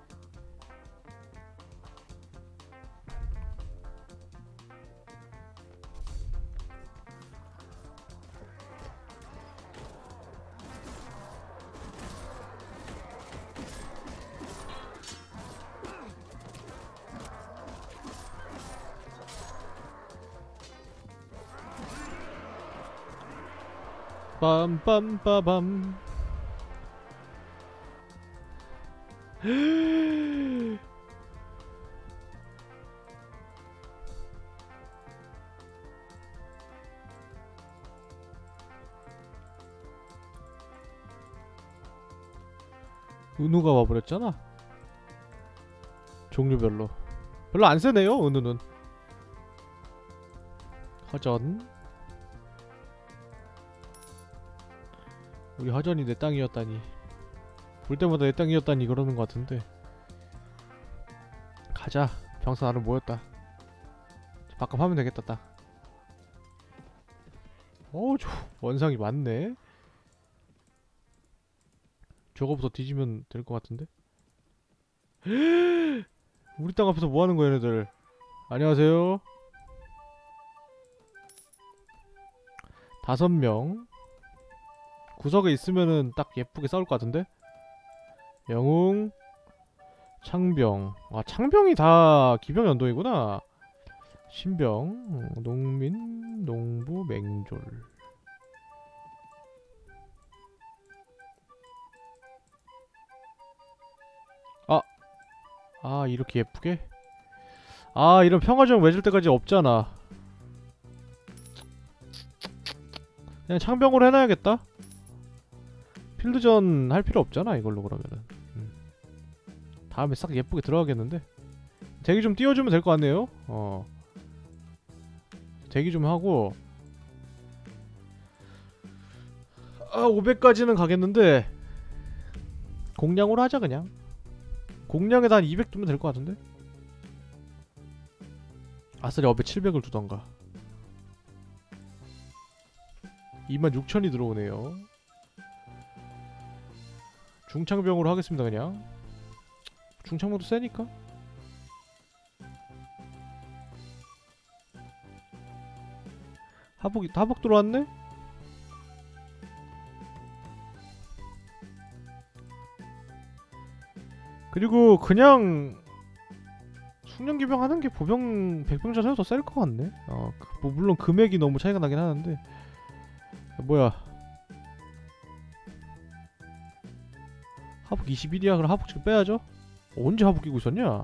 빰빰빠밤. 은우가 와버렸잖아. 종류별로 별로 안 세네요. 은우는. 허전. 우리 허전이 내 땅이었다니. 볼 때마다 내 땅이었다니 그러는 것 같은데. 가자. 병사 나름 모였다. 바깥 하면 되겠다 딱. 어우, 저 원상이 많네. 저거부터 뒤지면 될 것 같은데. 우리 땅 앞에서 뭐 하는 거야 얘네들. 안녕하세요. 다섯 명 구석에 있으면은 딱 예쁘게 싸울 것 같은데. 영웅, 창병. 아, 창병이 다 기병 연동이구나. 신병, 농민, 농부, 맹졸. 아, 아 이렇게 예쁘게? 아, 이런 평화적 맺을 때까지 없잖아. 그냥 창병으로 해놔야겠다. 필드전 할 필요 없잖아 이걸로. 그러면은 음. 다음에 싹 예쁘게 들어가겠는데. 대기 좀 띄워주면 될 것 같네요. 어, 대기 좀 하고. 아, 오백까지는 가겠는데 공량으로 하자. 그냥 공량에다 한 이백 두면 될 것 같은데. 아싸리 업에 칠백을 두던가. 이만 육천이 들어오네요. 중창병으로 하겠습니다. 그냥 중창병도 세니까. 하복이 하복 들어왔네? 그리고 그냥 숙련기병 하는게 보병 백병전에서 더 셀 것 같네. 어, 그, 뭐 물론 금액이 너무 차이가 나긴 하는데. 뭐야, 하복 이십일이야. 그럼 하복 지금 빼야죠? 언제 하복 끼고 있었냐?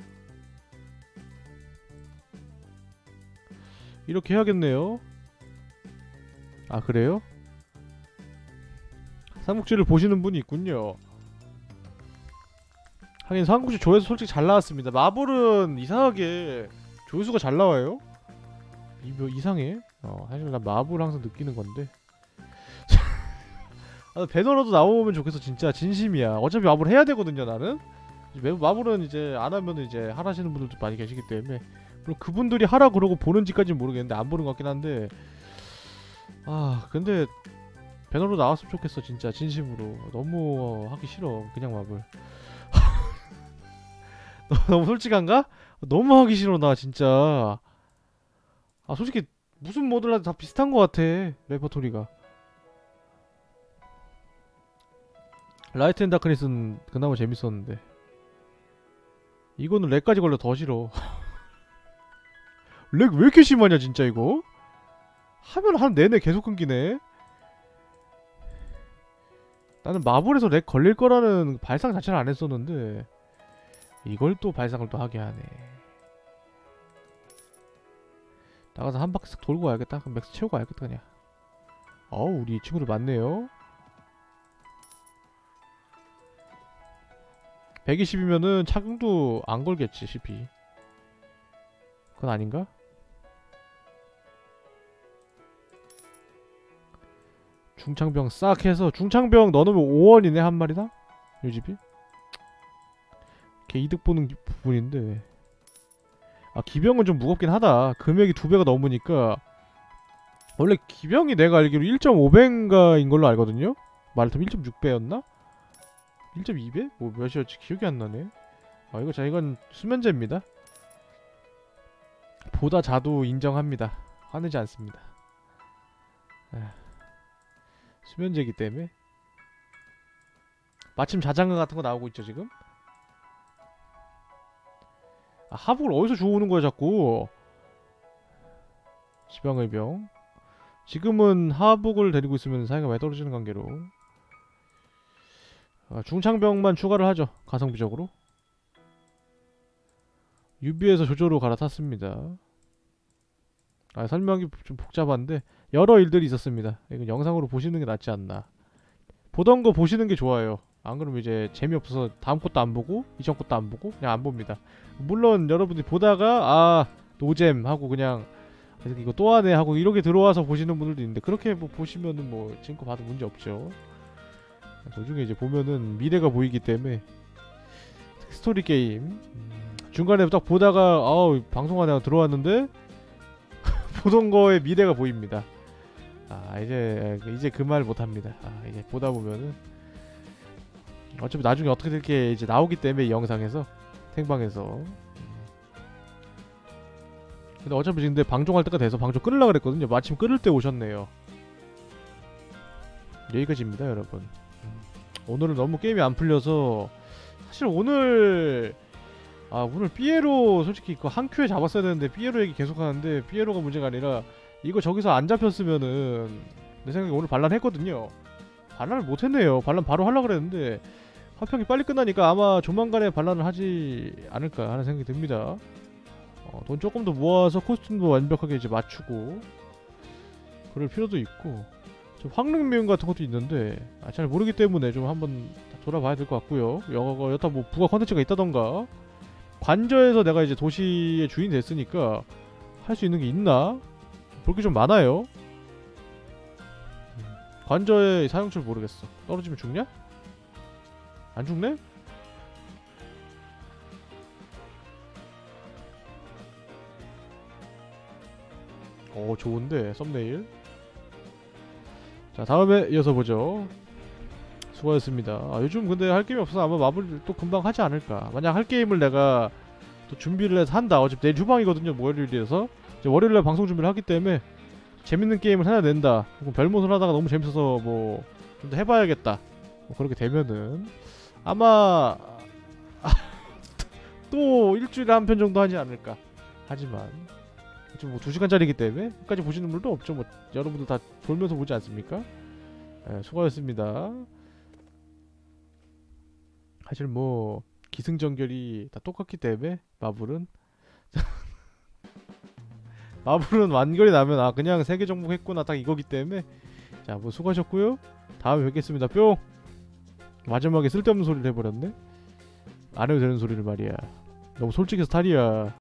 이렇게 해야겠네요. 아, 그래요? 삼국지를 보시는 분이 있군요. 하긴 삼국지 조회수 솔직히 잘 나왔습니다. 마블은 이상하게 조회수가 잘 나와요. 이, 뭐 이상해. 어, 사실 난 마블 항상 느끼는 건데. 아, 배너라도 나오면 좋겠어. 진짜 진심이야. 어차피 마블 해야 되거든요. 나는 마블은 이제 안 하면은 이제 하라시는 분들도 많이 계시기 때문에, 물론 그분들이 하라 그러고 보는지까지는 모르겠는데 안 보는 것 같긴 한데. 아, 근데 배너로 나왔으면 좋겠어. 진짜 진심으로. 너무 하기 싫어 그냥 마블. 너무 솔직한가? 너무 하기 싫어 나 진짜. 아, 솔직히 무슨 모드를 해도 다 비슷한 것 같아 레퍼토리가. 라이트 앤 다크니스는 그나마 재밌었는데 이거는 렉까지 걸려 더 싫어. 렉 왜 이렇게 심하냐 진짜. 이거 하면 한 내내 계속 끊기네. 나는 마블에서 렉 걸릴 거라는 발상 자체를 안 했었는데 이걸 또 발상을 또 하게 하네. 나가서 한 바퀴 싹 돌고 와야겠다. 그럼 맥스 채우고 와야겠다 그냥. 어우, 우리 친구들 많네요. 백이십이면은 착용도 안 걸겠지 씨피. 그건 아닌가? 중창병 싹 해서 중창병 넣어놓으면 오원이네 한 마리당? 요집이? 걔 이득 보는 기, 부분인데. 아, 기병은 좀 무겁긴 하다. 금액이 두 배가 넘으니까. 원래 기병이 내가 알기로 일 점 오 배인가인 걸로 알거든요? 말하자면 일 점 육 배였나? 일 점 이 배? 뭐 몇이었지 기억이 안 나네. 아, 이거 자 이건 수면제입니다. 보다 자도 인정합니다. 화내지 않습니다. 아, 수면제이기 때문에. 마침 자장가 같은 거 나오고 있죠 지금? 아, 하복을 어디서 주워오는 거야 자꾸. 지방의병. 지금은 하복을 데리고 있으면 사이가 많이 떨어지는 관계로 아, 중창병만 추가를 하죠. 가성비적으로. 유비에서 조조로 갈아탔습니다. 아, 설명이 좀 복잡한데 여러 일들이 있었습니다. 이건 영상으로 보시는 게 낫지 않나. 보던 거 보시는 게 좋아요. 안 그러면 이제 재미없어서 다음 것도 안 보고 이전 것도 안 보고 그냥 안 봅니다. 물론 여러분들이 보다가 아 노잼 하고 그냥 이거 또 하네 하고 이렇게 들어와서 보시는 분들도 있는데, 그렇게 뭐 보시면은 뭐 지금껏 봐도 문제 없죠. 도중에 이제 보면은 미래가 보이기 때문에. 스토리 게임 음, 중간에 딱 보다가 아우 방송하다가 들어왔는데 보던 거에 미래가 보입니다. 아, 이제 이제 그 말 못합니다. 아, 이제 보다 보면은 어차피 나중에 어떻게 될 게 이제 나오기 때문에 이 영상에서 생방에서. 근데 어차피 지금 방종할 때가 돼서 방종 끊으려고 그랬거든요. 마침 끊을 때 오셨네요. 여기까지입니다 여러분. 오늘은 너무 게임이 안 풀려서 사실 오늘 아 오늘 삐에로 솔직히 그 한 큐에 잡았어야 되는데 삐에로 얘기 계속 하는데 삐에로가 문제가 아니라 이거 저기서 안 잡혔으면은 내 생각에 오늘 반란했거든요. 반란을 못했네요. 반란 바로 하려고 그랬는데 화평이 빨리 끝나니까 아마 조만간에 반란을 하지 않을까 하는 생각이 듭니다. 어, 돈 조금 더 모아서 코스튬도 완벽하게 이제 맞추고 그럴 필요도 있고, 좀 황릉미운 같은 것도 있는데 아, 잘 모르기 때문에 좀 한번 돌아봐야 될 것 같고요. 영어가 여타 뭐 부가 컨텐츠가 있다던가 관저에서 내가 이제 도시의 주인 됐으니까 할 수 있는 게 있나? 볼 게 좀 많아요. 관저의 사용줄 모르겠어. 떨어지면 죽냐? 안 죽네? 어 좋은데 썸네일. 자 다음에 이어서 보죠. 수고하셨습니다. 아, 요즘 근데 할 게임이 없어서 아마 마블 또 금방 하지 않을까. 만약 할 게임을 내가 또 준비를 해서 한다. 어차피 내일 휴방이거든요. 월요일이라서 이제 월요일날 방송 준비를 하기 때문에 재밌는 게임을 하나 낸다. 별못을 하다가 너무 재밌어서 뭐 좀 더 해봐야겠다. 뭐 그렇게 되면은 아마 또 일주일에 한 편 정도 하지 않을까. 하지만 지금 뭐 두 시간짜리이기 때문에 끝까지 보시는 분도 없죠. 뭐 여러분들 다 돌면서 보지 않습니까? 예, 수고하셨습니다. 사실 뭐 기승전결이 다 똑같기 때문에 마블은 마블은 완결이 나면 아 그냥 세계 정복했구나 딱 이거기 때문에 자 뭐 수고하셨고요. 다음에 뵙겠습니다. 뿅. 마지막에 쓸데없는 소리를 해버렸네. 안 해도 되는 소리를 말이야. 너무 솔직해서 탈이야.